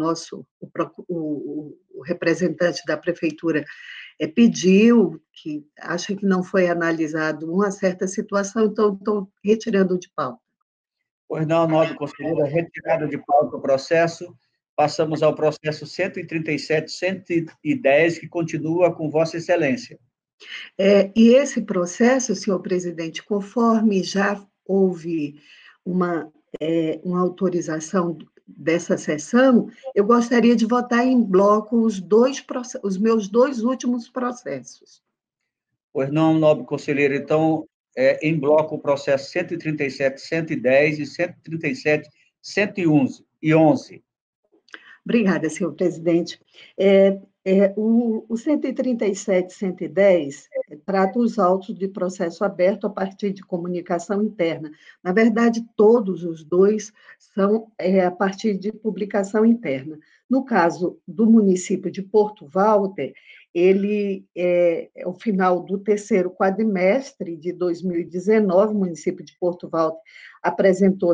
representante da prefeitura pediu, que acha que não foi analisado uma certa situação, então estou retirando de pauta. Pois não, nobre conselheira, retirado de pauta o processo, passamos ao processo 137.110, que continua com Vossa Excelência. E esse processo, senhor presidente, conforme já houve uma autorização dessa sessão, eu gostaria de votar em bloco os meus 2 últimos processos. Pois não, nobre conselheiro, então, em bloco o processo 137.110 e 137.111. Obrigada, senhor presidente. O 137.110 trata os autos de processo aberto a partir de comunicação interna. Na verdade, todos os 2 são a partir de publicação interna. No caso do município de Porto Walter, ele, ao final do 3º quadrimestre de 2019, o município de Porto Walter apresentou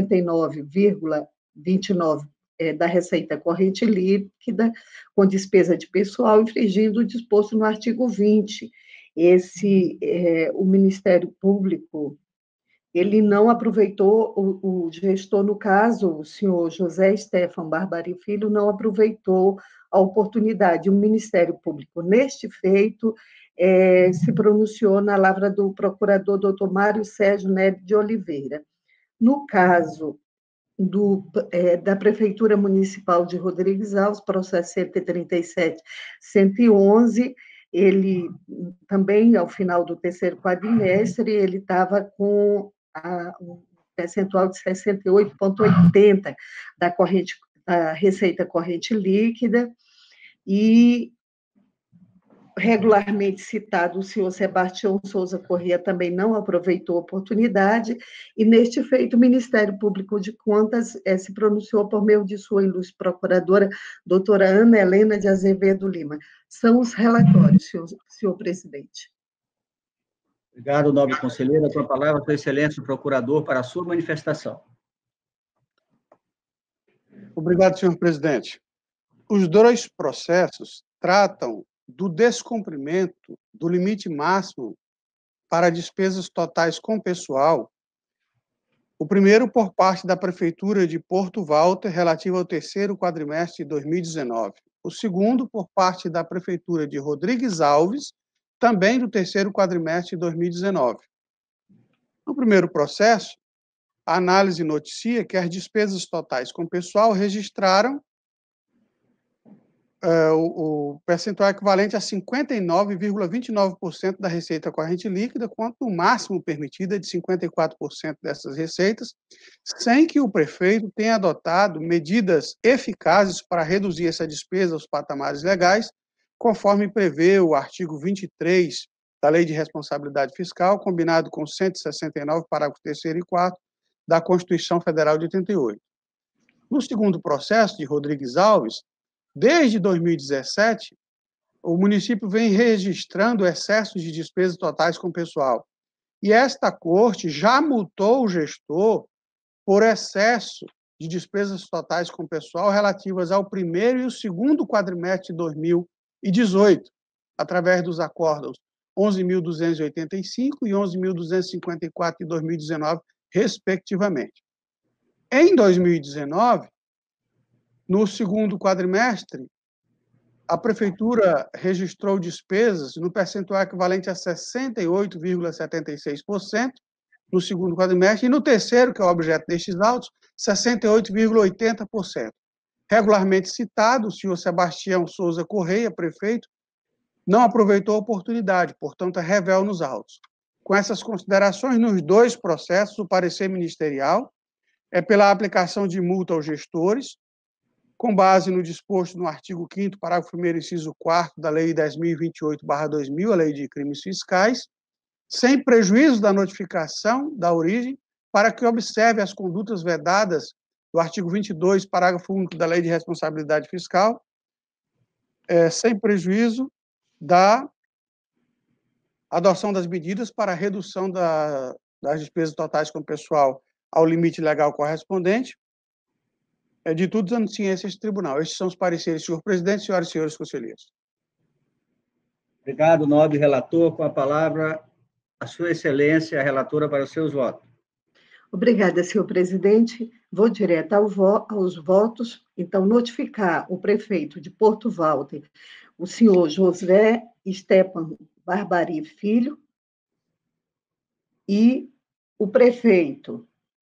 59,29% da receita corrente líquida, com despesa de pessoal, infringindo o disposto no artigo 20. O Ministério Público, ele não aproveitou, o gestor, no caso, o senhor José Stefan Barbari Filho, não aproveitou a oportunidade. O Ministério Público, neste feito, se pronunciou na lavra do procurador doutor Mário Sérgio Neves de Oliveira. No caso da Prefeitura Municipal de Rodrigues Alves, processo 137.111, ele também, ao final do 3º quadrimestre, ele estava com um percentual de 68,80% da receita corrente líquida, e regularmente citado, o senhor Sebastião Souza Corrêa também não aproveitou a oportunidade, e neste feito o Ministério Público de Contas se pronunciou por meio de sua ilustre procuradora, doutora Ana Helena de Azevedo Lima. São os relatórios, senhor presidente. Obrigado, nobre conselheira. Com a palavra, Sua Excelência, o procurador, para a sua manifestação. Obrigado, senhor presidente. Os 2 processos tratam do descumprimento do limite máximo para despesas totais com pessoal. O primeiro por parte da Prefeitura de Porto Walter, relativo ao 3º quadrimestre de 2019. O segundo por parte da Prefeitura de Rodrigues Alves, também do 3º quadrimestre de 2019. No primeiro processo, a análise noticia que as despesas totais com pessoal registraram o percentual equivalente a 59,29% da receita corrente líquida, quanto o máximo permitido é de 54% dessas receitas, sem que o prefeito tenha adotado medidas eficazes para reduzir essa despesa aos patamares legais, conforme prevê o artigo 23 da Lei de Responsabilidade Fiscal, combinado com 169, parágrafos 3º e 4º, da Constituição Federal de 88. No segundo processo de Rodrigues Alves, desde 2017, o município vem registrando excessos de despesas totais com pessoal. E esta corte já multou o gestor por excesso de despesas totais com pessoal relativas ao primeiro e o segundo quadrimestre de 2018, através dos acórdãos 11.285 e 11.254 de 2019, respectivamente. Em 2019, no segundo quadrimestre, a Prefeitura registrou despesas no percentual equivalente a 68,76% no segundo quadrimestre, e no terceiro, que é o objeto destes autos, 68,80%. Regularmente citado, o senhor Sebastião Souza Correia, prefeito, não aproveitou a oportunidade, portanto, é revel nos autos. Com essas considerações, nos dois processos, o parecer ministerial é pela aplicação de multa aos gestores, com base no disposto no artigo 5º, parágrafo 1º, inciso 4º da Lei 10.028/2000, a Lei de Crimes Fiscais, sem prejuízo da notificação da origem, para que observe as condutas vedadas do artigo 22, parágrafo único da Lei de Responsabilidade Fiscal, sem prejuízo da adoção das medidas para a redução das despesas totais com o pessoal ao limite legal correspondente, de tudo dando ciência a este tribunal. Estes são os pareceres, senhor presidente, senhoras e senhores conselheiros. Obrigado, nobre relator. Com a palavra, a sua excelência, a relatora, para os seus votos. Obrigada, senhor presidente. Vou direto aos votos. Então, notificar o prefeito de Porto Walter, o senhor José Estepan Barbari Filho, e o prefeito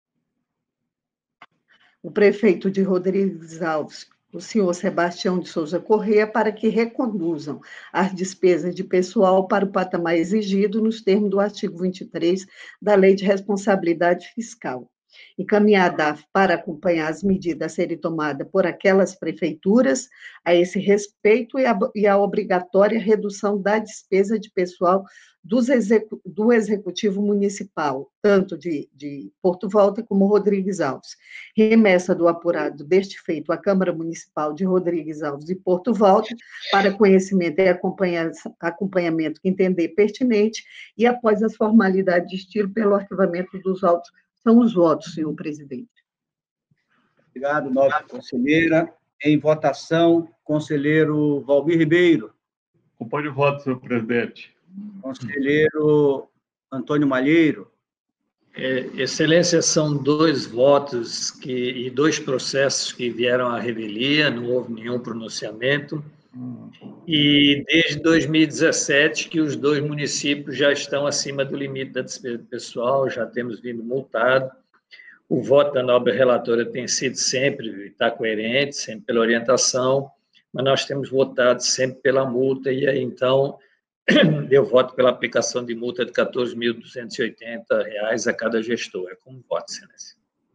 de Rodrigues Alves, o senhor Sebastião de Souza Correia, para que reconduzam as despesas de pessoal para o patamar exigido nos termos do artigo 23 da Lei de Responsabilidade Fiscal. Encaminhar a DAF para acompanhar as medidas a serem tomadas por aquelas prefeituras a esse respeito e a obrigatória redução da despesa de pessoal do Executivo Municipal, tanto de Porto Walter como Rodrigues Alves. Remessa do apurado deste feito à Câmara Municipal de Rodrigues Alves e Porto Walter para conhecimento e acompanhamento que entender pertinente e após as formalidades de estilo pelo arquivamento dos autos. São os votos, senhor presidente. Obrigado, nobre conselheira. Em votação, conselheiro Valmir Ribeiro. Acompanhe o voto, senhor presidente. Conselheiro Antônio Malheiro. Excelência, são 2 votos e 2 processos que vieram à revelia, não houve nenhum pronunciamento. E desde 2017 que os 2 municípios já estão acima do limite da despesa pessoal, já temos vindo multado. O voto da nobre relatora tem sido sempre, está coerente, sempre pela orientação, mas nós temos votado sempre pela multa, e aí, então, eu voto pela aplicação de multa de R$ 14.280 a cada gestor. É como voto, excelência.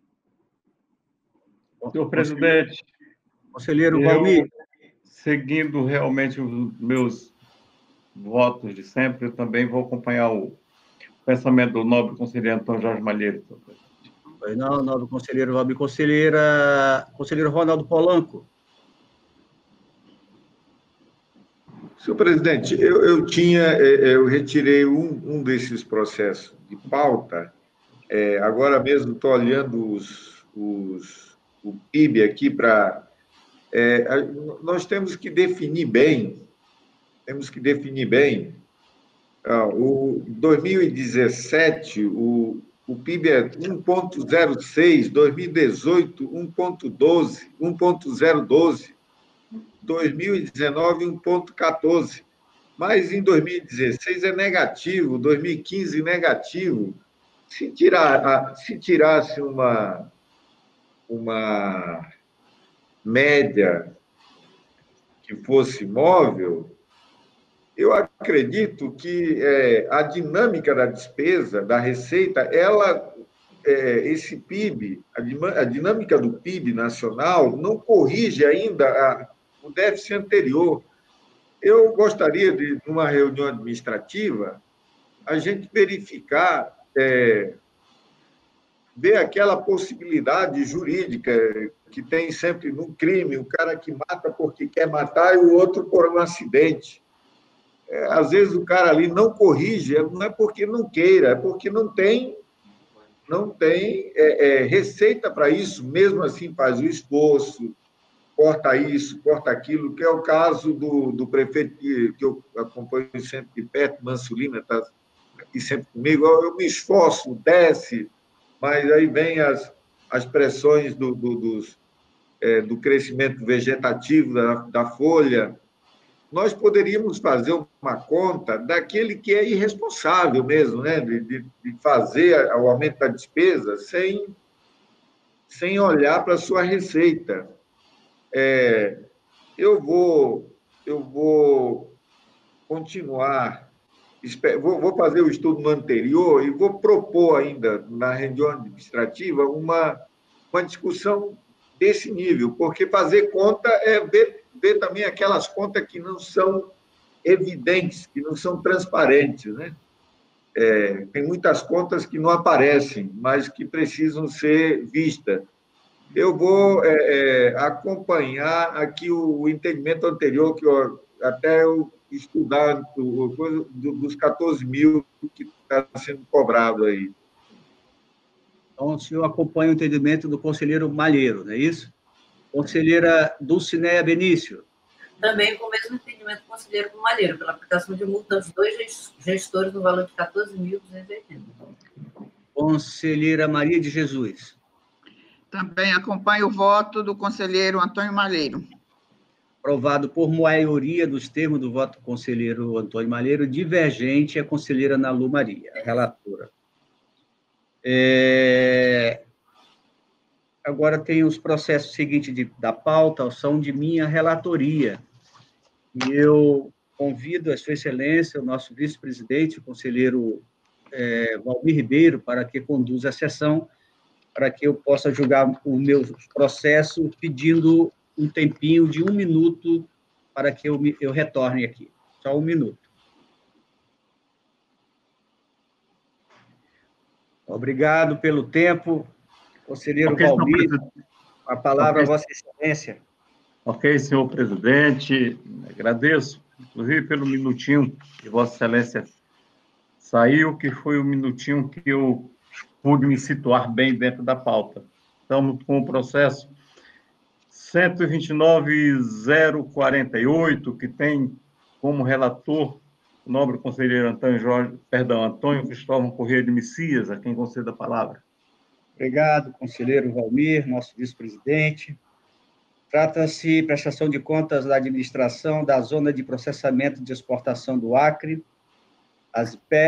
Senhor presidente, conselheiro Valmir. Seguindo realmente os meus votos de sempre, eu também vou acompanhar o pensamento do nobre conselheiro Antônio Jorge Malheiro. Pois não, nobre conselheiro Valmir. Conselheiro Ronaldo Polanco. Senhor presidente, eu retirei um desses processos de pauta. Agora mesmo estou olhando o PIB aqui para... nós temos que definir bem, o 2017, o PIB é 1,06, 2018, 1,012, 2019, 1,14, mas em 2016 é negativo, 2015 negativo, se tirasse uma média que fosse móvel, eu acredito que a dinâmica da despesa, da receita, esse PIB, a dinâmica do PIB nacional não corrige ainda o déficit anterior. Eu gostaria de, numa reunião administrativa, a gente verificar, ver aquela possibilidade jurídica que tem sempre no crime, o cara que mata porque quer matar e o outro por um acidente. Às vezes o cara ali não corrige, não é porque não queira, é porque não tem receita para isso, mesmo assim faz o esforço, corta isso, corta aquilo, que é o caso do prefeito que eu acompanho sempre de perto, Mansulina, está aqui sempre comigo. Eu me esforço, desce, mas aí vem as pressões do crescimento vegetativo da folha. Nós poderíamos fazer uma conta daquele que é irresponsável mesmo, né? de fazer o aumento da despesa sem olhar para a sua receita. Eu vou continuar, vou fazer o estudo no anterior e vou propor ainda, na reunião administrativa, uma discussão desse nível, porque fazer conta é ver também aquelas contas que não são evidentes, que não são transparentes, né? Tem muitas contas que não aparecem, mas que precisam ser vistas. Eu vou acompanhar aqui o entendimento anterior, que até eu estudar dos 14 mil que está sendo cobrado aí. Então, o senhor acompanha o entendimento do conselheiro Malheiro, não é isso? Conselheira Dulcinéia Benício. Também com o mesmo entendimento do conselheiro Malheiro, pela aplicação de multa aos 2 gestores no valor de 14.280. Conselheira Maria de Jesus. Também acompanho o voto do conselheiro Antônio Malheiro. Aprovado por maioria dos termos do voto do conselheiro Antônio Malheiro, divergente a conselheira Nalu Maria, relatora. Agora tem os processos seguintes da pauta, são de minha relatoria. E eu convido a Sua Excelência, o nosso vice-presidente, o conselheiro Valmir Ribeiro, para que conduza a sessão, para que eu possa julgar o meu processo, pedindo um tempinho de 1 minuto para que eu retorne aqui. Só 1 minuto. Obrigado pelo tempo. Conselheiro Valmir, a palavra a Vossa Excelência. Ok, senhor presidente, agradeço, inclusive, pelo minutinho que Vossa Excelência saiu, que foi o minutinho que eu pude me situar bem dentro da pauta. Estamos com o processo 129.048, que tem como relator o nobre conselheiro Antônio Cristóvão Corrêa de Messias, a quem concedo a palavra. Obrigado, conselheiro Valmir, nosso vice-presidente. Trata-se de prestação de contas da administração da Zona de Processamento de Exportação do Acre, a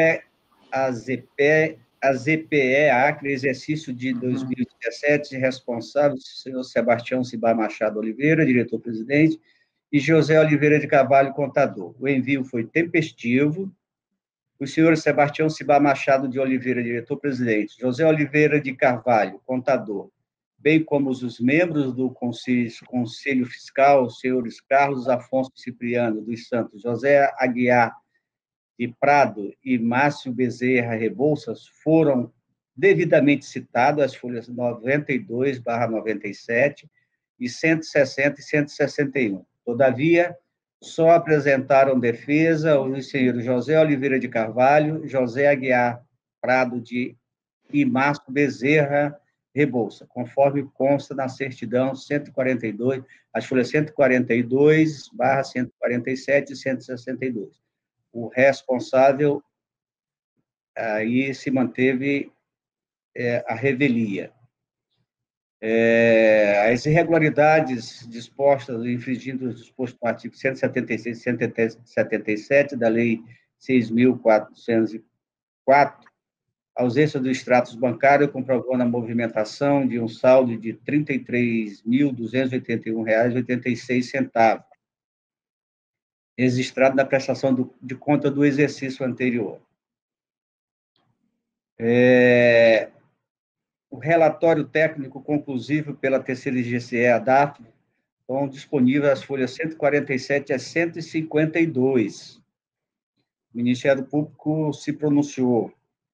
ZPE Acre, exercício de 2017, responsável, senhor Sebastião Cibá Machado Oliveira, diretor-presidente, e José Oliveira de Carvalho, contador. O envio foi tempestivo. Os senhores Sebastião Cibá Machado de Oliveira, diretor-presidente, José Oliveira de Carvalho, contador, bem como os membros do Conselho Fiscal, os senhores Carlos Afonso Cipriano dos Santos, José Aguiar de Prado e Márcio Bezerra Rebouças, foram devidamente citados as folhas 92/97 e 160 e 161. Todavia, só apresentaram defesa os senhores José Oliveira de Carvalho, José Aguiar Prado e Márcio Bezerra Rebouça, conforme consta na certidão 142, as folhas 142/147 e 162. O responsável aí se manteve a revelia. As irregularidades dispostas, infringindo os dispostos no artigo 176 e 177 da Lei 6.404, ausência do extrato bancário, comprovando a movimentação de um saldo de R$ 33.281,86, registrado na prestação de conta do exercício anterior. O relatório técnico conclusivo pela terceira IGCE, a DAF, estão disponíveis as folhas 147 a 152. O Ministério Público se pronunciou.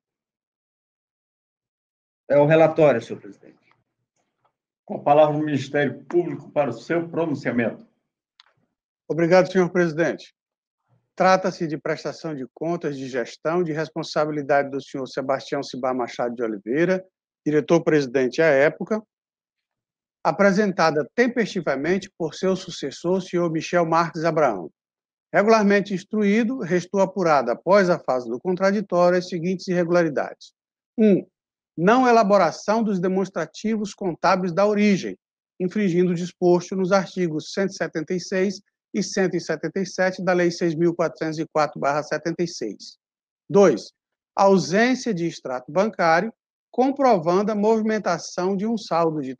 É o relatório, senhor presidente. Com a palavra o Ministério Público para o seu pronunciamento. Obrigado, senhor presidente. Trata-se de prestação de contas de gestão de responsabilidade do senhor Sebastião Cibá Machado de Oliveira, diretor-presidente à época, apresentada tempestivamente por seu sucessor, senhor Michel Marques Abraão. Regularmente instruído, restou apurada, após a fase do contraditório, as seguintes irregularidades. 1. Não elaboração dos demonstrativos contábeis da origem, infringindo o disposto nos artigos 176 e 177 da Lei 6.404/76. 2. Ausência de extrato bancário, comprovando a movimentação de um saldo de R$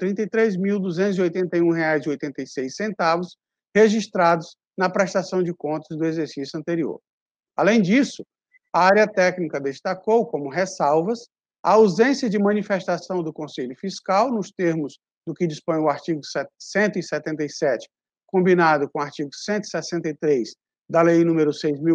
33.281,86 registrados na prestação de contas do exercício anterior. Além disso, a área técnica destacou como ressalvas a ausência de manifestação do Conselho Fiscal, nos termos do que dispõe o artigo 177, combinado com o artigo 163 da Lei nº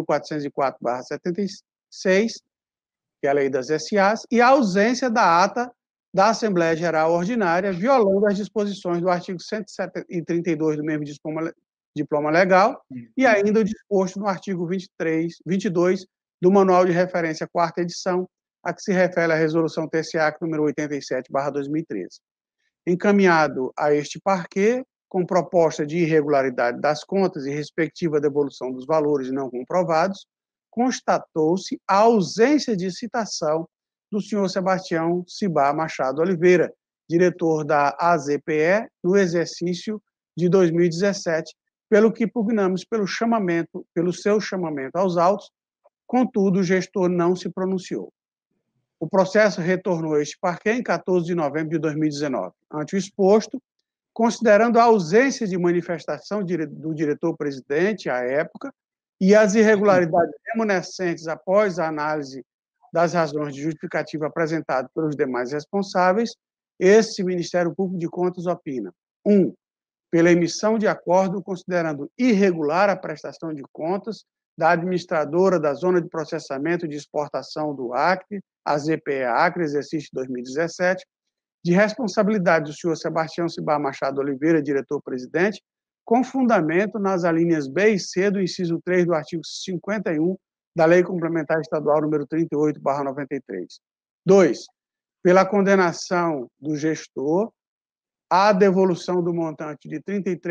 6.404/76, que é a Lei das SAs, e a ausência da ata da Assembleia Geral Ordinária, violando as disposições do artigo 132 do mesmo diploma legal, e ainda o disposto no artigo 22 do Manual de Referência, quarta edição, a que se refere a Resolução TSA número 87/2013. Encaminhado a este parquê, com proposta de irregularidade das contas e respectiva devolução dos valores não comprovados, constatou-se a ausência de citação do senhor Sebastião Cibá Machado Oliveira, diretor da AZPE, no exercício de 2017, pelo que pugnamos pelo seu chamamento aos autos, contudo, o gestor não se pronunciou. O processo retornou a este parquê em 14 de novembro de 2019. Ante o exposto, considerando a ausência de manifestação do diretor-presidente à época e as irregularidades remanescentes após a análise das razões de justificativa apresentadas pelos demais responsáveis, esse Ministério Público de Contas opina: 1. Pela emissão de acordo considerando irregular a prestação de contas da administradora da Zona de Processamento de Exportação do Acre, a ZPE Acre, exercício 2017, de responsabilidade do senhor Sebastião Cibá Machado Oliveira, diretor-presidente, com fundamento nas alíneas B e C do inciso 3 do artigo 51 da Lei Complementar Estadual número 38/93. 2. Pela condenação do gestor à devolução do montante de R$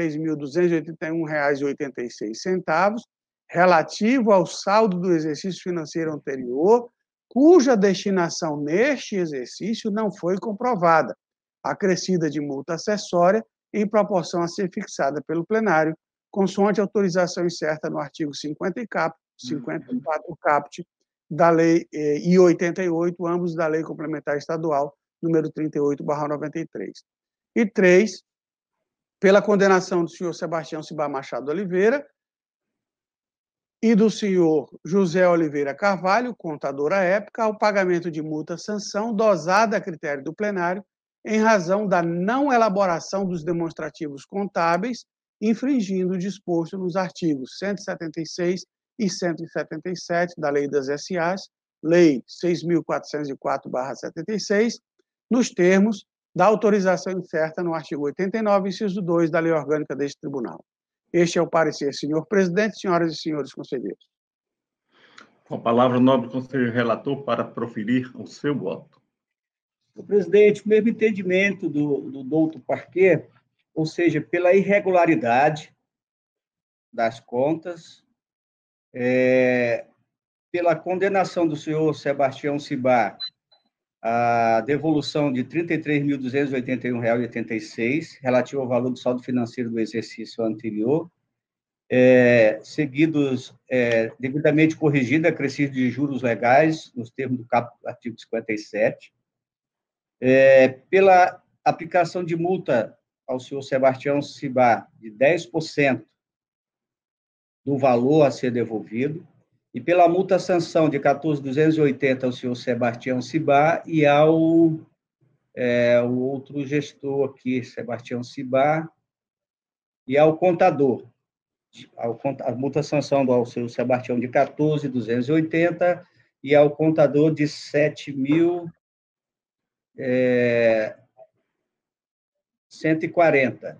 33.281,86, relativo ao saldo do exercício financeiro anterior, cuja destinação neste exercício não foi comprovada, acrescida de multa acessória em proporção a ser fixada pelo plenário, consoante autorização incerta no artigo 54 caput da Lei e 88, ambos da Lei Complementar Estadual número 38/93. E 3, pela condenação do senhor Sebastião Cibá Machado Oliveira e do senhor José Oliveira Carvalho, contador à época, ao pagamento de multa-sanção dosada a critério do plenário, em razão da não elaboração dos demonstrativos contábeis, infringindo o disposto nos artigos 176 e 177 da Lei das SAs, Lei 6.404/76, nos termos da autorização incerta no artigo 89, inciso 2 da Lei Orgânica deste Tribunal. Este é o parecer, senhor presidente, senhoras e senhores conselheiros. Com a palavra, o nobre conselheiro relator para proferir o seu voto. Senhor presidente, o mesmo entendimento do douto parquê, ou seja, pela irregularidade das contas, pela condenação do senhor Sebastião Cibá a devolução de R$ 33.281,86, relativo ao valor do saldo financeiro do exercício anterior, seguidos, devidamente corrigida, acrescido de juros legais, nos termos do artigo 57, pela aplicação de multa ao senhor Sebastião Cibá de 10% do valor a ser devolvido, e pela multa-sanção de 14.280 ao senhor Sebastião Cibá e ao o outro gestor aqui, Sebastião Cibá, e ao contador. A multa-sanção ao senhor Sebastião de 14.280 e ao contador de 7.140.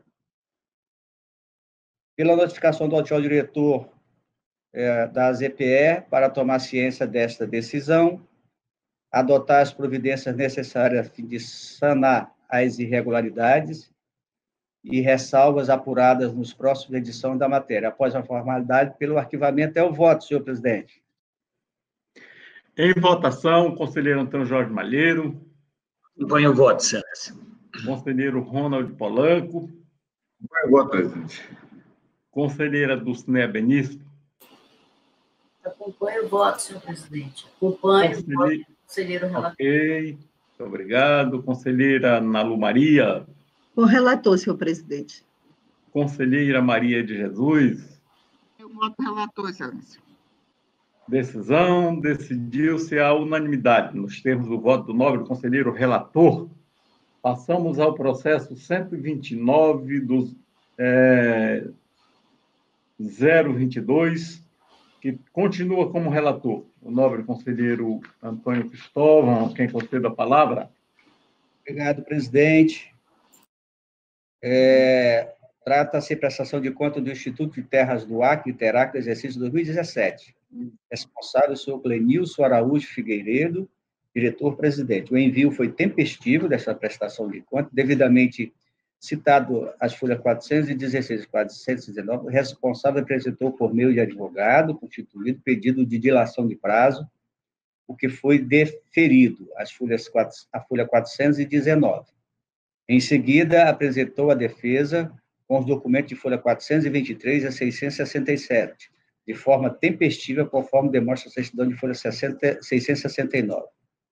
Pela notificação do atual diretor da ZPE para tomar ciência desta decisão, adotar as providências necessárias a fim de sanar as irregularidades e ressalvas apuradas nos próximos edições da matéria. Após a formalidade, pelo arquivamento, é o voto, senhor presidente. Em votação, conselheiro Antônio Jorge Malheiro. Acompanho o voto, excelência. Conselheiro Ronald Polanco. Acompanho o voto, presidente. Conselheira Dulcinea Benício. Acompanho o voto, senhor presidente. Acompanho o voto, conselheiro relator. Ok, muito obrigado. Conselheira Nalu Maria. Com o relator, senhor presidente. Conselheira Maria de Jesus. Eu voto relator, excelência. Decisão, decidiu-se a unanimidade, nos termos do voto do nobre conselheiro relator. Passamos ao processo 129 dos 022, que continua como relator. O nobre conselheiro Antônio Cristóvão, quem concede a palavra. Obrigado, presidente. Trata-se de prestação de conta do Instituto de Terras do Acre, Interacre, exercício 2017. Responsável, o senhor Clenilson Araújo Figueiredo, diretor-presidente. O envio foi tempestivo dessa prestação de conta, devidamente citado as folhas 416 e 419, o responsável apresentou por meio de advogado constituído pedido de dilação de prazo, o que foi deferido, a folha 419. Em seguida, apresentou a defesa com os documentos de folha 423 a 667, de forma tempestiva, conforme demonstra a certidão de folha 669.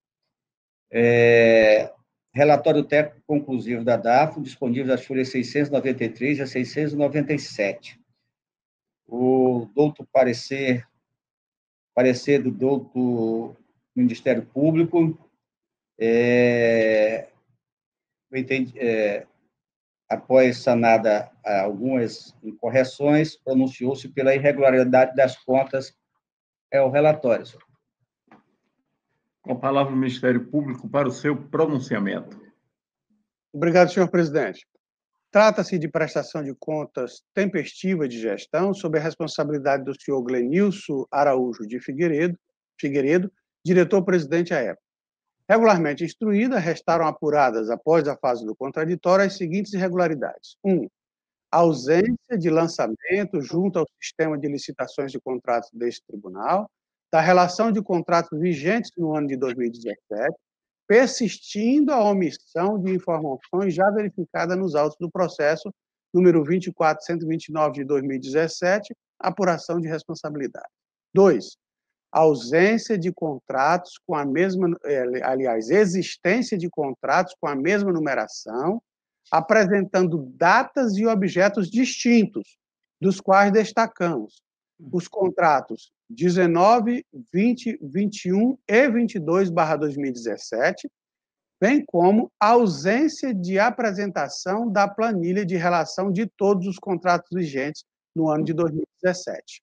Relatório técnico conclusivo da DAFO, disponível das folhas 693 a 697. O douto parecer do douto Ministério Público, após sanada algumas incorreções, pronunciou-se pela irregularidade das contas. É o relatório, senhor. Com a palavra o Ministério Público para o seu pronunciamento. Obrigado, senhor presidente. Trata-se de prestação de contas tempestiva de gestão sob a responsabilidade do senhor Clenilson Araújo de Figueiredo, diretor-presidente à época. Regularmente instruída, restaram apuradas, após a fase do contraditório, as seguintes irregularidades. 1. Ausência de lançamento junto ao sistema de licitações de contratos deste tribunal, da relação de contratos vigentes no ano de 2017, persistindo a omissão de informações já verificadas nos autos do processo número 24.129 de 2017, apuração de responsabilidade. 2. Ausência de contratos com a mesma, existência de contratos com a mesma numeração, apresentando datas e objetos distintos, dos quais destacamos os contratos 19, 20, 21 e 22/2017, bem como a ausência de apresentação da planilha de relação de todos os contratos vigentes no ano de 2017.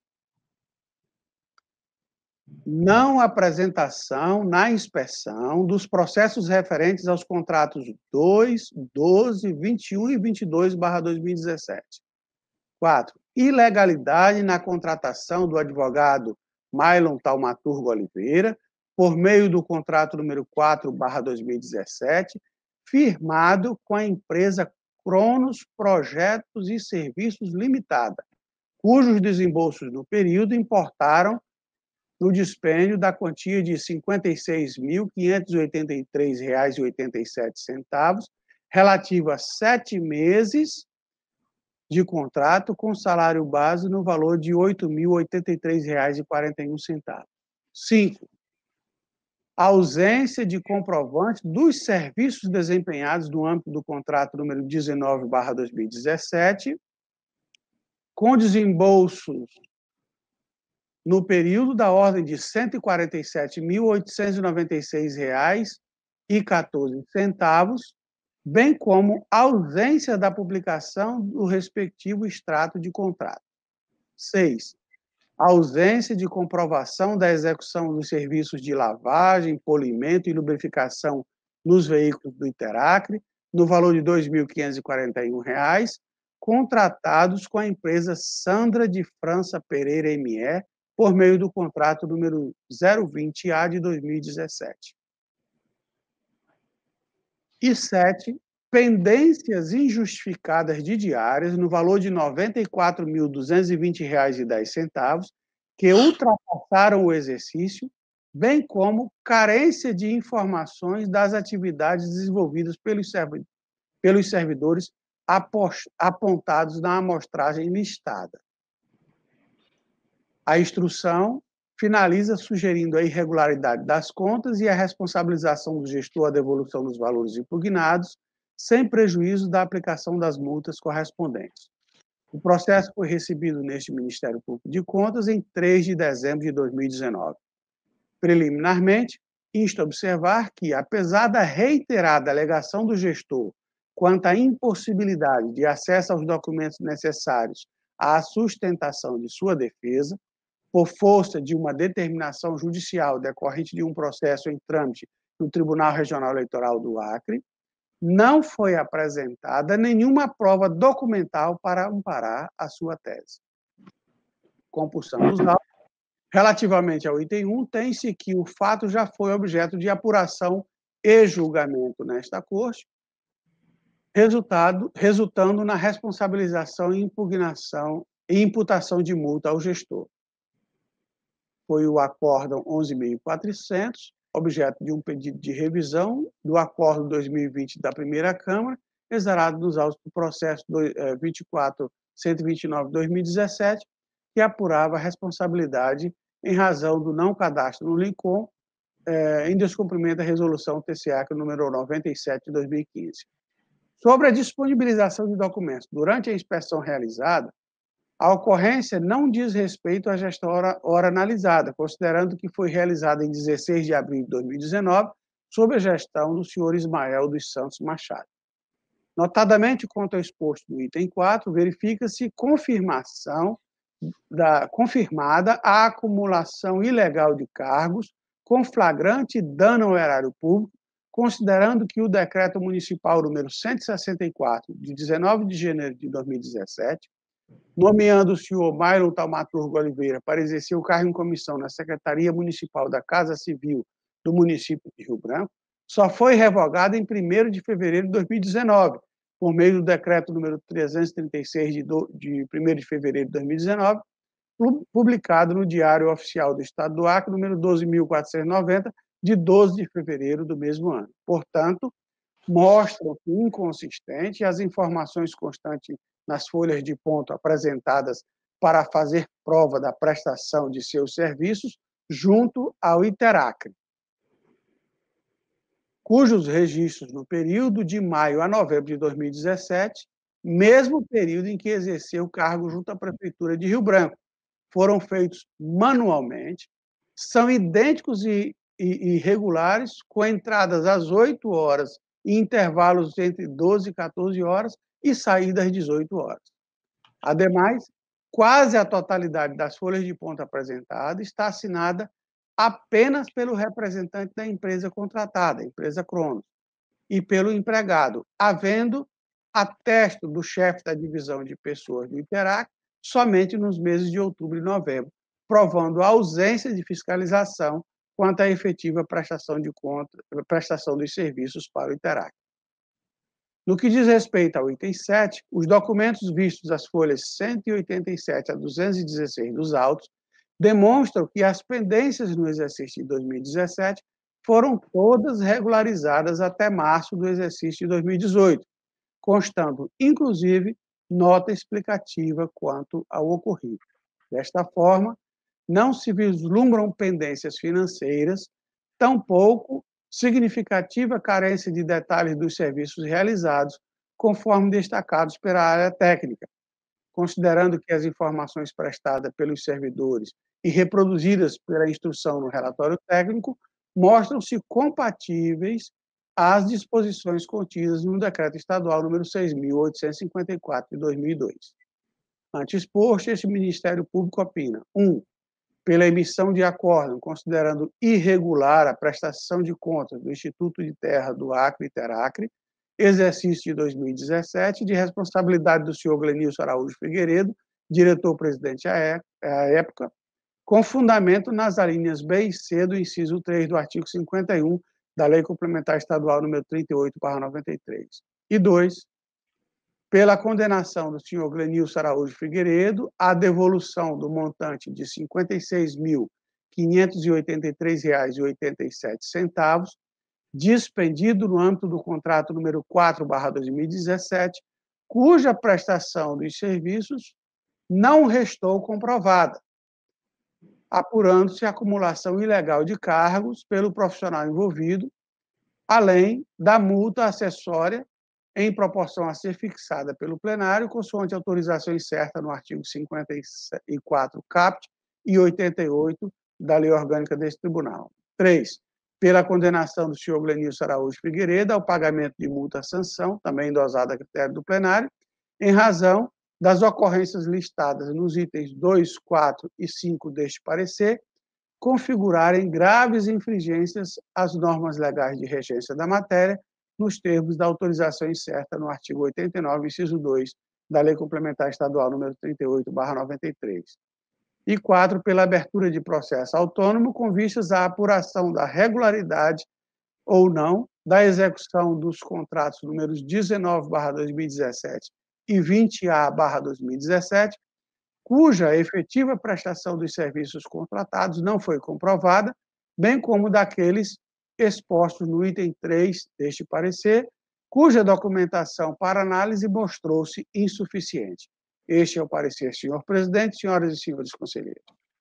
Não apresentação na inspeção dos processos referentes aos contratos 2, 12, 21 e 22/2017. 4. Ilegalidade na contratação do advogado Mailon Taumaturgo Oliveira, por meio do contrato número 4/2017, firmado com a empresa Cronos Projetos e Serviços Limitada, cujos desembolsos no período importaram no dispêndio da quantia de R$ 56.583,87, relativo a 7 meses de contrato com salário base no valor de R$ 8.083,41. 5. Ausência de comprovante dos serviços desempenhados no âmbito do contrato número 19/2017, com desembolsos no período da ordem de R$ 147.896,14, bem como ausência da publicação do respectivo extrato de contrato. 6. Ausência de comprovação da execução dos serviços de lavagem, polimento e lubrificação nos veículos do Interacre, no valor de R$ 2.541, contratados com a empresa Sandra de França Pereira ME, por meio do contrato número 020A de 2017. E 7. Pendências injustificadas de diárias no valor de R$ 94.220,10, que ultrapassaram o exercício, bem como carência de informações das atividades desenvolvidas pelos servidores apontados na amostragem listada. A instrução finaliza sugerindo a irregularidade das contas e a responsabilização do gestor à devolução dos valores impugnados, sem prejuízo da aplicação das multas correspondentes. O processo foi recebido neste Ministério Público de Contas em 3 de dezembro de 2019. Preliminarmente, insta a observar que, apesar da reiterada alegação do gestor quanto à impossibilidade de acesso aos documentos necessários à sustentação de sua defesa, por força de uma determinação judicial decorrente de um processo em trâmite no Tribunal Regional Eleitoral do Acre, não foi apresentada nenhuma prova documental para amparar a sua tese. Compulsão dos autos. Relativamente ao item 1, tem-se que o fato já foi objeto de apuração e julgamento nesta Corte, resultando na responsabilização e impugnação e imputação de multa ao gestor. Foi o acórdão 11.400, objeto de um pedido de revisão do Acordo 2020 da Primeira Câmara, exarado nos autos do processo 24.129/2017, que apurava a responsabilidade em razão do não cadastro no Lincom, em descumprimento da resolução TCA número 97 de 2015. Sobre a disponibilização de documentos durante a inspeção realizada, a ocorrência não diz respeito à gestão hora analisada, considerando que foi realizada em 16 de abril de 2019, sob a gestão do senhor Ismael dos Santos Machado. Notadamente, quanto ao exposto no item 4, verifica-se confirmada a acumulação ilegal de cargos com flagrante dano ao erário público, considerando que o Decreto Municipal número 164, de 19 de janeiro de 2017, nomeando o senhor Mailon Taumaturgo Oliveira para exercer o cargo em comissão na Secretaria Municipal da Casa Civil do município de Rio Branco, só foi revogado em 1º de fevereiro de 2019, por meio do decreto número 336 de 1º de fevereiro de 2019, publicado no Diário Oficial do Estado do Acre, número 12.490, de 12 de fevereiro do mesmo ano. Portanto, mostram que inconsistente as informações constantes nas folhas de ponto apresentadas para fazer prova da prestação de seus serviços junto ao Interacre, cujos registros no período de maio a novembro de 2017, mesmo período em que exerceu o cargo junto à Prefeitura de Rio Branco, foram feitos manualmente, são idênticos e regulares, com entradas às 8 horas e intervalos entre 12 e 14 horas, e saída às 18 horas. Ademais, quase a totalidade das folhas de ponto apresentadas está assinada apenas pelo representante da empresa contratada, a empresa Cronos, e pelo empregado, havendo atesto do chefe da divisão de pessoas do Interac somente nos meses de outubro e novembro, provando a ausência de fiscalização quanto à efetiva prestação dos serviços para o Interac. No que diz respeito ao item 7, os documentos vistos das folhas 187 a 216 dos autos demonstram que as pendências no exercício de 2017 foram todas regularizadas até março do exercício de 2018, constando, inclusive, nota explicativa quanto ao ocorrido. Desta forma, não se vislumbram pendências financeiras, tampouco significativa carência de detalhes dos serviços realizados, conforme destacados pela área técnica, considerando que as informações prestadas pelos servidores e reproduzidas pela instrução no relatório técnico mostram-se compatíveis às disposições contidas no Decreto Estadual número 6.854, de 2002. Ante exposto, este Ministério Público opina: 1. Pela emissão de acórdão, considerando irregular a prestação de contas do Instituto de Terra do Acre, Iteracre, exercício de 2017, de responsabilidade do senhor Glenilson Araújo Figueiredo, diretor-presidente à época, com fundamento nas alíneas B e C do inciso 3 do artigo 51 da Lei Complementar Estadual número 38/93. E 2, pela condenação do senhor Glenilson Araújo Figueiredo à devolução do montante de R$ 56.583,87, dispendido no âmbito do contrato número 4/2017, cuja prestação dos serviços não restou comprovada, apurando-se a acumulação ilegal de cargos pelo profissional envolvido, além da multa acessória em proporção a ser fixada pelo plenário, consoante autorização incerta no artigo 54 caput e 88 da Lei Orgânica deste Tribunal. 3. Pela condenação do senhor Glenilson Araújo Figueiredo ao pagamento de multa-sanção, também dosada a critério do plenário, em razão das ocorrências listadas nos itens 2, 4 e 5 deste parecer, configurarem graves infringências às normas legais de regência da matéria, nos termos da autorização incerta no artigo 89, inciso 2, da Lei Complementar Estadual número 38/93. E 4, pela abertura de processo autônomo com vistas à apuração da regularidade ou não da execução dos contratos números 19/2017 e 20A/2017, cuja efetiva prestação dos serviços contratados não foi comprovada, bem como daqueles expostos no item 3 deste parecer, cuja documentação para análise mostrou-se insuficiente. Este é o parecer, senhor presidente, senhoras e senhores conselheiros.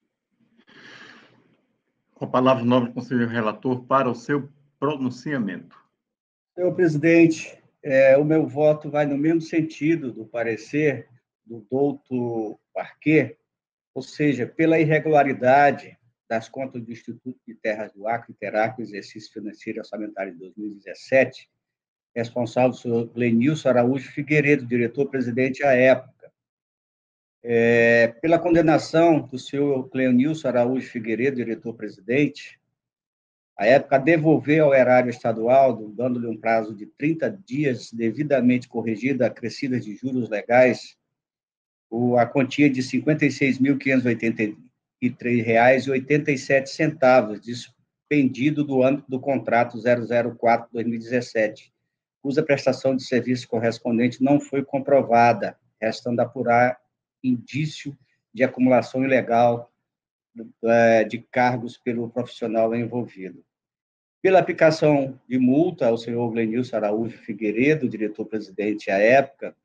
Com a palavra, o nobre conselheiro relator, para o seu pronunciamento. Senhor presidente, o meu voto vai no mesmo sentido do parecer do doutor Parquet, ou seja, pela irregularidade das contas do Instituto de Terras do Acre, Iteracre, exercício financeiro e orçamentário de 2017, responsável do senhor Glenilson Araújo Figueiredo, diretor-presidente à época. Pela condenação do senhor Glenilson Araújo Figueiredo, diretor-presidente, à época, devolver ao erário estadual, dando-lhe um prazo de 30 dias, devidamente corrigida, acrescidas de juros legais, a quantia de R$ 56.583,87, dispendido do âmbito do contrato 004/2017, cuja prestação de serviço correspondente não foi comprovada, restando apurar indício de acumulação ilegal de cargos pelo profissional envolvido. Pela aplicação de multa ao senhor Glenilson Araújo Figueiredo, diretor-presidente à época,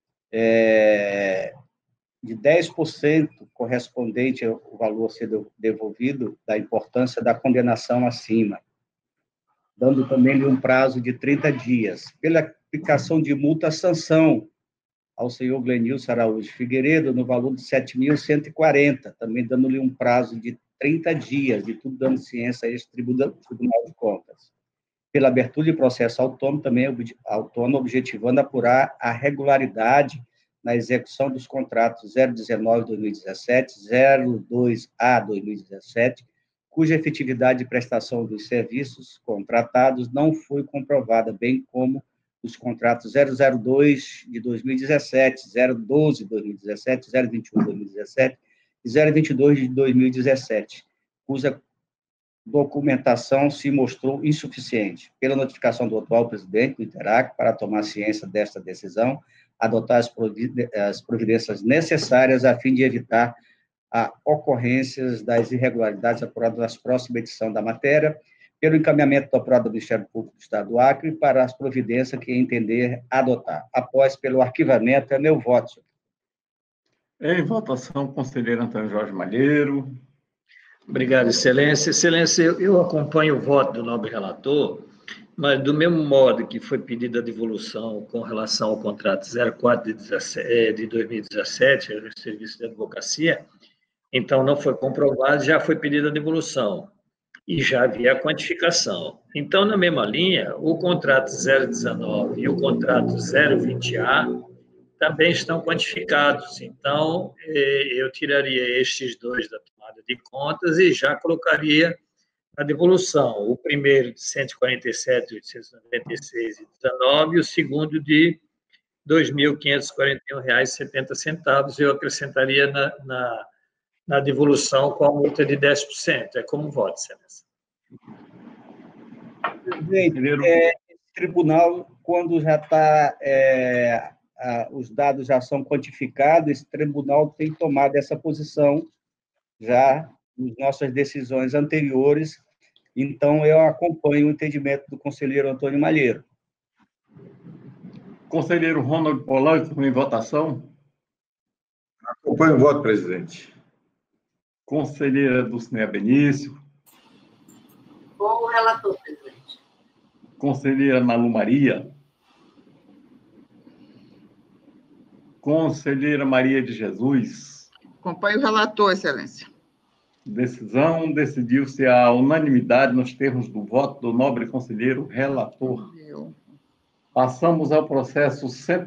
de 10% correspondente ao valor a ser devolvido da importância da condenação acima, dando também um prazo de 30 dias. Pela aplicação de multa-sanção ao senhor Glenilson Araújo Figueiredo, no valor de 7.140, também dando-lhe um prazo de 30 dias, de tudo dando ciência a este Tribunal de Contas. Pela abertura de processo autônomo, também autônomo, objetivando apurar a regularidade na execução dos contratos 019/2017, 02A/2017, cuja efetividade de prestação dos serviços contratados não foi comprovada, bem como os contratos 002 de 2017, 012 de 2017, 021 de 2017 e 022 de 2017, cuja documentação se mostrou insuficiente. Pela notificação do atual presidente do Iteracre para tomar ciência desta decisão, adotar as providências necessárias a fim de evitar a ocorrências das irregularidades apuradas nas próximas edições da matéria, pelo encaminhamento do apurado do Ministério Público do Estado do Acre para as providências que entender adotar. Após, pelo arquivamento, é meu voto, senhor. Em votação, conselheiro Antônio Jorge Malheiro. Obrigado, Excelência. Excelência, eu acompanho o voto do nobre relator, mas do mesmo modo que foi pedida a devolução com relação ao contrato 04 de 2017, o Serviço de Advocacia, então não foi comprovado, já foi pedida a devolução e já havia a quantificação. Então, na mesma linha, o contrato 019 e o contrato 020A também estão quantificados. Então, eu tiraria estes dois da tomada de contas e já colocaria a devolução. O primeiro de 147.896,19 e o segundo de R$ 2.541,70. Eu acrescentaria na devolução com a multa de 10%. É como voto, Excelência. Presidente, esse tribunal, quando já está... os dados já são quantificados, esse tribunal tem tomado essa posição já nas nossas decisões anteriores, então eu acompanho o entendimento do conselheiro Antônio Malheiro. Conselheiro Ronald Polanco, em votação. Acompanho o voto, presidente. Conselheira Dulcinea Benício. Com o relator, presidente. Conselheira Malu Maria. Conselheira Maria de Jesus. Acompanho o relator, excelência. Decisão, decidiu-se a unanimidade nos termos do voto do nobre conselheiro relator. Passamos ao processo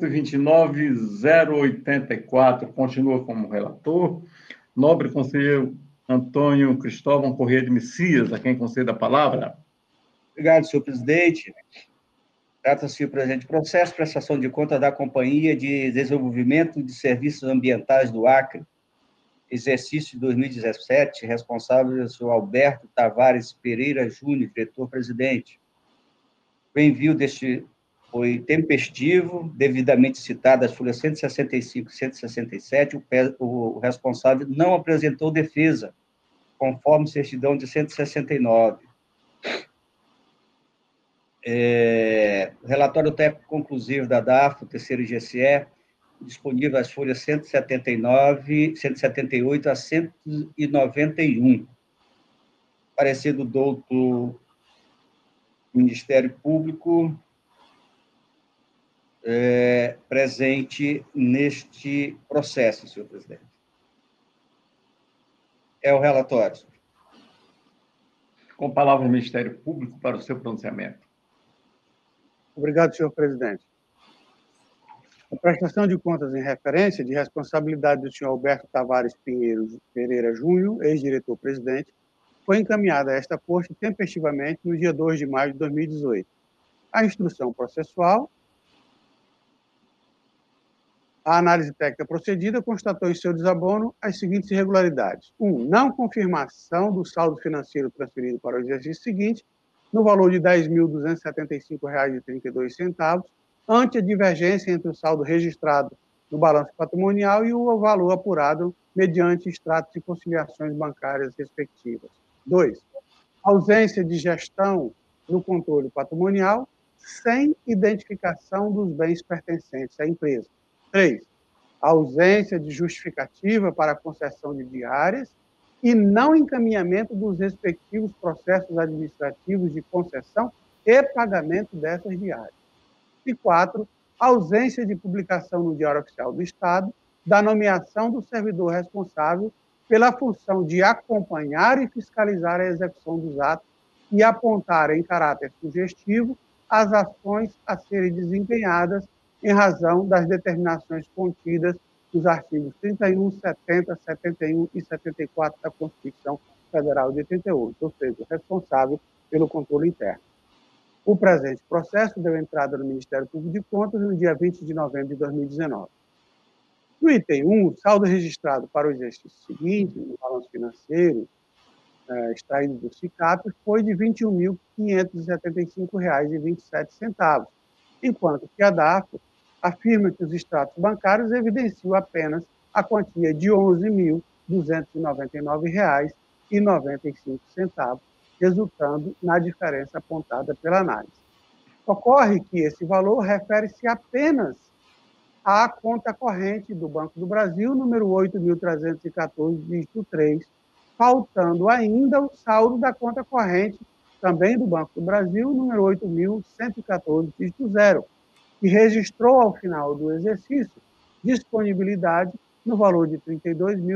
129.084, continua como relator. Nobre conselheiro Antônio Cristóvão Corrêa de Messias, a quem concede a palavra. Obrigado, senhor presidente. Trata-se do presente processo, prestação de contas da Companhia de Desenvolvimento de Serviços Ambientais do Acre, exercício de 2017, responsável é o senhor Alberto Tavares Pereira Júnior, diretor-presidente. O envio deste foi tempestivo, devidamente citado as folhas 165 e 167, o responsável não apresentou defesa, conforme certidão de 169. Relatório técnico conclusivo da DAFO, terceiro IGCE, disponível as folhas 179, 178 a 191. Parecer do doutor Ministério Público presente neste processo, senhor presidente. É o relatório. Com palavra o Ministério Público para o seu pronunciamento. Obrigado, senhor presidente. A prestação de contas em referência de responsabilidade do senhor Alberto Tavares Pereira Júnior, ex-diretor-presidente, foi encaminhada a esta corte tempestivamente no dia 2 de maio de 2018. A instrução processual, a análise técnica procedida constatou em seu desabono as seguintes irregularidades. 1. Não confirmação do saldo financeiro transferido para o exercício seguinte, no valor de R$ 10.275,32, ante a divergência entre o saldo registrado no balanço patrimonial e o valor apurado mediante extratos e conciliações bancárias respectivas. 2. Ausência de gestão no controle patrimonial sem identificação dos bens pertencentes à empresa. 3. Ausência de justificativa para a concessão de diárias e não encaminhamento dos respectivos processos administrativos de concessão e pagamento dessas diárias. E 4. Ausência de publicação no Diário Oficial do Estado da nomeação do servidor responsável pela função de acompanhar e fiscalizar a execução dos atos e apontar em caráter sugestivo as ações a serem desempenhadas em razão das determinações contidas nos artigos 31, 70, 71 e 74 da Constituição Federal de 88, ou seja, responsável pelo controle interno. O presente processo deu entrada no Ministério Público de Contas no dia 20 de novembro de 2019. No item 1, o saldo registrado para o exercício seguinte, no balanço financeiro, extraído do SICAP, foi de R$ 21.575,27, enquanto que a DAFO afirma que os extratos bancários evidenciam apenas a quantia de R$ 11.299,95, resultando na diferença apontada pela análise. Ocorre que esse valor refere-se apenas à conta corrente do Banco do Brasil, número 8.314, dígito 3, faltando ainda o saldo da conta corrente, também do Banco do Brasil, número 8.114, dígito 0, que registrou ao final do exercício disponibilidade no valor de R$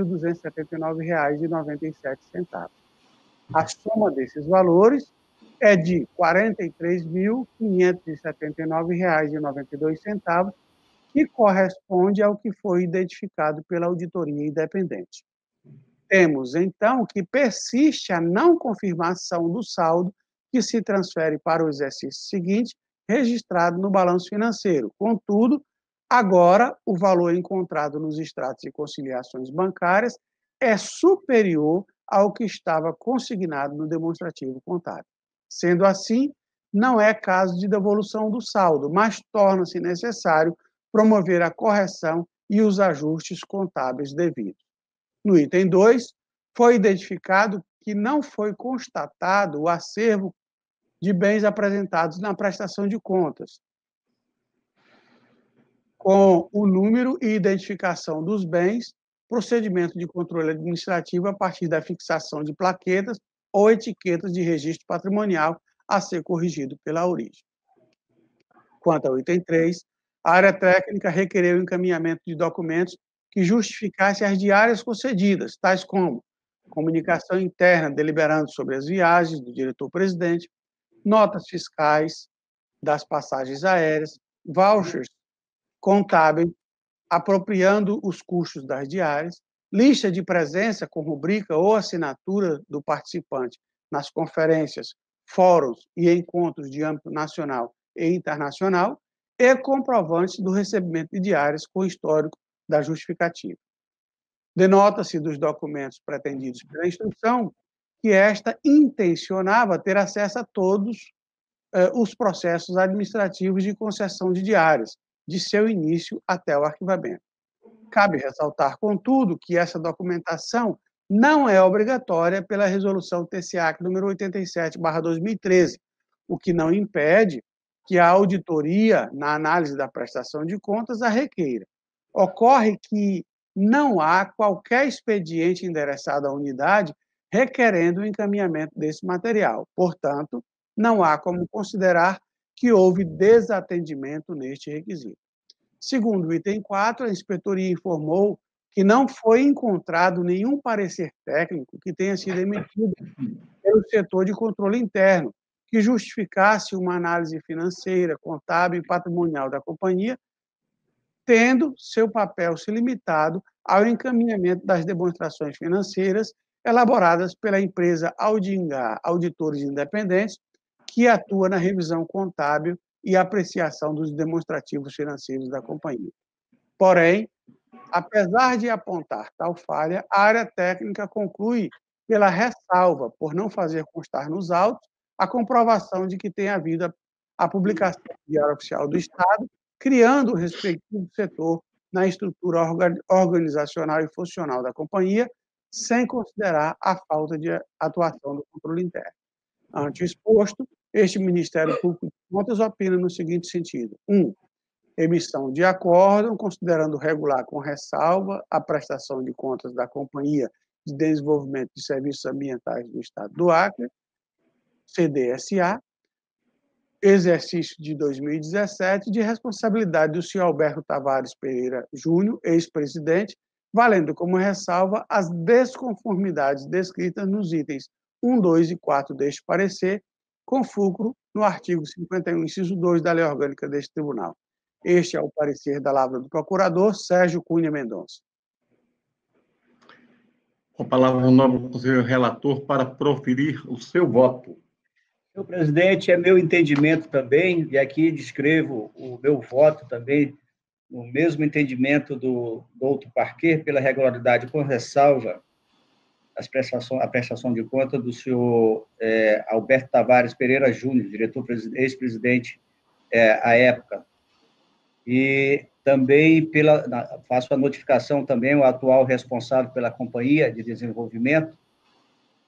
32.279,97. A soma desses valores é de R$ 43.579,92, que corresponde ao que foi identificado pela auditoria independente. Temos, então, que persiste a não confirmação do saldo que se transfere para o exercício seguinte, registrado no balanço financeiro. Contudo, agora, o valor encontrado nos extratos e conciliações bancárias é superior ao que estava consignado no demonstrativo contábil. Sendo assim, não é caso de devolução do saldo, mas torna-se necessário promover a correção e os ajustes contábeis devidos. No item 2, foi identificado que não foi constatado o acervo de bens apresentados na prestação de contas, com o número e identificação dos bens, procedimento de controle administrativo a partir da fixação de plaquetas ou etiquetas de registro patrimonial a ser corrigido pela origem. Quanto ao item 3, a área técnica requereu o encaminhamento de documentos que justificassem as diárias concedidas, tais como comunicação interna deliberando sobre as viagens do diretor-presidente, notas fiscais das passagens aéreas, vouchers contábeis apropriando os custos das diárias, lista de presença com rubrica ou assinatura do participante nas conferências, fóruns e encontros de âmbito nacional e internacional, e comprovantes do recebimento de diárias com histórico da justificativa. Denota-se dos documentos pretendidos pela instrução que esta intencionava ter acesso a todos os processos administrativos de concessão de diárias, de seu início até o arquivamento. Cabe ressaltar, contudo, que essa documentação não é obrigatória pela Resolução TCAC número 87/2013, o que não impede que a auditoria, na análise da prestação de contas, a requeira. Ocorre que não há qualquer expediente endereçado à unidade requerendo o encaminhamento desse material. Portanto, não há como considerar que houve desatendimento neste requisito. Segundo o item 4, a inspetoria informou que não foi encontrado nenhum parecer técnico que tenha sido emitido pelo setor de controle interno que justificasse uma análise financeira, contábil e patrimonial da companhia, tendo seu papel se limitado ao encaminhamento das demonstrações financeiras elaboradas pela empresa Audingar Auditores Independentes, que atua na revisão contábil e apreciação dos demonstrativos financeiros da companhia. Porém, apesar de apontar tal falha, a área técnica conclui pela ressalva, por não fazer constar nos autos, a comprovação de que tem havido a publicação do Diário Oficial do Estado, criando o respectivo setor na estrutura organizacional e funcional da companhia, sem considerar a falta de atuação do controle interno. Ante o exposto, este Ministério Público de Contas opina no seguinte sentido: 1. Emissão de acórdão, considerando regular com ressalva a prestação de contas da Companhia de Desenvolvimento de Serviços Ambientais do Estado do Acre, CDSA, exercício de 2017, de responsabilidade do senhor Alberto Tavares Pereira Júnior, ex-presidente, valendo como ressalva as desconformidades descritas nos itens 1, 2 e 4 deste parecer, com fulcro no artigo 51, inciso 2 da Lei Orgânica deste Tribunal. Este é o parecer da lavra do procurador Sérgio Cunha Mendonça. Com a palavra o nobre conselheiro relator para proferir o seu voto. Senhor presidente, é meu entendimento também, e aqui descrevo o meu voto também, no mesmo entendimento do doutor Parquet, pela regularidade com ressalva a prestação de conta do senhor Alberto Tavares Pereira Júnior, ex-presidente à época. E também faço a notificação também ao atual responsável pela Companhia de Desenvolvimento,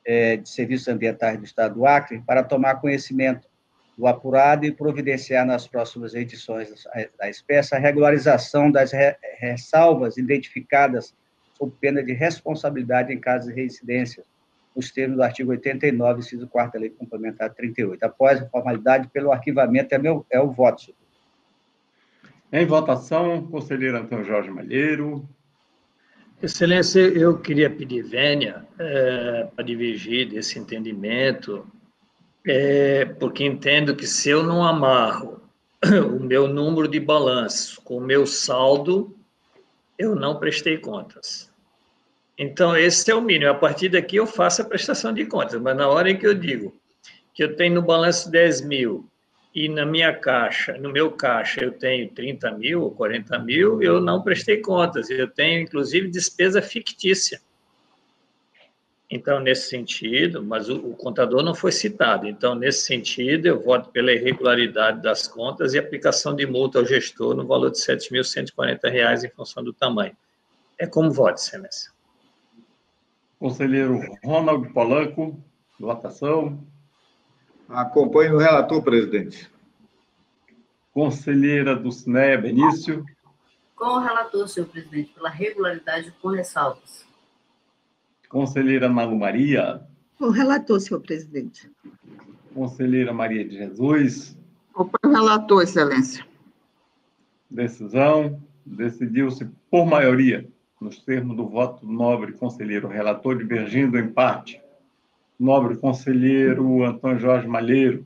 de Serviços Ambientais do Estado do Acre, para tomar conhecimento do apurado e providenciar nas próximas edições da espécie a regularização das ressalvas identificadas sob pena de responsabilidade em caso de reincidência, nos termos do artigo 89, inciso 4º da Lei Complementar 38. Após a formalidade pelo arquivamento, é o voto, senhor. Em votação, conselheiro Antônio Jorge Malheiro. Excelência, eu queria pedir vênia para divergir desse entendimento, porque entendo que se eu não amarro o meu número de balanço com o meu saldo, eu não prestei contas. Então, esse é o mínimo. A partir daqui, eu faço a prestação de contas, mas na hora em que eu digo que eu tenho no balanço 10 mil e na minha caixa, no meu caixa, eu tenho 30 mil ou 40 mil, eu não prestei contas. Eu tenho, inclusive, despesa fictícia. Então, nesse sentido, mas o contador não foi citado. Então, nesse sentido, eu voto pela irregularidade das contas e aplicação de multa ao gestor no valor de R$ 7.140 em função do tamanho. É como voto, excelência. Conselheiro Ronald Polanco, votação. Acompanhe o relator, presidente. Conselheira Dulcineia Benício. Com o relator, senhor presidente, pela regularidade com ressalvas. Conselheira Malu Maria. Com o relator, senhor presidente. Conselheira Maria de Jesus. Com o relator, excelência. Decisão. Decidiu-se por maioria, nos termos do voto do nobre conselheiro relator, divergindo em parte. Nobre conselheiro Antônio Jorge Malheiro.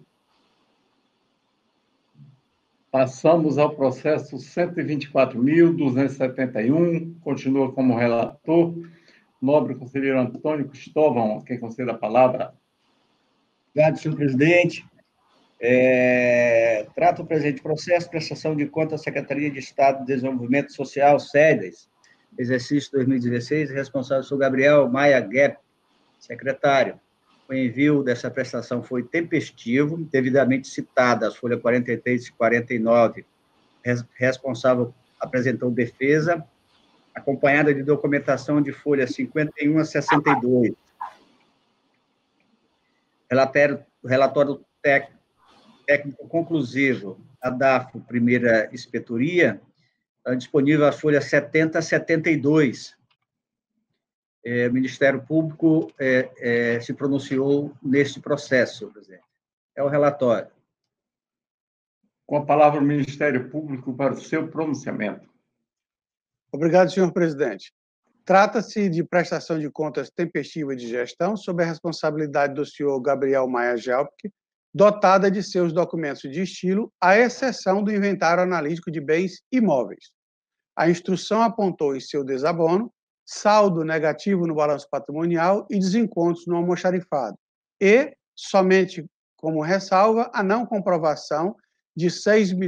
Passamos ao processo 124.271, continua como relator. Nobre conselheiro Antônio Cristóvão, quem concede a palavra. Obrigado, senhor presidente. Trata o presente processo, prestação de contas à Secretaria de Estado de Desenvolvimento Social, SEDES, exercício 2016, responsável sou Gabriel Maia Guep, secretário. O envio dessa prestação foi tempestivo, devidamente citada as folhas 43 e 49. Responsável apresentou defesa, acompanhada de documentação de folhas 51 a 62. Relatório técnico conclusivo, a DAFO, primeira inspetoria, disponível a folha 70 a 72. O Ministério Público se pronunciou neste processo, senhor presidente. É o relatório. Com a palavra o Ministério Público para o seu pronunciamento. Obrigado, senhor presidente. Trata-se de prestação de contas tempestiva de gestão sob a responsabilidade do senhor Gabriel Maia Gelp, dotada de seus documentos de estilo, à exceção do inventário analítico de bens imóveis. A instrução apontou em seu desabono saldo negativo no balanço patrimonial e desencontros no almoxarifado. E, somente como ressalva, a não comprovação de R$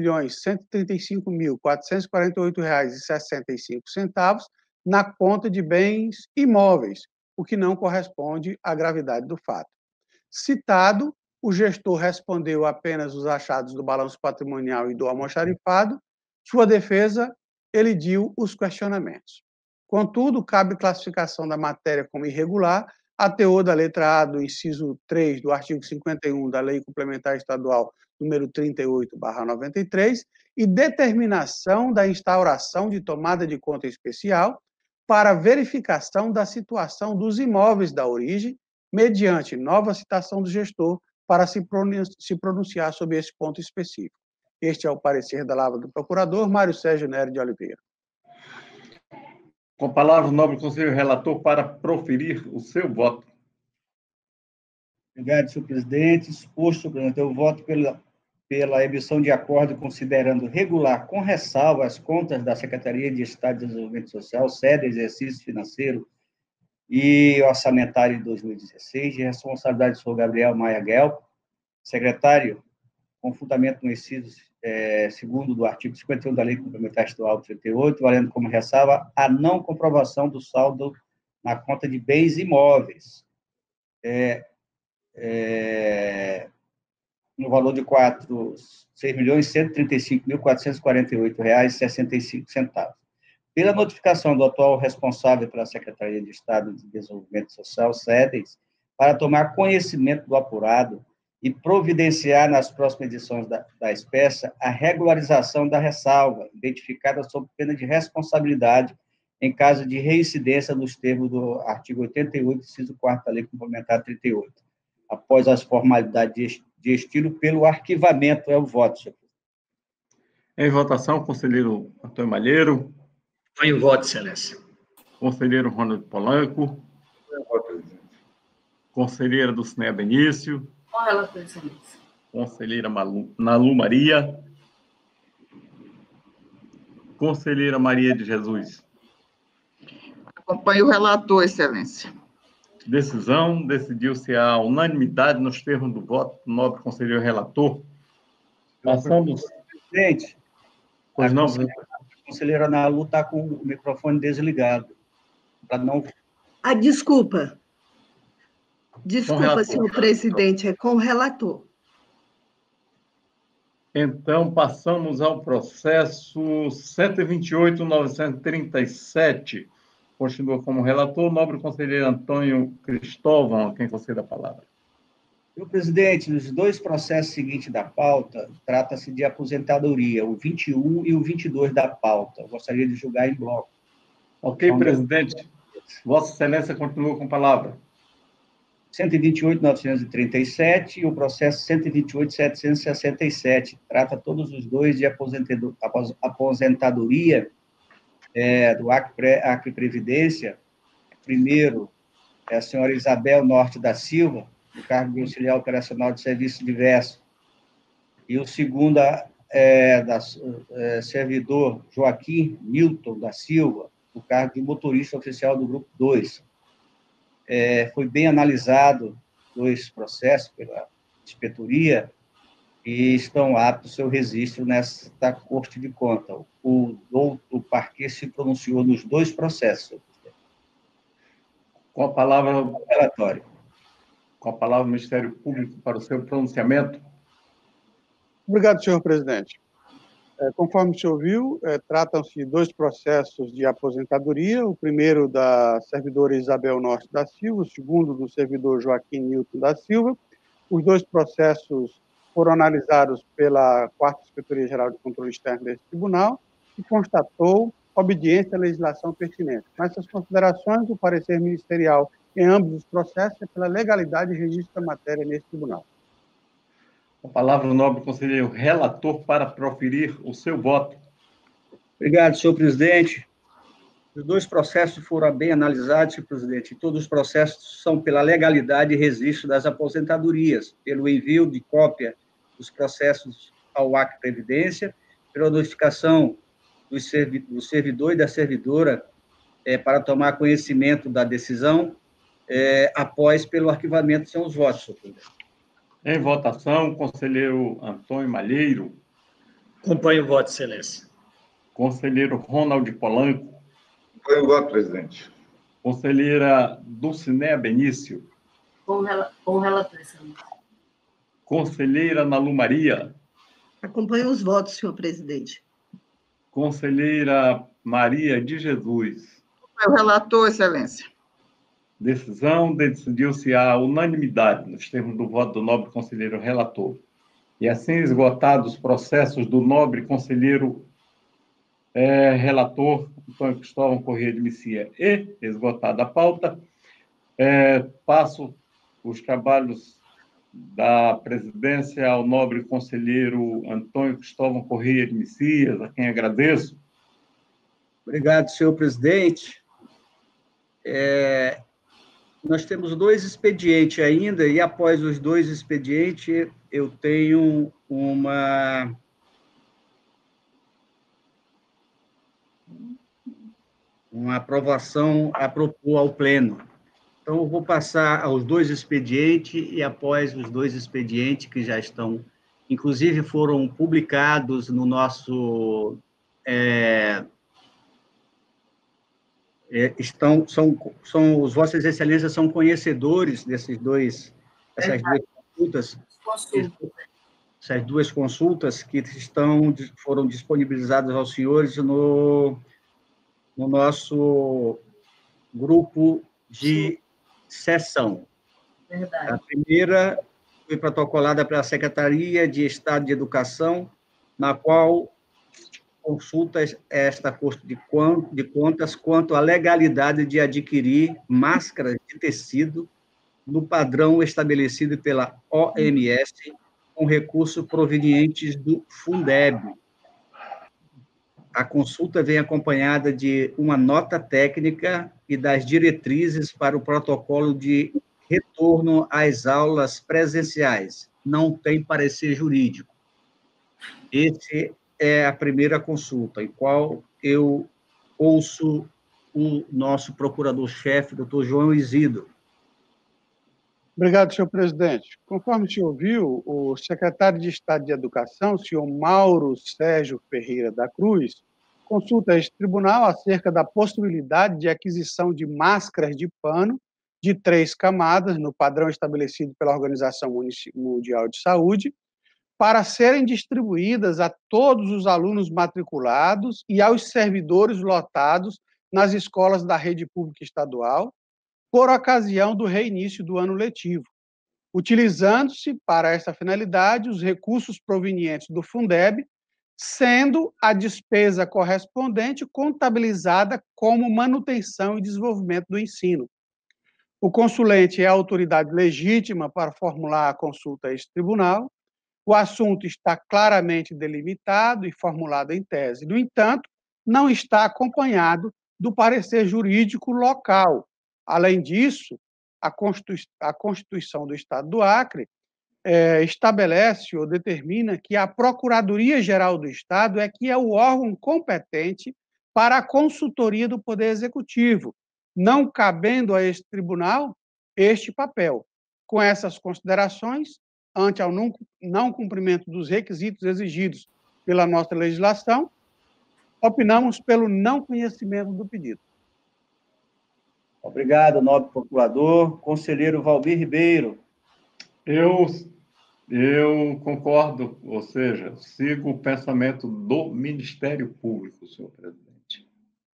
6.135.448,65 na conta de bens imóveis, o que não corresponde à gravidade do fato. Citado, o gestor respondeu apenas os achados do balanço patrimonial e do almoxarifado. Sua defesa elidiu os questionamentos. Contudo, cabe classificação da matéria como irregular, a teor da letra A do inciso 3 do artigo 51 da Lei Complementar Estadual número 38/93 e determinação da instauração de tomada de conta especial para verificação da situação dos imóveis da origem, mediante nova citação do gestor para se pronunciar sobre esse ponto específico. Este é o parecer da lavra do procurador Mário Sérgio Nery de Oliveira. Com a palavra, o nobre conselheiro relator para proferir o seu voto. Obrigado, senhor presidente. Exposto, eu voto pela emissão de acordo considerando regular, com ressalva, as contas da Secretaria de Estado de Desenvolvimento Social, sede, exercício financeiro e orçamentário de 2016, de responsabilidade do senhor Gabriel Maia Guelp, secretário, com fundamento no inciso segundo do artigo 51 da Lei Complementar Estadual 38, valendo como ressalva a não comprovação do saldo na conta de bens imóveis, no valor de R$ 6.135.448,65. Pela notificação do atual responsável pela Secretaria de Estado de Desenvolvimento Social, SEDES, para tomar conhecimento do apurado e providenciar nas próximas edições da espécie a regularização da ressalva, identificada sob pena de responsabilidade em caso de reincidência nos termos do artigo 88, inciso 4º da Lei Complementar 38, após as formalidades de estilo pelo arquivamento. É o voto, senhor presidente. Em votação, conselheiro Antônio Malheiro. Põe o voto, excelência. Conselheiro Ronald Polanco. Conselheira Dulcinea Benício. Com relator, excelência. Conselheira Nalu Maria. Conselheira Maria de Jesus. Acompanho o relator, excelência. Decisão, decidiu-se a unanimidade nos termos do voto do nobre conselheiro relator. Passamos... Presidente, Pois não, a conselheira Nalu está com o microfone desligado. Para não... Desculpa. Desculpa, senhor presidente, é com o relator. Então, passamos ao processo 128.937. Continua como relator o nobre conselheiro Antônio Cristóvão, a quem concede a palavra. Senhor presidente, nos dois processos seguintes da pauta, trata-se de aposentadoria, o 21 e o 22 da pauta. Eu gostaria de julgar em bloco. Ok, presidente. Vossa Excelência continua com a palavra. 128.937 e o processo 128.767. Trata todos os dois de aposentadoria do Acre Previdência. Primeiro, é a senhora Isabel Norte da Silva, do cargo de auxiliar operacional de serviço diverso. E o segundo servidor Joaquim Milton da Silva, do cargo de motorista oficial do Grupo 2. Foi bem analisado dois processos pela inspetoria e estão aptos ao seu registro nesta Corte de Contas. O parquet se pronunciou nos dois processos. Com a palavra... Relatório. Com a palavra o Ministério Público para o seu pronunciamento. Obrigado, senhor presidente. Conforme o senhor viu, tratam-se de dois processos de aposentadoria, o primeiro da servidora Isabel Norte da Silva, o segundo do servidor Joaquim Nilton da Silva. Os dois processos foram analisados pela 4ª Inspetoria-Geral de Controle Externo desse tribunal e constatou obediência à legislação pertinente. Com essas considerações, o parecer ministerial em ambos os processos é pela legalidade e registro da matéria nesse tribunal. A palavra, o nobre conselheiro relator, para proferir o seu voto. Obrigado, senhor presidente. Os dois processos foram bem analisados, senhor presidente, e todos os processos são pela legalidade e registro das aposentadorias, pelo envio de cópia dos processos ao Acre Previdência, pela notificação do servidor e da servidora para tomar conhecimento da decisão, após pelo arquivamento, são os votos, senhor presidente. Em votação, conselheiro Antônio Malheiro. Acompanho o voto, excelência. Conselheiro Ronald Polanco. Acompanho o voto, presidente. Conselheira Dulcinea Benício. Com o relator, excelência. Conselheira Nalu Maria. Acompanho os votos, senhor presidente. Conselheira Maria de Jesus. O relator, excelência. Decisão, decidiu-se a unanimidade nos termos do voto do nobre conselheiro relator. E assim, esgotados os processos do nobre conselheiro relator Antônio Cristóvão Corrêa de Messias e esgotada a pauta, passo os trabalhos da presidência ao nobre conselheiro Antônio Cristóvão Corrêa de Messias, a quem agradeço. Obrigado, senhor presidente. Nós temos dois expedientes ainda, e após os dois expedientes, eu tenho uma aprovação a propor ao Pleno. Então, eu vou passar aos dois expedientes, e após os dois expedientes que já estão, inclusive foram publicados no nosso... os Vossas Excelências são conhecedores dessas duas consultas, essas duas consultas que foram disponibilizadas aos senhores no nosso grupo de sessão. Verdade. A primeira foi protocolada pela Secretaria de Estado de Educação, na qual consulta esta Corte de Contas quanto à legalidade de adquirir máscaras de tecido no padrão estabelecido pela OMS, com recursos provenientes do Fundeb. A consulta vem acompanhada de uma nota técnica e das diretrizes para o protocolo de retorno às aulas presenciais. Não tem parecer jurídico. Essa é a primeira consulta, em qual eu ouço o nosso procurador-chefe, doutor João Isidro. Obrigado, senhor presidente. Conforme o senhor viu, o secretário de Estado de Educação, senhor Mauro Sérgio Ferreira da Cruz, consulta este tribunal acerca da possibilidade de aquisição de máscaras de pano de 3 camadas, no padrão estabelecido pela Organização Mundial de Saúde, para serem distribuídas a todos os alunos matriculados e aos servidores lotados nas escolas da rede pública estadual, por ocasião do reinício do ano letivo, utilizando-se para essa finalidade os recursos provenientes do Fundeb, sendo a despesa correspondente contabilizada como manutenção e desenvolvimento do ensino. O consulente é a autoridade legítima para formular a consulta a este tribunal. O assunto está claramente delimitado e formulado em tese. No entanto, não está acompanhado do parecer jurídico local. Além disso, a Constituição do Estado do Acre estabelece ou determina que a Procuradoria-Geral do Estado é que é o órgão competente para a consultoria do Poder Executivo, não cabendo a este tribunal este papel. Com essas considerações, ante ao não cumprimento dos requisitos exigidos pela nossa legislação, opinamos pelo não conhecimento do pedido. Obrigado, nobre procurador. Conselheiro Valmir Ribeiro. Eu concordo, ou seja, sigo o pensamento do Ministério Público, senhor presidente.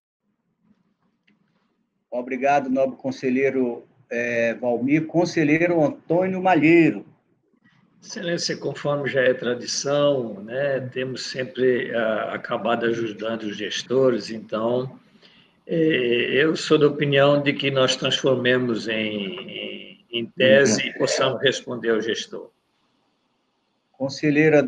Obrigado, nobre conselheiro Valmir. Conselheiro Antônio Malheiro. Excelência, conforme já é tradição, né, temos sempre acabado ajudando os gestores, então, eu sou da opinião de que nós transformemos em tese e possamos responder ao gestor. Conselheiro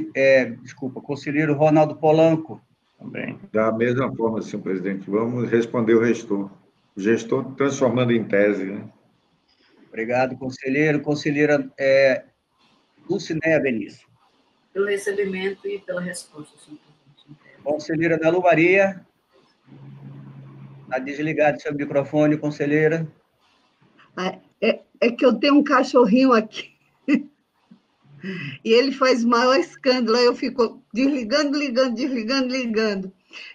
Ronaldo Polanco. Também. Da mesma forma, senhor presidente, vamos responder o gestor transformando em tese, né? Obrigado, conselheiro. Conselheira Dulcinéia Benício. Pelo recebimento e pela resposta, senhor presidente. Conselheira Nalu Maria. Está desligado seu microfone, conselheira. É que eu tenho um cachorrinho aqui e ele faz maior escândalo, aí eu fico desligando, ligando.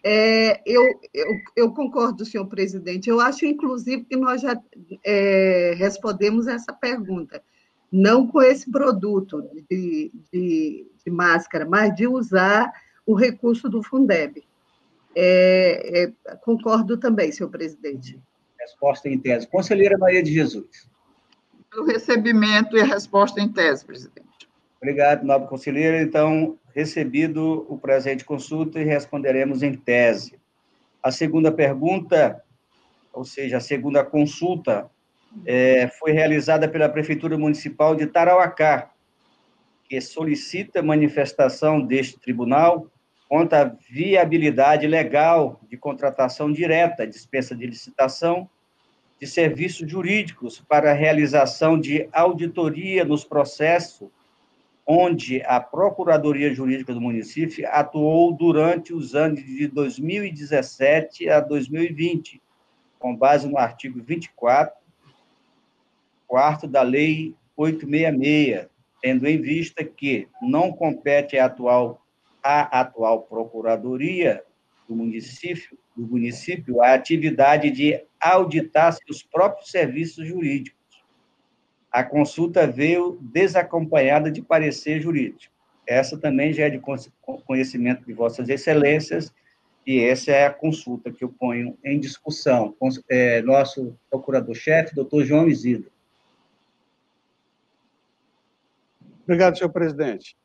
Eu concordo, senhor presidente. Eu acho, inclusive, que nós já respondemos essa pergunta. Não com esse produto de máscara, mas de usar o recurso do Fundeb. Concordo também, senhor presidente. Resposta em tese. Conselheira Maria de Jesus. O recebimento e a resposta em tese, presidente. Obrigado, nobre conselheira. Então, recebido o presente consulta e responderemos em tese. A segunda pergunta, ou seja, a segunda consulta, foi realizada pela Prefeitura Municipal de Tarauacá, que solicita manifestação deste tribunal quanto à viabilidade legal de contratação direta, dispensa de licitação, de serviços jurídicos para a realização de auditoria nos processos onde a Procuradoria Jurídica do município atuou durante os anos de 2017 a 2020, com base no artigo 24, 4º da Lei 866, tendo em vista que não compete à atual Procuradoria do município a atividade de auditar seus próprios serviços jurídicos. A consulta veio desacompanhada de parecer jurídico. Essa também já é de conhecimento de vossas excelências, e essa é a consulta que eu ponho em discussão. Nosso procurador-chefe, doutor João Isidro. Obrigado, senhor presidente.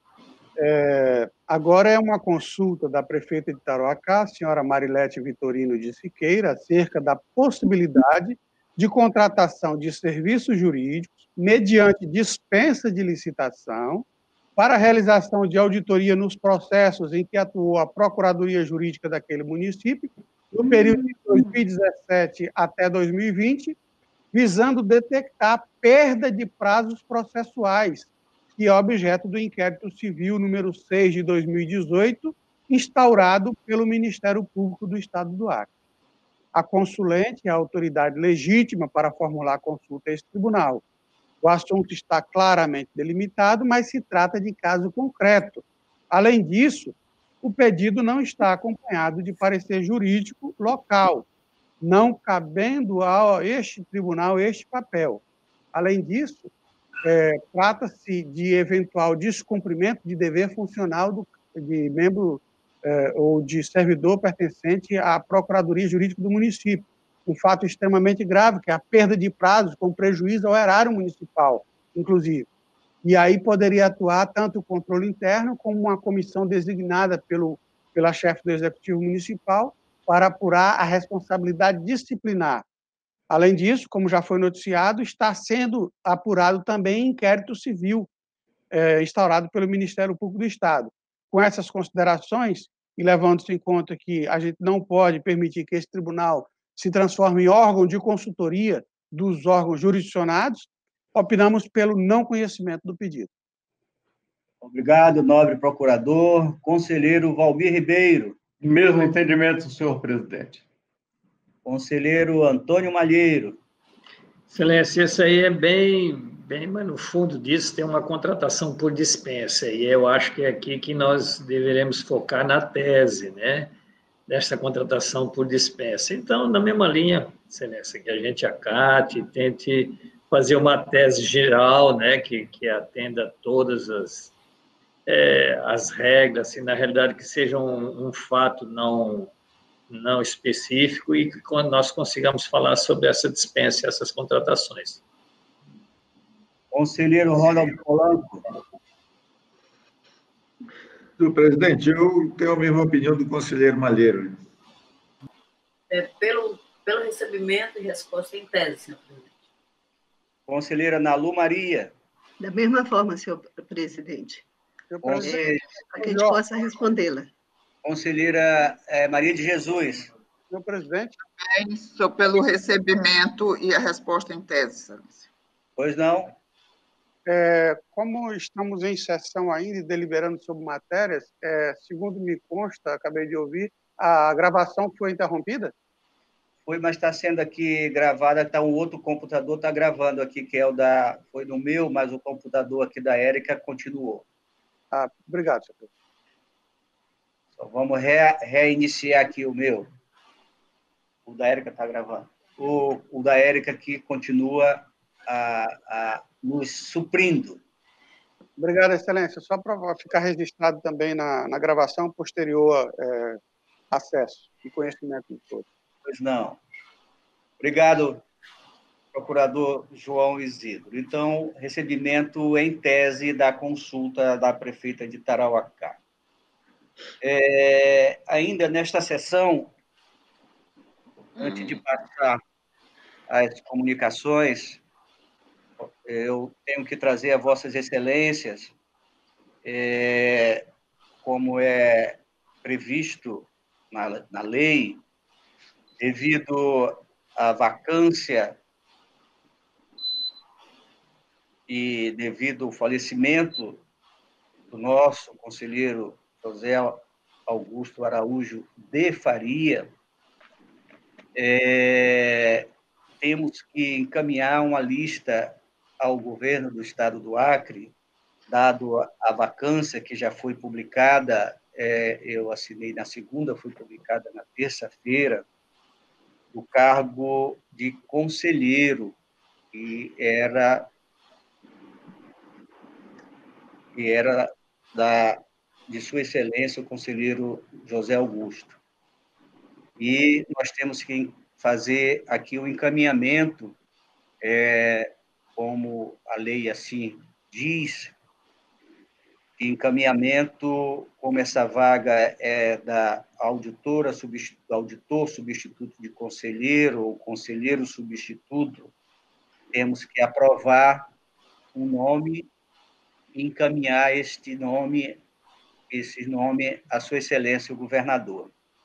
Agora é uma consulta da prefeita de Tarauacá, a senhora Marilete Vitorino de Siqueira, acerca da possibilidade de contratação de serviços jurídicos mediante dispensa de licitação para a realização de auditoria nos processos em que atuou a Procuradoria Jurídica daquele município, no período de 2017 até 2020, visando detectar perda de prazos processuais, que é objeto do inquérito civil número 6 de 2018, instaurado pelo Ministério Público do Estado do Acre. A consulente é a autoridade legítima para formular consulta a esse tribunal. O assunto está claramente delimitado, mas se trata de caso concreto. Além disso, o pedido não está acompanhado de parecer jurídico local, não cabendo a este tribunal este papel. Além disso, trata-se de eventual descumprimento de dever funcional de membro ou de servidor pertencente à Procuradoria Jurídica do município. Um fato extremamente grave, que é a perda de prazos com prejuízo ao erário municipal, inclusive. E aí poderia atuar tanto o controle interno como uma comissão designada pela chefe do Executivo Municipal para apurar a responsabilidade disciplinar. Além disso, como já foi noticiado, está sendo apurado também inquérito civil instaurado pelo Ministério Público do Estado. Com essas considerações, e levando-se em conta que a gente não pode permitir que esse tribunal se transforme em órgão de consultoria dos órgãos jurisdicionados, opinamos pelo não conhecimento do pedido. Obrigado, nobre procurador. Conselheiro Valmir Ribeiro. Mesmo entendimento, senhor presidente. Conselheiro Antônio Malheiro. Excelência, isso aí é bem, mas no fundo disso tem uma contratação por dispensa, e eu acho que é aqui que nós deveremos focar na tese, né, desta contratação por dispensa. Então, na mesma linha, Excelência, que a gente acate, tente fazer uma tese geral, né, que atenda todas as regras, assim, na realidade, que seja um fato não específico e que quando nós consigamos falar sobre essa dispensa, essas contratações. Conselheiro Ronald Polanco. Senhor presidente, eu tenho a mesma opinião do conselheiro Malheiro. Pelo recebimento e resposta em tese, senhor presidente. Conselheira Nalu Maria. Da mesma forma, senhor presidente. Para que a gente possa respondê-la. Conselheira Maria de Jesus. Senhor presidente. Também sou pelo recebimento e a resposta em tese, excelência. Pois não? Como estamos em sessão ainda e deliberando sobre matérias, segundo me consta, acabei de ouvir, a gravação foi interrompida? Foi, mas está sendo aqui gravada, um outro computador está gravando aqui, que é foi no meu, mas o computador aqui da Érica continuou. Obrigado, senhor presidente. Então, vamos reiniciar aqui o meu. O da Érica está gravando. O da Érica aqui continua nos suprindo. Obrigado, excelência. Só para ficar registrado também na gravação posterior acesso e conhecimento de todos. Pois não. Obrigado, procurador João Isidro. Então, recebimento em tese da consulta da prefeita de Tarauacá. Ainda nesta sessão, antes de passar às comunicações, eu tenho que trazer a vossas excelências, como é previsto na lei, devido à vacância e devido ao falecimento do nosso conselheiro José Augusto Araújo de Faria, temos que encaminhar uma lista ao governo do Estado do Acre, dado a vacância que já foi publicada, eu assinei na segunda, foi publicada na terça-feira, do cargo de conselheiro, que era de Sua Excelência, o conselheiro José Augusto. E nós temos que fazer aqui o encaminhamento, como a lei assim diz, encaminhamento, como essa vaga é da auditor substituto de conselheiro ou conselheiro substituto, temos que aprovar um nome e encaminhar esse nome à Sua Excelência o Governador.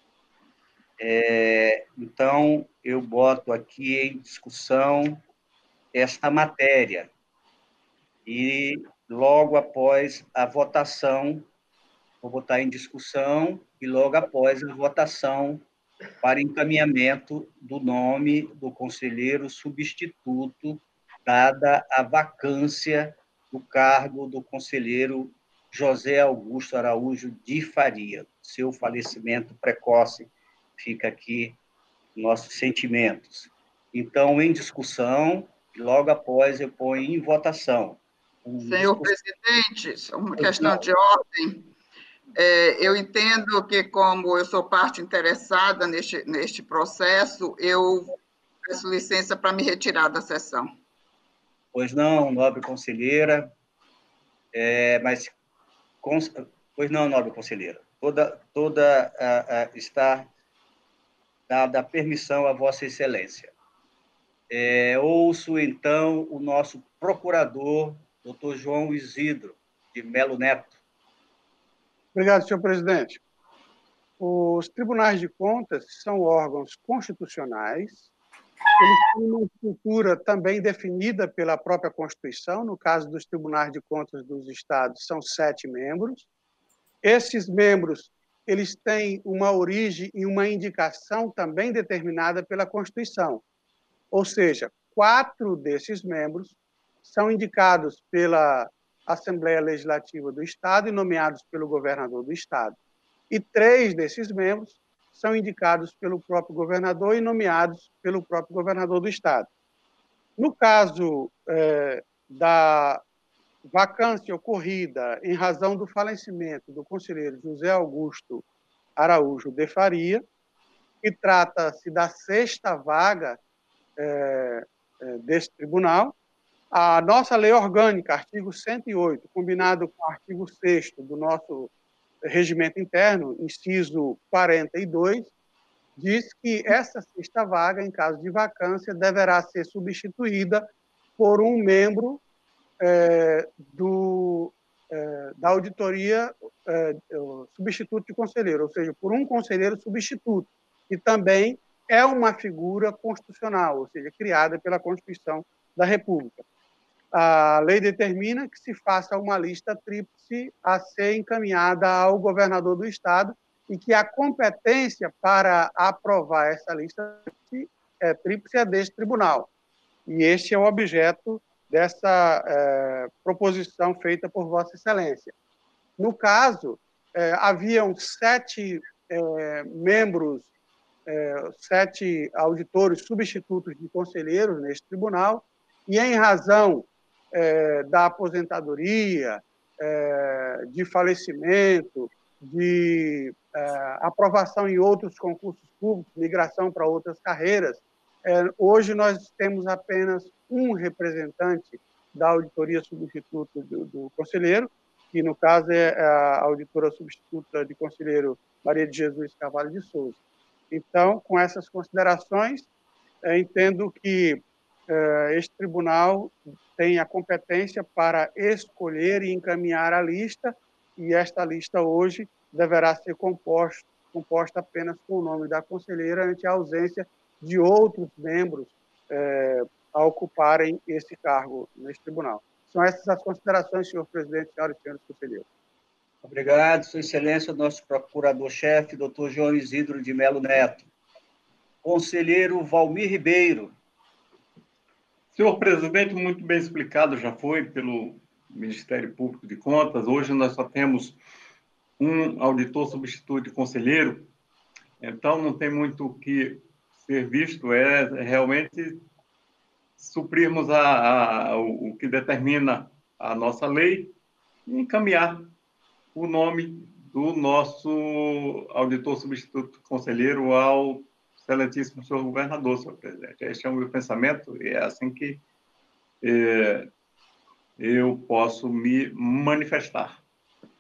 Então, eu boto aqui em discussão esta matéria e, logo após a votação, vou botar em discussão e, logo após a votação, para encaminhamento do nome do conselheiro substituto, dada a vacância do cargo do conselheiro José Augusto Araújo de Faria. Seu falecimento precoce, fica aqui nossos sentimentos. Então, em discussão, e logo após eu ponho em votação. Senhor presidente, uma questão de ordem. Eu entendo que, como eu sou parte interessada neste processo, eu peço licença para me retirar da sessão. Pois não, nobre conselheira, pois não, nobre conselheira, está dada a permissão a Vossa Excelência. Ouço, então, o nosso procurador, doutor João Isidro de Melo Neto. Obrigado, senhor presidente. Os tribunais de contas são órgãos constitucionais. Eles têm uma estrutura também definida pela própria Constituição. No caso dos tribunais de contas dos estados, são 7 membros. Esses membros, eles têm uma origem e uma indicação também determinada pela Constituição. Ou seja, 4 desses membros são indicados pela Assembleia Legislativa do Estado e nomeados pelo governador do Estado. E 3 desses membros são indicados pelo próprio governador e nomeados pelo próprio governador do Estado. No caso da vacância ocorrida em razão do falecimento do conselheiro José Augusto Araújo de Faria, que trata-se da 6ª vaga desse tribunal, a nossa lei orgânica, artigo 108, combinado com o artigo 6º do nosso regimento interno, inciso 42, diz que essa 6ª vaga, em caso de vacância, deverá ser substituída por um membro da auditoria substituto de conselheiro, ou seja, por um conselheiro substituto, que também é uma figura constitucional, ou seja, criada pela Constituição da República. A lei determina que se faça uma lista tríplice a ser encaminhada ao governador do Estado e que a competência para aprovar essa lista tríplice é deste tribunal. E este é o objeto dessa proposição feita por Vossa Excelência. No caso, haviam 7 membros, 7 auditores substitutos de conselheiros neste tribunal, e em razão da aposentadoria, de falecimento, de aprovação em outros concursos públicos, migração para outras carreiras, hoje nós temos apenas um representante da auditoria substituta do conselheiro, que no caso é a auditora substituta de conselheiro Maria de Jesus Carvalho de Souza. Então, com essas considerações, entendo que este tribunal tem a competência para escolher e encaminhar a lista, e esta lista hoje deverá ser composta apenas com o nome da conselheira, ante a ausência de outros membros a ocuparem esse cargo neste tribunal. São essas as considerações, senhor presidente, senhoras e senhores conselheiros. Obrigado, Sua Excelência, nosso procurador-chefe, doutor João Isidro de Melo Neto. Conselheiro Valmir Ribeiro. Senhor presidente, muito bem explicado, já foi pelo Ministério Público de Contas. Hoje nós só temos um auditor substituto de conselheiro, então não tem muito o que ser visto, realmente suprirmos o que determina a nossa lei e encaminhar o nome do nosso auditor substituto conselheiro ao excelentíssimo senhor governador, senhor presidente. Este é o meu pensamento e é assim que eu posso me manifestar.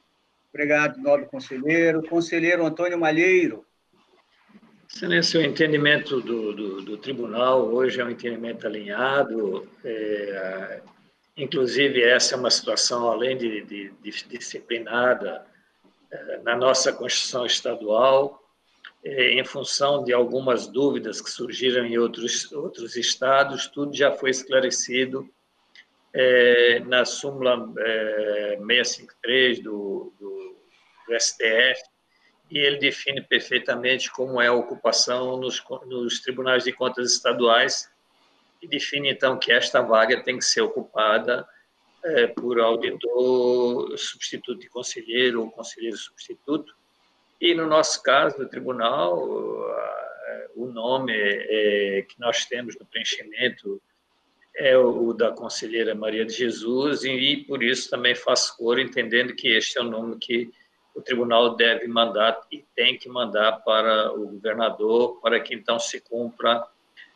Obrigado, nobre conselheiro. Conselheiro Antônio Malheiro. Excelência, o entendimento do tribunal hoje é um entendimento alinhado, inclusive essa é uma situação, além de disciplinada, na nossa Constituição Estadual, em função de algumas dúvidas que surgiram em outros estados, tudo já foi esclarecido na súmula 653 do STF, e ele define perfeitamente como é a ocupação nos tribunais de contas estaduais, e define, então, que esta vaga tem que ser ocupada por auditor substituto de conselheiro ou conselheiro substituto. E, no nosso caso, do tribunal, o nome que nós temos no preenchimento é o da conselheira Maria de Jesus, e por isso também faço coro, entendendo que este é o nome que o tribunal deve mandar e tem que mandar para o governador, para que então se cumpra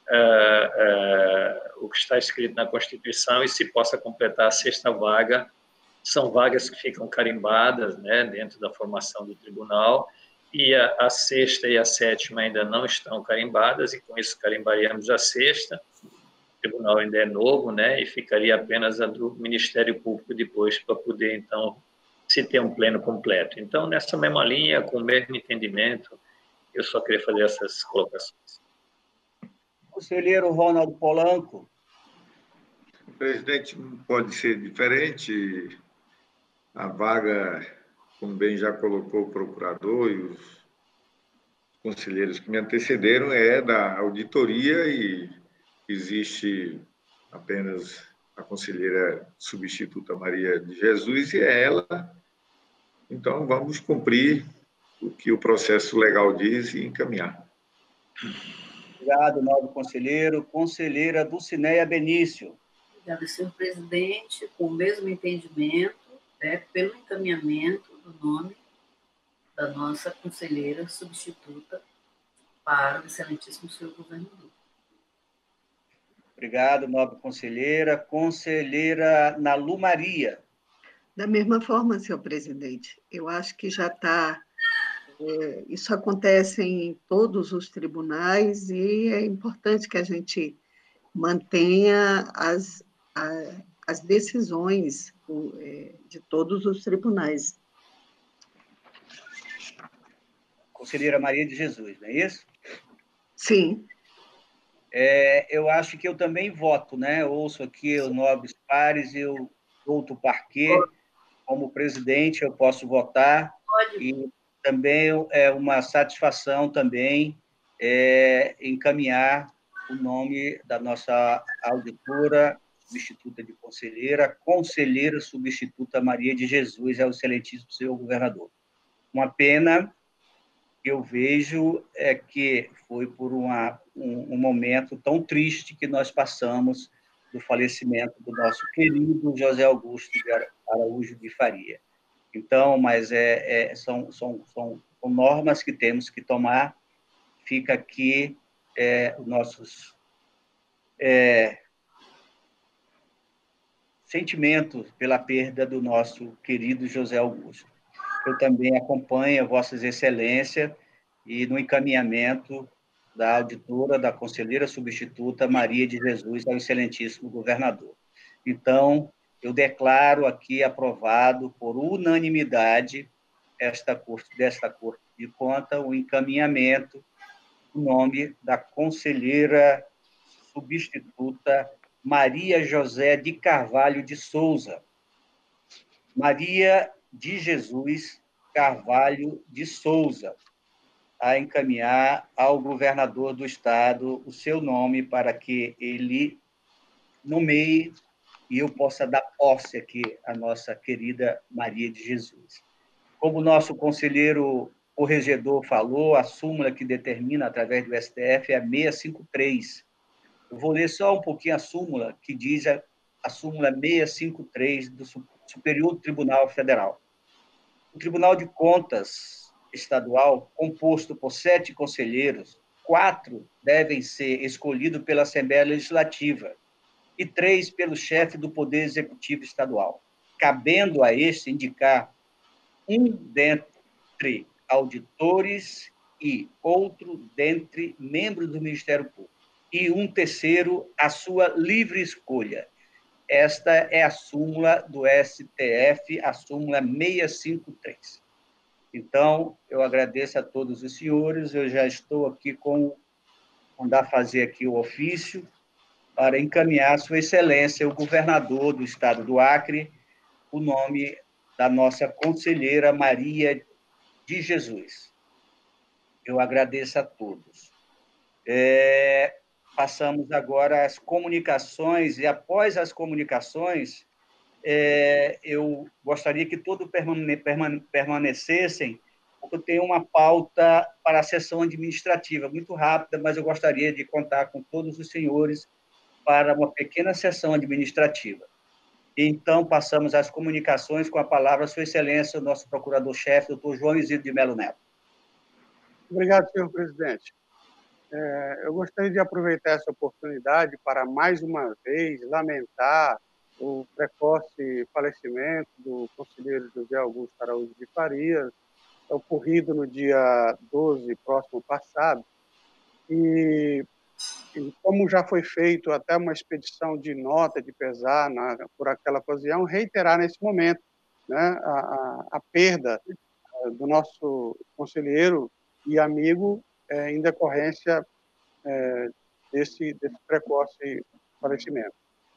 o que está escrito na Constituição e se possa completar a sexta vaga. São vagas que ficam carimbadas, né, dentro da formação do tribunal, e a sexta e a sétima ainda não estão carimbadas, e com isso carimbaríamos a sexta. O tribunal ainda é novo, né, e ficaria apenas a do Ministério Público depois, para poder, então, se ter um pleno completo. Então, nessa mesma linha, com o mesmo entendimento, eu só queria fazer essas colocações. Conselheiro Ronaldo Polanco. O presidente não pode ser diferente. A vaga, como bem já colocou o procurador e os conselheiros que me antecederam, é da auditoria e existe apenas a conselheira substituta Maria de Jesus e é ela. Então, vamos cumprir o que o processo legal diz e encaminhar. Obrigado, nobre conselheiro. Conselheira Dulcineia Benício. Obrigada, senhor presidente, com o mesmo entendimento, pelo encaminhamento do nome da nossa conselheira substituta para o excelentíssimo senhor governador. Obrigado, nobre conselheira. Conselheira Nalu Maria. Da mesma forma, senhor presidente, eu acho que já está... isso acontece em todos os tribunais e é importante que a gente mantenha as decisões de todos os tribunais. Conselheira Maria de Jesus, não é isso? Sim. Eu acho que eu também voto, né? Eu ouço aqui os nobres pares, eu volto o parquê. Como presidente, eu posso votar. Pode. E também é uma satisfação também encaminhar o nome da nossa auditora substituta de conselheira, conselheira substituta Maria de Jesus, ao excelentíssimo senhor governador. Uma pena que eu vejo é que foi por um momento tão triste que nós passamos do falecimento do nosso querido José Augusto de Araújo de Faria. Então, mas são normas que temos que tomar. Fica aqui os nossos sentimentos pela perda do nosso querido José Augusto. Eu também acompanho Vossas Excelências e no encaminhamento da auditora, da conselheira substituta Maria de Jesus ao excelentíssimo governador. Então, eu declaro aqui aprovado por unanimidade desta Corte de Contas o encaminhamento do nome da conselheira substituta Maria José de Carvalho de Souza. Maria de Jesus Carvalho de Souza, a encaminhar ao governador do Estado o seu nome para que ele nomeie e eu possa dar posse aqui à nossa querida Maria de Jesus. Como o nosso conselheiro corregedor falou, a súmula que determina, através do STF, é a 653. Eu vou ler só um pouquinho a súmula, que diz a súmula 653 do Superior Tribunal Federal. O Tribunal de Contas Estadual, composto por 7 conselheiros, 4 devem ser escolhidos pela Assembleia Legislativa e 3 pelo chefe do Poder Executivo Estadual, cabendo a este indicar um dentre auditores e outro dentre membros do Ministério Público, e um terceiro à sua livre escolha. Esta é a súmula do STF, a súmula 653. Então, eu agradeço a todos os senhores, eu já estou aqui mandar fazer aqui o ofício para encaminhar a Sua Excelência, o governador do Estado do Acre, o nome da nossa conselheira Maria de Jesus. Eu agradeço a todos. Passamos agora às comunicações, e após as comunicações, eu gostaria que todos permanecessem, porque eu tenho uma pauta para a sessão administrativa, muito rápida, mas eu gostaria de contar com todos os senhores para uma pequena sessão administrativa. Então, passamos às comunicações com a palavra Sua Excelência, o nosso procurador-chefe, doutor João Isidro de Melo Neto. Obrigado, senhor presidente. Eu gostaria de aproveitar essa oportunidade para, mais uma vez, lamentar o precoce falecimento do conselheiro José Augusto Araújo de Farias, ocorrido no dia 12, próximo passado, e como já foi feito até uma expedição de nota de pesar por aquela ocasião, reiterar nesse momento, né, a perda do nosso conselheiro e amigo em decorrência desse precoce falecimento.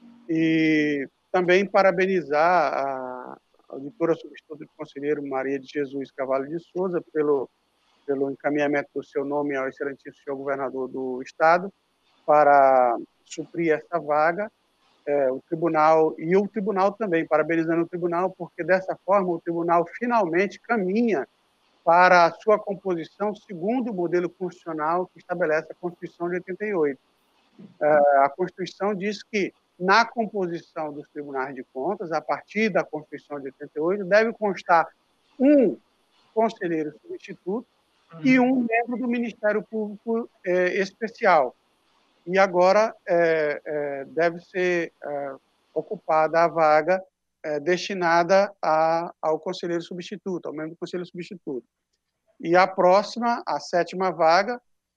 E também parabenizar a auditora substituta do conselheiro Maria de Jesus Carvalho de Souza pelo encaminhamento do seu nome ao excelentíssimo senhor governador do Estado para suprir essa vaga. O tribunal também, parabenizando o tribunal, porque dessa forma o tribunal finalmente caminha para a sua composição segundo o modelo constitucional que estabelece a Constituição de 88. A Constituição diz que, na composição dos tribunais de contas, a partir da Constituição de 88, deve constar um conselheiro substituto e um membro do Ministério Público especial. E agora deve ser ocupada a vaga destinada ao conselheiro substituto, ao membro do conselheiro substituto. E a próxima, a 7ª vaga,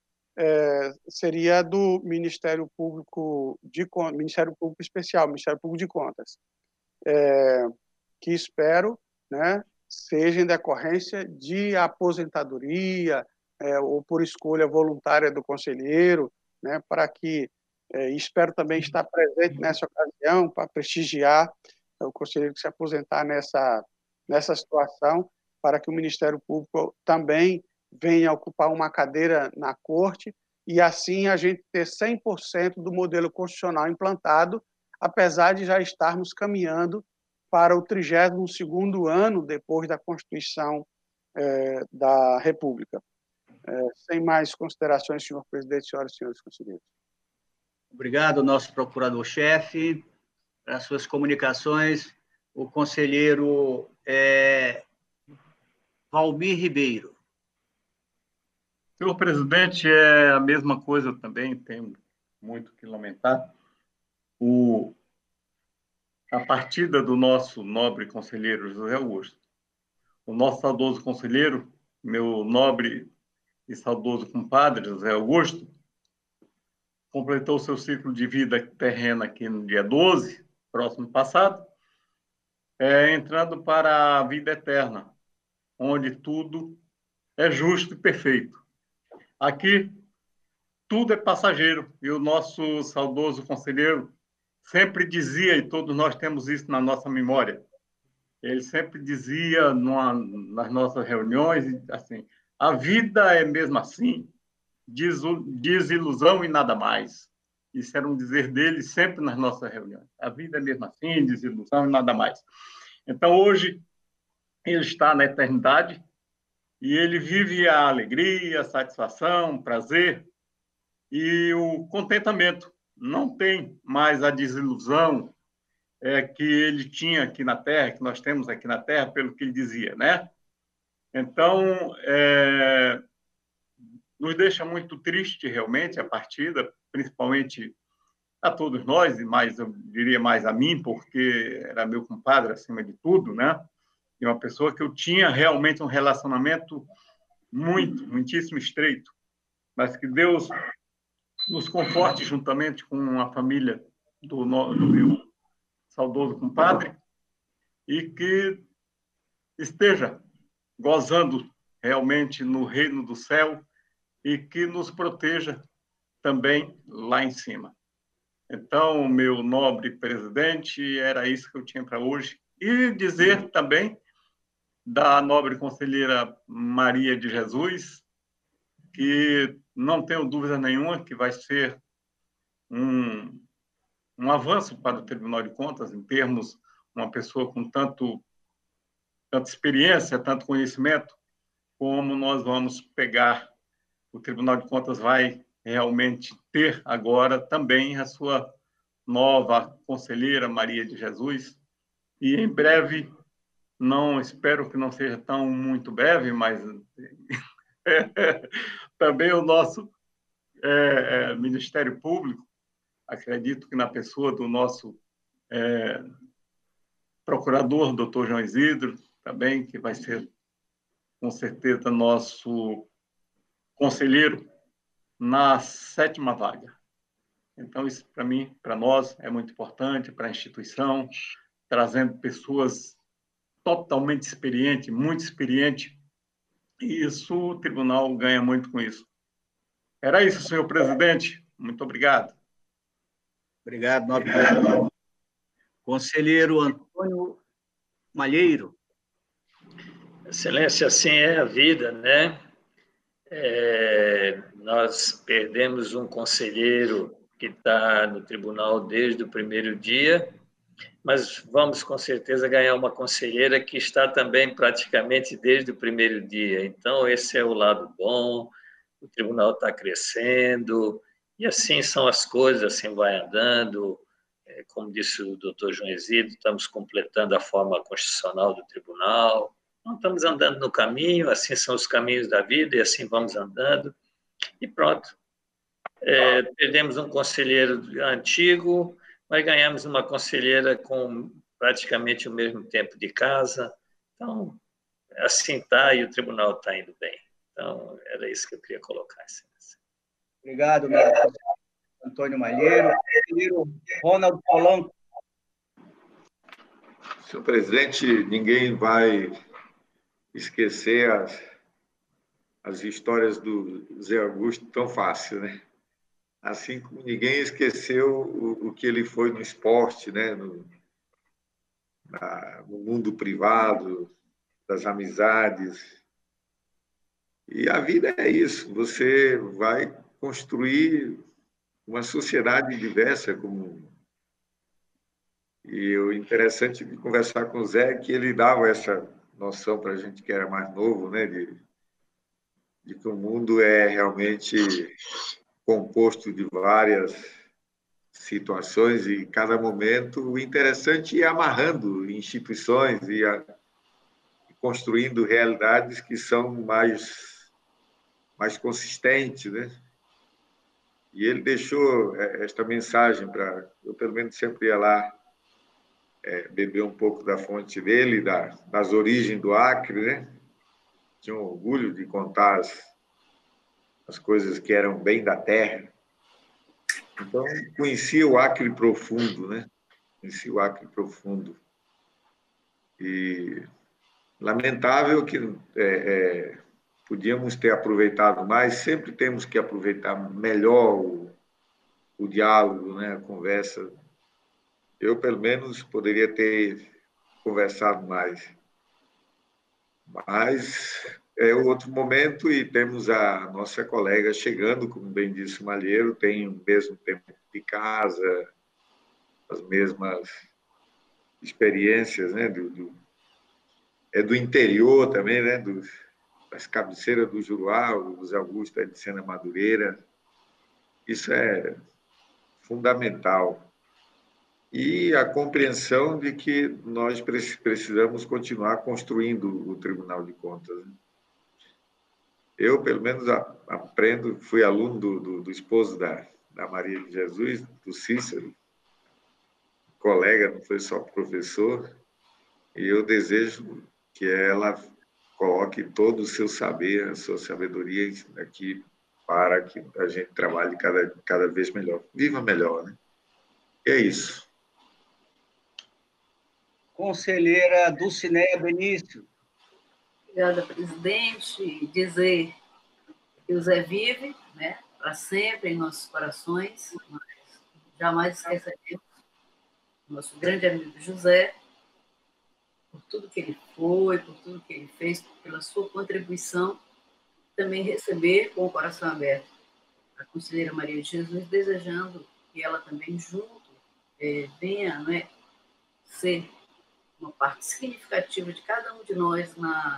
seria do Ministério Público Especial, Ministério Público de Contas, que espero, né, seja em decorrência de aposentadoria ou por escolha voluntária do conselheiro, né, para que espero também estar presente nessa ocasião para prestigiar o conselheiro que se aposentar nessa situação, para que o Ministério Público também venha ocupar uma cadeira na Corte e assim a gente ter 100% do modelo constitucional implantado, apesar de já estarmos caminhando para o 32º ano depois da Constituição da República. Sem mais considerações, senhor presidente, senhoras e senhores conselheiros. Obrigado, nosso procurador-chefe, pelas suas comunicações. O conselheiro Valmir Ribeiro. Senhor presidente, é a mesma coisa também, tenho muito que lamentar. A partida do nosso nobre conselheiro José Augusto. O nosso saudoso conselheiro, meu nobre e saudoso compadre José Augusto, completou seu ciclo de vida terrena aqui no dia 12, próximo passado, entrando para a vida eterna, onde tudo é justo e perfeito. Aqui, tudo é passageiro, e o nosso saudoso conselheiro sempre dizia, e todos nós temos isso na nossa memória, ele sempre dizia nas nossas reuniões, assim, a vida é mesmo assim, desilusão e nada mais. Isso era um dizer dele sempre nas nossas reuniões. A vida é mesmo assim, desilusão e nada mais. Então, hoje, ele está na eternidade, e ele vive a alegria, a satisfação, o prazer e o contentamento. Não tem mais a desilusão que ele tinha aqui na Terra, que nós temos aqui na Terra, pelo que ele dizia, né? Então, nos deixa muito triste, realmente, a partida, principalmente a todos nós, e mais, eu diria mais a mim, porque era meu compadre acima de tudo, né? e uma pessoa que eu tinha realmente um relacionamento muitíssimo estreito, mas que Deus nos conforte juntamente com a família do meu saudoso compadre e que esteja gozando realmente no reino do céu e que nos proteja também lá em cima. Então, meu nobre presidente, era isso que eu tinha para hoje. E dizer também da nobre conselheira Maria de Jesus, que não tenho dúvida nenhuma que vai ser um avanço para o Tribunal de Contas, em termos uma pessoa com tanta experiência, tanto conhecimento, como nós vamos pegar. O Tribunal de Contas vai realmente ter agora também a sua nova conselheira, Maria de Jesus, e em breve, não espero que não seja tão muito breve, mas também o nosso Ministério Público, acredito que na pessoa do nosso procurador, doutor João Isidro, também, que vai ser, com certeza, nosso conselheiro na 7ª vaga. Então, isso, para mim, para nós, é muito importante, para a instituição, trazendo pessoas totalmente experientes, muito experientes, e isso, o tribunal ganha muito com isso. Era isso, senhor presidente. Muito obrigado. Obrigado, nobre conselheiro Antônio Malheiro. Excelência, assim é a vida, né? Nós perdemos um conselheiro que está no tribunal desde o primeiro dia, mas vamos com certeza ganhar uma conselheira que está também praticamente desde o primeiro dia. Então, esse é o lado bom, o tribunal está crescendo, e assim são as coisas, assim vai andando. Como disse o doutor João Isidro, estamos completando a forma constitucional do tribunal, não estamos andando no caminho, assim são os caminhos da vida, e assim vamos andando, e pronto. Perdemos um conselheiro antigo, mas ganhamos uma conselheira com praticamente o mesmo tempo de casa. Então, assim está, e o tribunal está indo bem. Então, era isso que eu queria colocar. Obrigado, meu Antônio Malheiro. Conselheiro Ronaldo Polanco. Senhor presidente, ninguém vai esquecer as histórias do Zé Augusto tão fácil, né? Assim como ninguém esqueceu o que ele foi no esporte, né? No mundo privado, das amizades. E a vida é isso, você vai construir uma sociedade diversa. E o interessante de conversar com o Zé é que ele dava essa noção para a gente que era mais novo, né? De que o mundo é realmente composto de várias situações e cada momento o interessante é amarrando instituições e construindo realidades que são mais consistentes, né? E ele deixou esta mensagem para eu, pelo menos, sempre ia lá beber um pouco da fonte dele, das origens do Acre, né? Tinha um orgulho de contar as coisas que eram bem da terra. Então, conhecia o Acre profundo, né? Conhecia o Acre profundo. E lamentável que podíamos ter aproveitado mais, sempre temos que aproveitar melhor o diálogo, né? A conversa. Eu, pelo menos, poderia ter conversado mais. Mas é outro momento e temos a nossa colega chegando, como bem disse o Malheiro, tem o mesmo tempo de casa, as mesmas experiências, né? Do interior também, né? Das cabeceiras do Juruá, o José Augusto é de Sena Madureira. Isso é fundamental. E a compreensão de que nós precisamos continuar construindo o Tribunal de Contas. Eu, pelo menos, aprendo, fui aluno do esposo da Maria de Jesus, do Cícero, colega, não foi só professor, e eu desejo que ela coloque todo o seu saber, a sua sabedoria aqui para que a gente trabalhe cada vez melhor. Viva melhor, né? E é isso. Conselheira Dulcineia Benício. Obrigada, presidente. Dizer que o Zé vive, né, para sempre em nossos corações, mas jamais esqueceremos nosso grande amigo José, por tudo que ele foi, por tudo que ele fez, pela sua contribuição, também receber com o coração aberto a conselheira Maria de Jesus, desejando que ela também junto venha, né, ser uma parte significativa de cada um de nós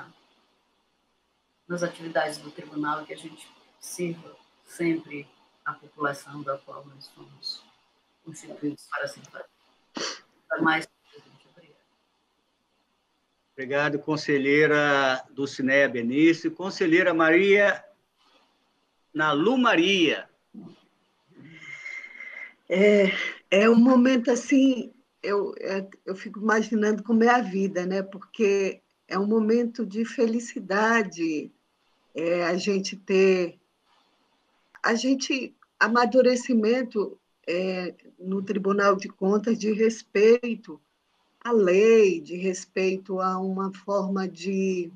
nas atividades do tribunal, que a gente sirva sempre a população da qual nós somos constituídos para se fazer. Para mais, presidente, obrigada. Obrigado, conselheira Dulcineia Benício. Conselheira Maria Nalu Maria. É um momento assim, eu fico imaginando como é a vida, né? Porque é um momento de felicidade, amadurecimento no Tribunal de Contas de respeito à lei, de respeito a uma forma de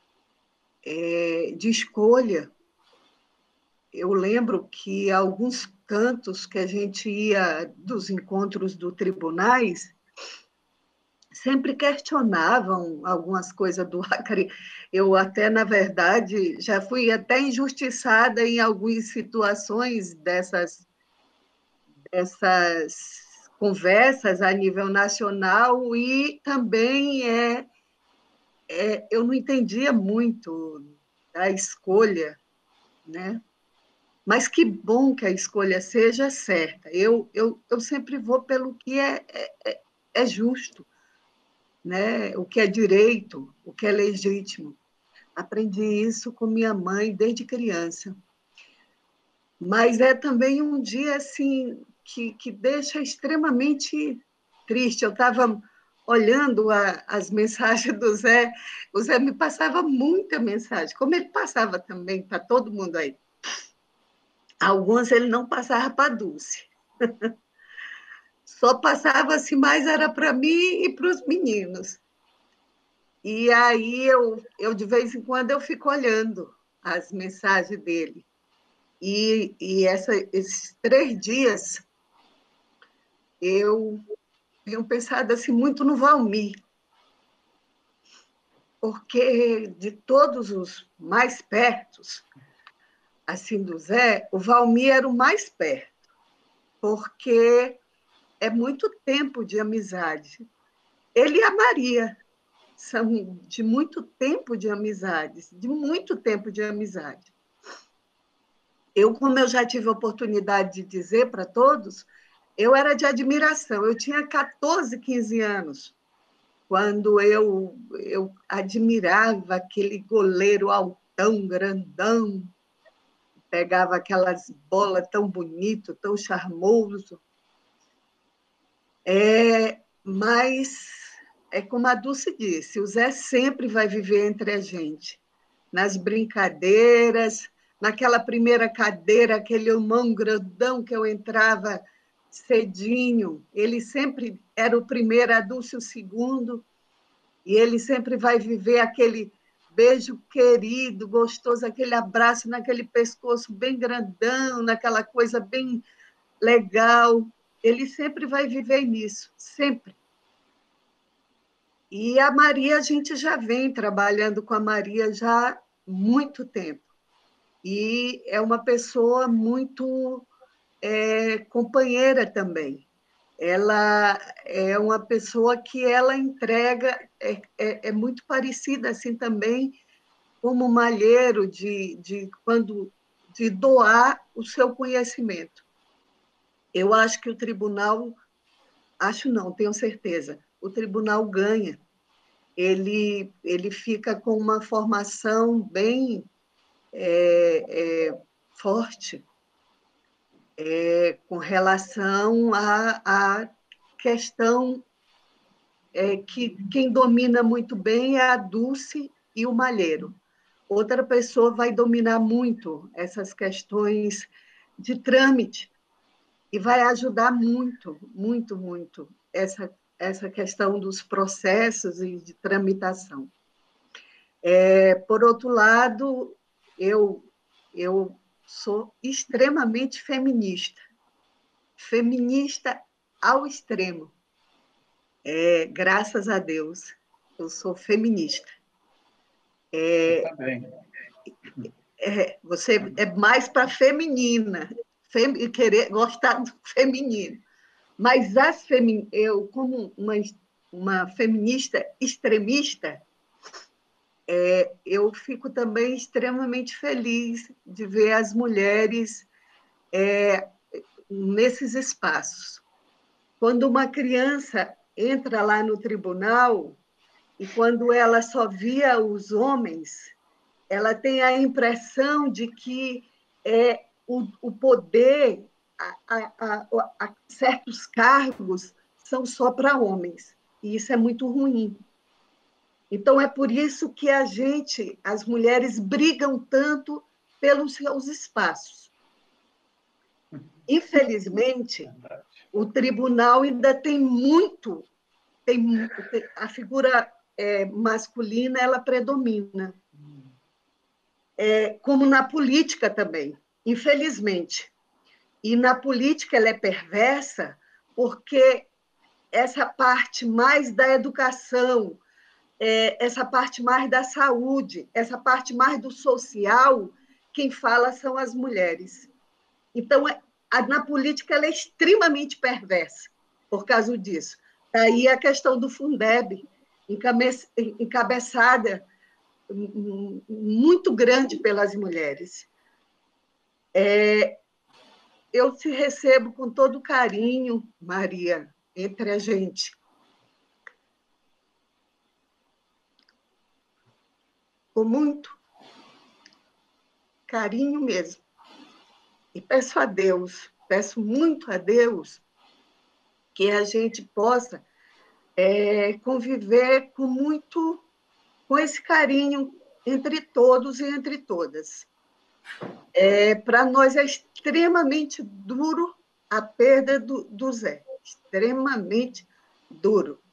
escolha. Eu lembro que alguns cantos que a gente ia dos encontros do tribunais sempre questionavam algumas coisas do Acre. Eu até, na verdade, já fui até injustiçada em algumas situações dessas conversas a nível nacional e também eu não entendia muito da escolha, né? Mas que bom que a escolha seja certa. Eu sempre vou pelo que é justo, né? O que é direito, o que é legítimo. Aprendi isso com minha mãe desde criança. Mas é também um dia assim que deixa extremamente triste. Eu estava olhando as mensagens do Zé, o Zé me passava muita mensagem, como ele passava também para todo mundo aí. Alguns ele não passava para a Dulce. Só passava assim, mais era para mim e para os meninos. E aí eu, de vez em quando, eu fico olhando as mensagens dele. E esses 3 dias, eu tenho pensado assim, muito no Valmir, porque de todos os mais pertos, assim, do Zé, o Valmir era o mais perto, porque é muito tempo de amizade. Ele e a Maria são de muito tempo de amizade, de muito tempo de amizade. Como eu já tive a oportunidade de dizer para todos, eu era de admiração. Eu tinha 14, 15 anos, quando eu admirava aquele goleiro altão, grandão, pegava aquelas bolas tão bonito, tão charmoso. Mas é como a Dulce disse, o Zé sempre vai viver entre a gente, nas brincadeiras, naquela primeira cadeira, aquele irmão grandão que eu entrava cedinho, ele sempre era o primeiro, a Dulce o segundo, e ele sempre vai viver aquele beijo querido, gostoso, aquele abraço naquele pescoço bem grandão, naquela coisa bem legal. Ele sempre vai viver nisso, sempre. E a Maria, a gente já vem trabalhando com a Maria já há muito tempo. E é uma pessoa muito companheira também. Ela é uma pessoa que ela entrega, é muito parecida assim também como Malheiro de doar o seu conhecimento. Eu acho que o tribunal, acho não, tenho certeza, o tribunal ganha. Ele fica com uma formação bem forte com relação à questão que quem domina muito bem é a Dulce e o Malheiro. Outra pessoa vai dominar muito essas questões de trâmite e vai ajudar muito, muito, muito essa questão dos processos e de tramitação. Por outro lado, eu sou extremamente feminista ao extremo. Graças a Deus, eu sou feminista. Também. Você é mais para feminina, querer gostar do feminino. Mas eu, como uma feminista extremista, eu fico também extremamente feliz de ver as mulheres nesses espaços. Quando uma criança entra lá no tribunal e quando ela só via os homens, ela tem a impressão de que o poder a certos cargos são só para homens, e isso é muito ruim. Então, é por isso que as mulheres brigam tanto pelos seus espaços. Infelizmente, o tribunal ainda tem muito, a figura masculina ela predomina, como na política também, infelizmente. E na política ela é perversa porque essa parte mais da educação, essa parte mais da saúde, essa parte mais do social, quem fala são as mulheres. Então, na política ela é extremamente perversa por causa disso. Daí a questão do Fundeb, encabeçada muito grande pelas mulheres. Eu te recebo com todo carinho, Maria, entre a gente. Com muito carinho mesmo. E peço muito a Deus, que a gente possa conviver com esse carinho entre todos e entre todas. Para nós é extremamente duro a perda do Zé, extremamente duro.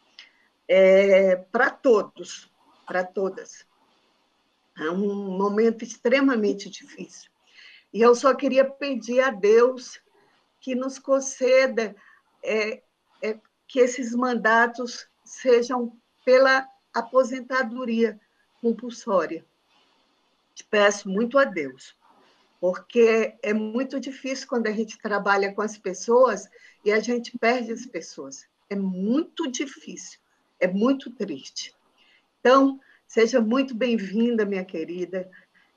Para todos, para todas. É um momento extremamente difícil. E eu só queria pedir a Deus que nos conceda que esses mandatos sejam pela aposentadoria compulsória. Te peço muito a Deus, porque é muito difícil quando a gente trabalha com as pessoas e a gente perde as pessoas. É muito difícil, é muito triste. Então, seja muito bem-vinda, minha querida.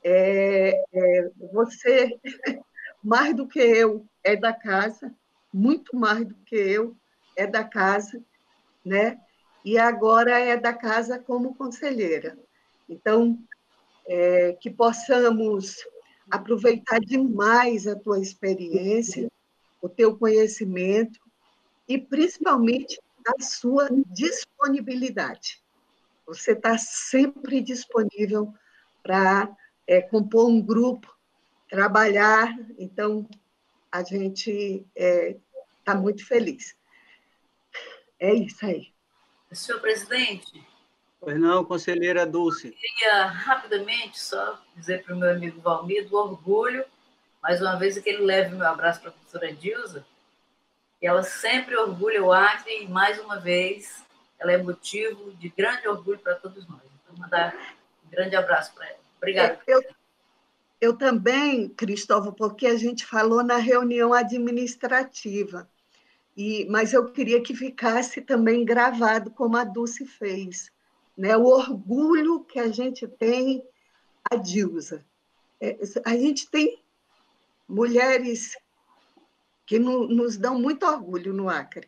Você, mais do que eu, é da casa, muito mais do que eu, é da casa, né? E agora é da casa como conselheira. Então, que possamos aproveitar demais a tua experiência, o teu conhecimento e, principalmente, a sua disponibilidade. Você está sempre disponível para compor um grupo, trabalhar, então a gente está muito feliz. É isso aí. Senhor presidente? Pois não, conselheira Dulce. Queria rapidamente só dizer para o meu amigo Valmir do orgulho, mais uma vez, que ele leve meu abraço para a professora Dilza, que ela sempre orgulha o Acre e, mais uma vez, ela é motivo de grande orgulho para todos nós. Então, mandar um grande abraço para ela. Obrigada. Eu também, Cristóvão, porque a gente falou na reunião administrativa, mas eu queria que ficasse também gravado, como a Dulce fez, né? O orgulho que a gente tem, a Dilza. A gente tem mulheres que nos dão muito orgulho no Acre.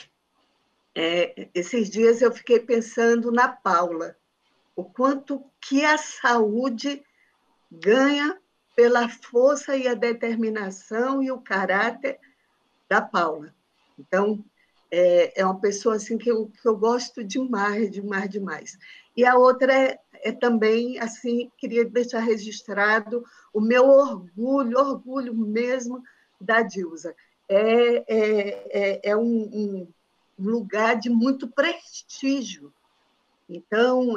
Esses dias eu fiquei pensando na Paula, o quanto que a saúde ganha pela força e a determinação e o caráter da Paula. Então, É uma pessoa assim que eu gosto demais, demais, demais. E a outra é também, assim, queria deixar registrado o meu orgulho mesmo da Dilsa. É um lugar de muito prestígio. Então,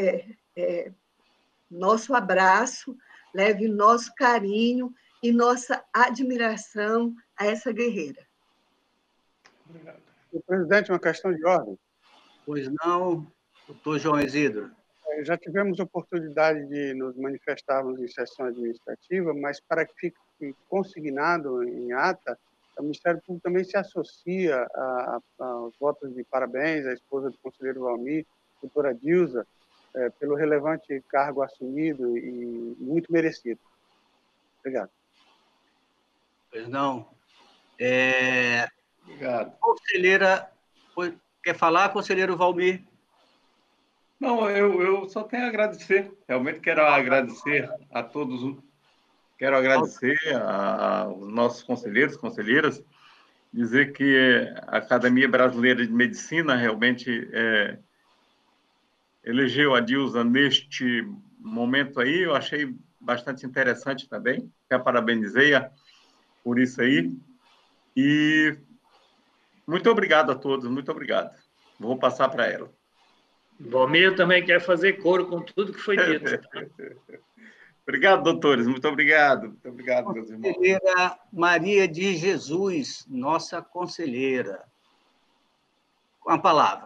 nosso abraço, leve nosso carinho e nossa admiração a essa guerreira. Obrigado. Presidente, uma questão de ordem. Pois não, doutor João Isidro. Já tivemos oportunidade de nos manifestarmos em sessão administrativa, mas para que fique consignado em ata, o Ministério Público também se associa aos votos de parabéns à esposa do conselheiro Valmir, doutora Dilsa, pelo relevante cargo assumido e muito merecido. Obrigado. Pois não. Obrigado. Conselheira, quer falar, conselheiro Valmir? Não, eu só tenho a agradecer. Realmente quero agradecer a todos. Quero agradecer aos nossos conselheiros, conselheiras, dizer que a Academia Brasileira de Medicina realmente elegeu a Dilsa neste momento aí. Eu achei bastante interessante também. Já parabenizei-a por isso aí. E muito obrigado a todos, muito obrigado. Vou passar para ela. Valmir também quer fazer coro com tudo que foi dito. Obrigado, doutores. Muito obrigado. Muito obrigado, meus irmãos. Conselheira Maria de Jesus, nossa conselheira. Com a palavra.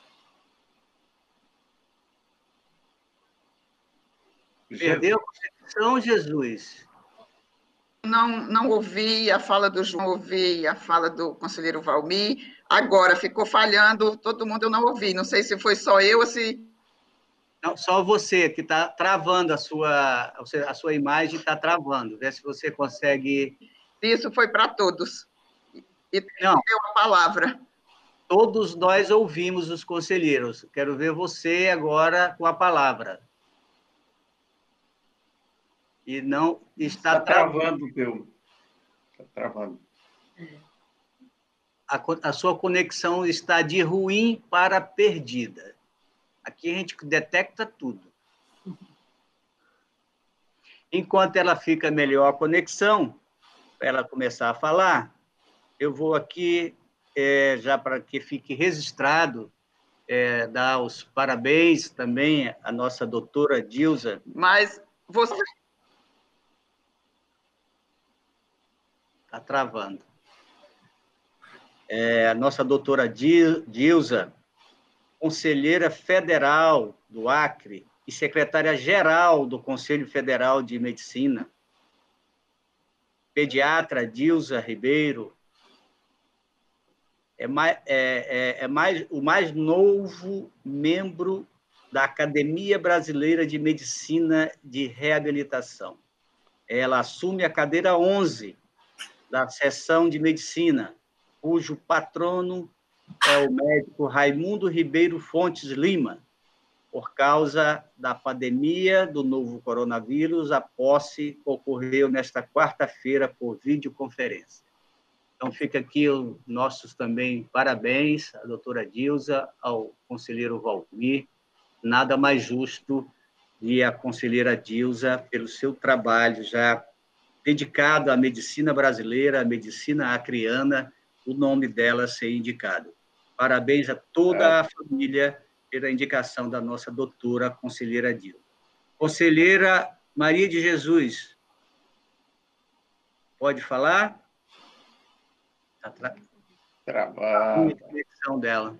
Perdeu a conexão, Jesus? Não ouvi a fala do João, ouvi a fala do conselheiro Valmir. Agora ficou falhando, todo mundo eu não ouvi. Não sei se foi só eu ou se... Não, só você, que está travando a sua imagem, está travando. Vê se você consegue... Isso foi para todos. E não. Deu a palavra. Todos nós ouvimos os conselheiros. Quero ver você agora com a palavra. E não está travando o teu. Está travando. A sua conexão está de ruim para perdida. Aqui a gente detecta tudo. Enquanto ela fica melhor a conexão, para ela começar a falar, eu vou aqui, já para que fique registrado, dar os parabéns também à nossa doutora Dilsa. Mas você... Está travando. A nossa doutora Dilsa, conselheira federal do Acre e secretária-geral do Conselho Federal de Medicina, pediatra Dilsa Ribeiro, o mais novo membro da Academia Brasileira de Medicina de Reabilitação. Ela assume a cadeira 11 da seção de medicina, cujo patrono é o médico Raimundo Ribeiro Fontes Lima. Por causa da pandemia do novo coronavírus, a posse ocorreu nesta quarta-feira por videoconferência. Então, fica aqui os nossos também parabéns à doutora Dilsa, ao conselheiro Valmir. Nada mais justo de a conselheira Dilsa, pelo seu trabalho já dedicado à medicina brasileira, à medicina acreana, o nome dela ser indicado. Parabéns a toda a família pela indicação da nossa doutora conselheira Dilsa. Conselheira Maria de Jesus, pode falar? Está travando a conexão dela.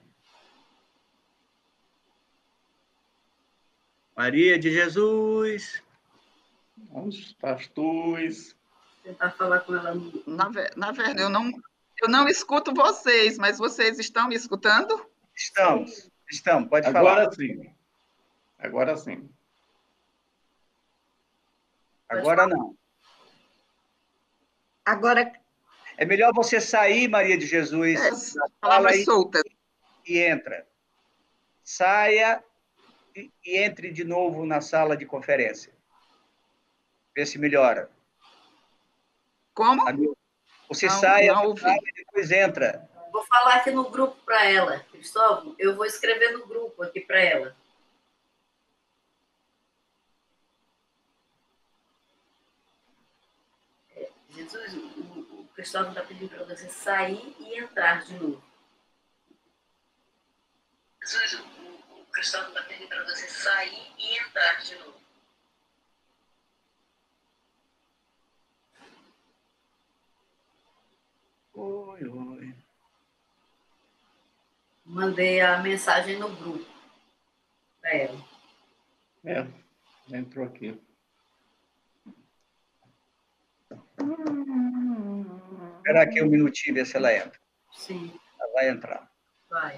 Maria de Jesus. Os pastores. Tentar falar com ela. Na verdade, eu não escuto vocês, mas vocês estão me escutando? Estamos, pode falar. Agora sim. Agora sim. Agora não. Agora... É melhor você sair, Maria de Jesus, da sala e entra. Saia e entre de novo na sala de conferência. Vê se melhora. Como? Você saia da sala e depois entra. Vou falar aqui no grupo para ela, Cristóvão. Eu vou escrever no grupo aqui para ela. Jesus, o Cristóvão está pedindo para você sair e entrar de novo. Jesus, o Cristóvão está pedindo para você sair e entrar de novo. Oi, oi. Mandei a mensagem no grupo para ela. Entrou aqui. Espera aqui um minutinho, ver se ela entra. Sim. Ela vai entrar. Vai.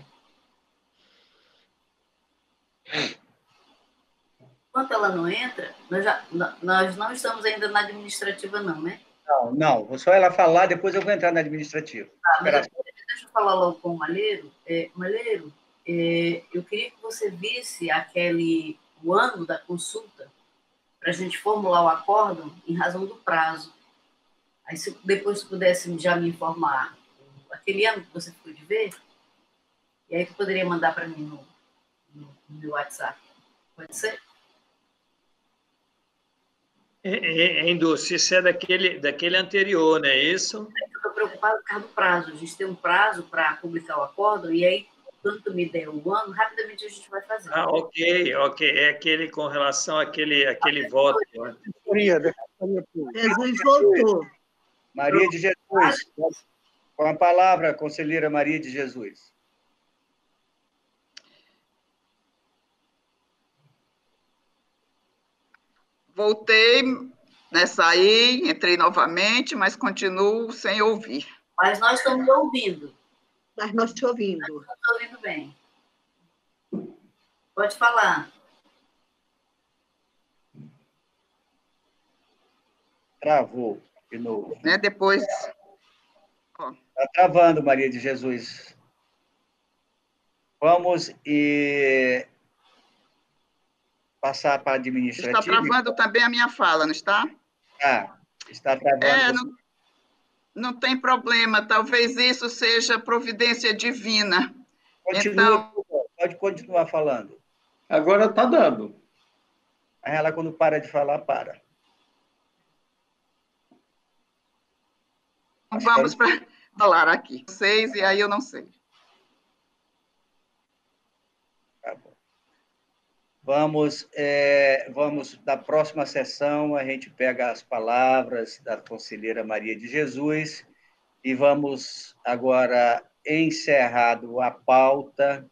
Enquanto ela não entra, nós não estamos ainda na administrativa, não, né? Não, vou só ela falar, depois eu vou entrar na administrativa. Tá, mas deixa eu falar logo com o Malheiro. Malheiro, eu queria que você visse o ano da consulta para a gente formular o acórdão em razão do prazo. Aí, se depois tu pudesse já me informar aquele ano que você ficou de ver, e aí tu poderia mandar para mim no meu WhatsApp. Pode ser? Dulce, isso é daquele anterior, não é isso? Eu estou preocupada por causa do prazo. A gente tem um prazo para publicar o acórdão, e aí, quando tu me der o ano, rapidamente a gente vai fazer. Ok. É aquele com relação àquele voto. Jesus voltou. Maria de Jesus. Com a palavra, conselheira Maria de Jesus. Voltei, né, saí, entrei novamente, mas continuo sem ouvir. Mas nós estamos ouvindo. Mas nós te ouvindo. Nós estamos ouvindo bem. Pode falar. Travou de novo. Né, depois... Está travando, Maria de Jesus. Vamos passar para a administrativa. Está travando também a minha fala, não está? Está travando. Não tem problema, talvez isso seja providência divina. Continua, pode continuar falando. Agora está dando. Ela, quando para de falar, para. Vamos para falar aqui. Vocês, e aí eu não sei. Tá bom. Vamos, da próxima sessão, a gente pega as palavras da conselheira Maria de Jesus e vamos agora, encerrado a pauta,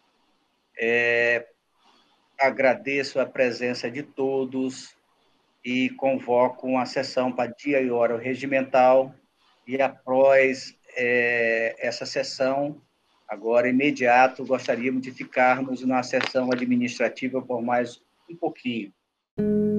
agradeço a presença de todos e convoco uma sessão para dia e hora regimental e após essa sessão, agora, imediato, gostaríamos de ficarmos na sessão administrativa por mais um pouquinho.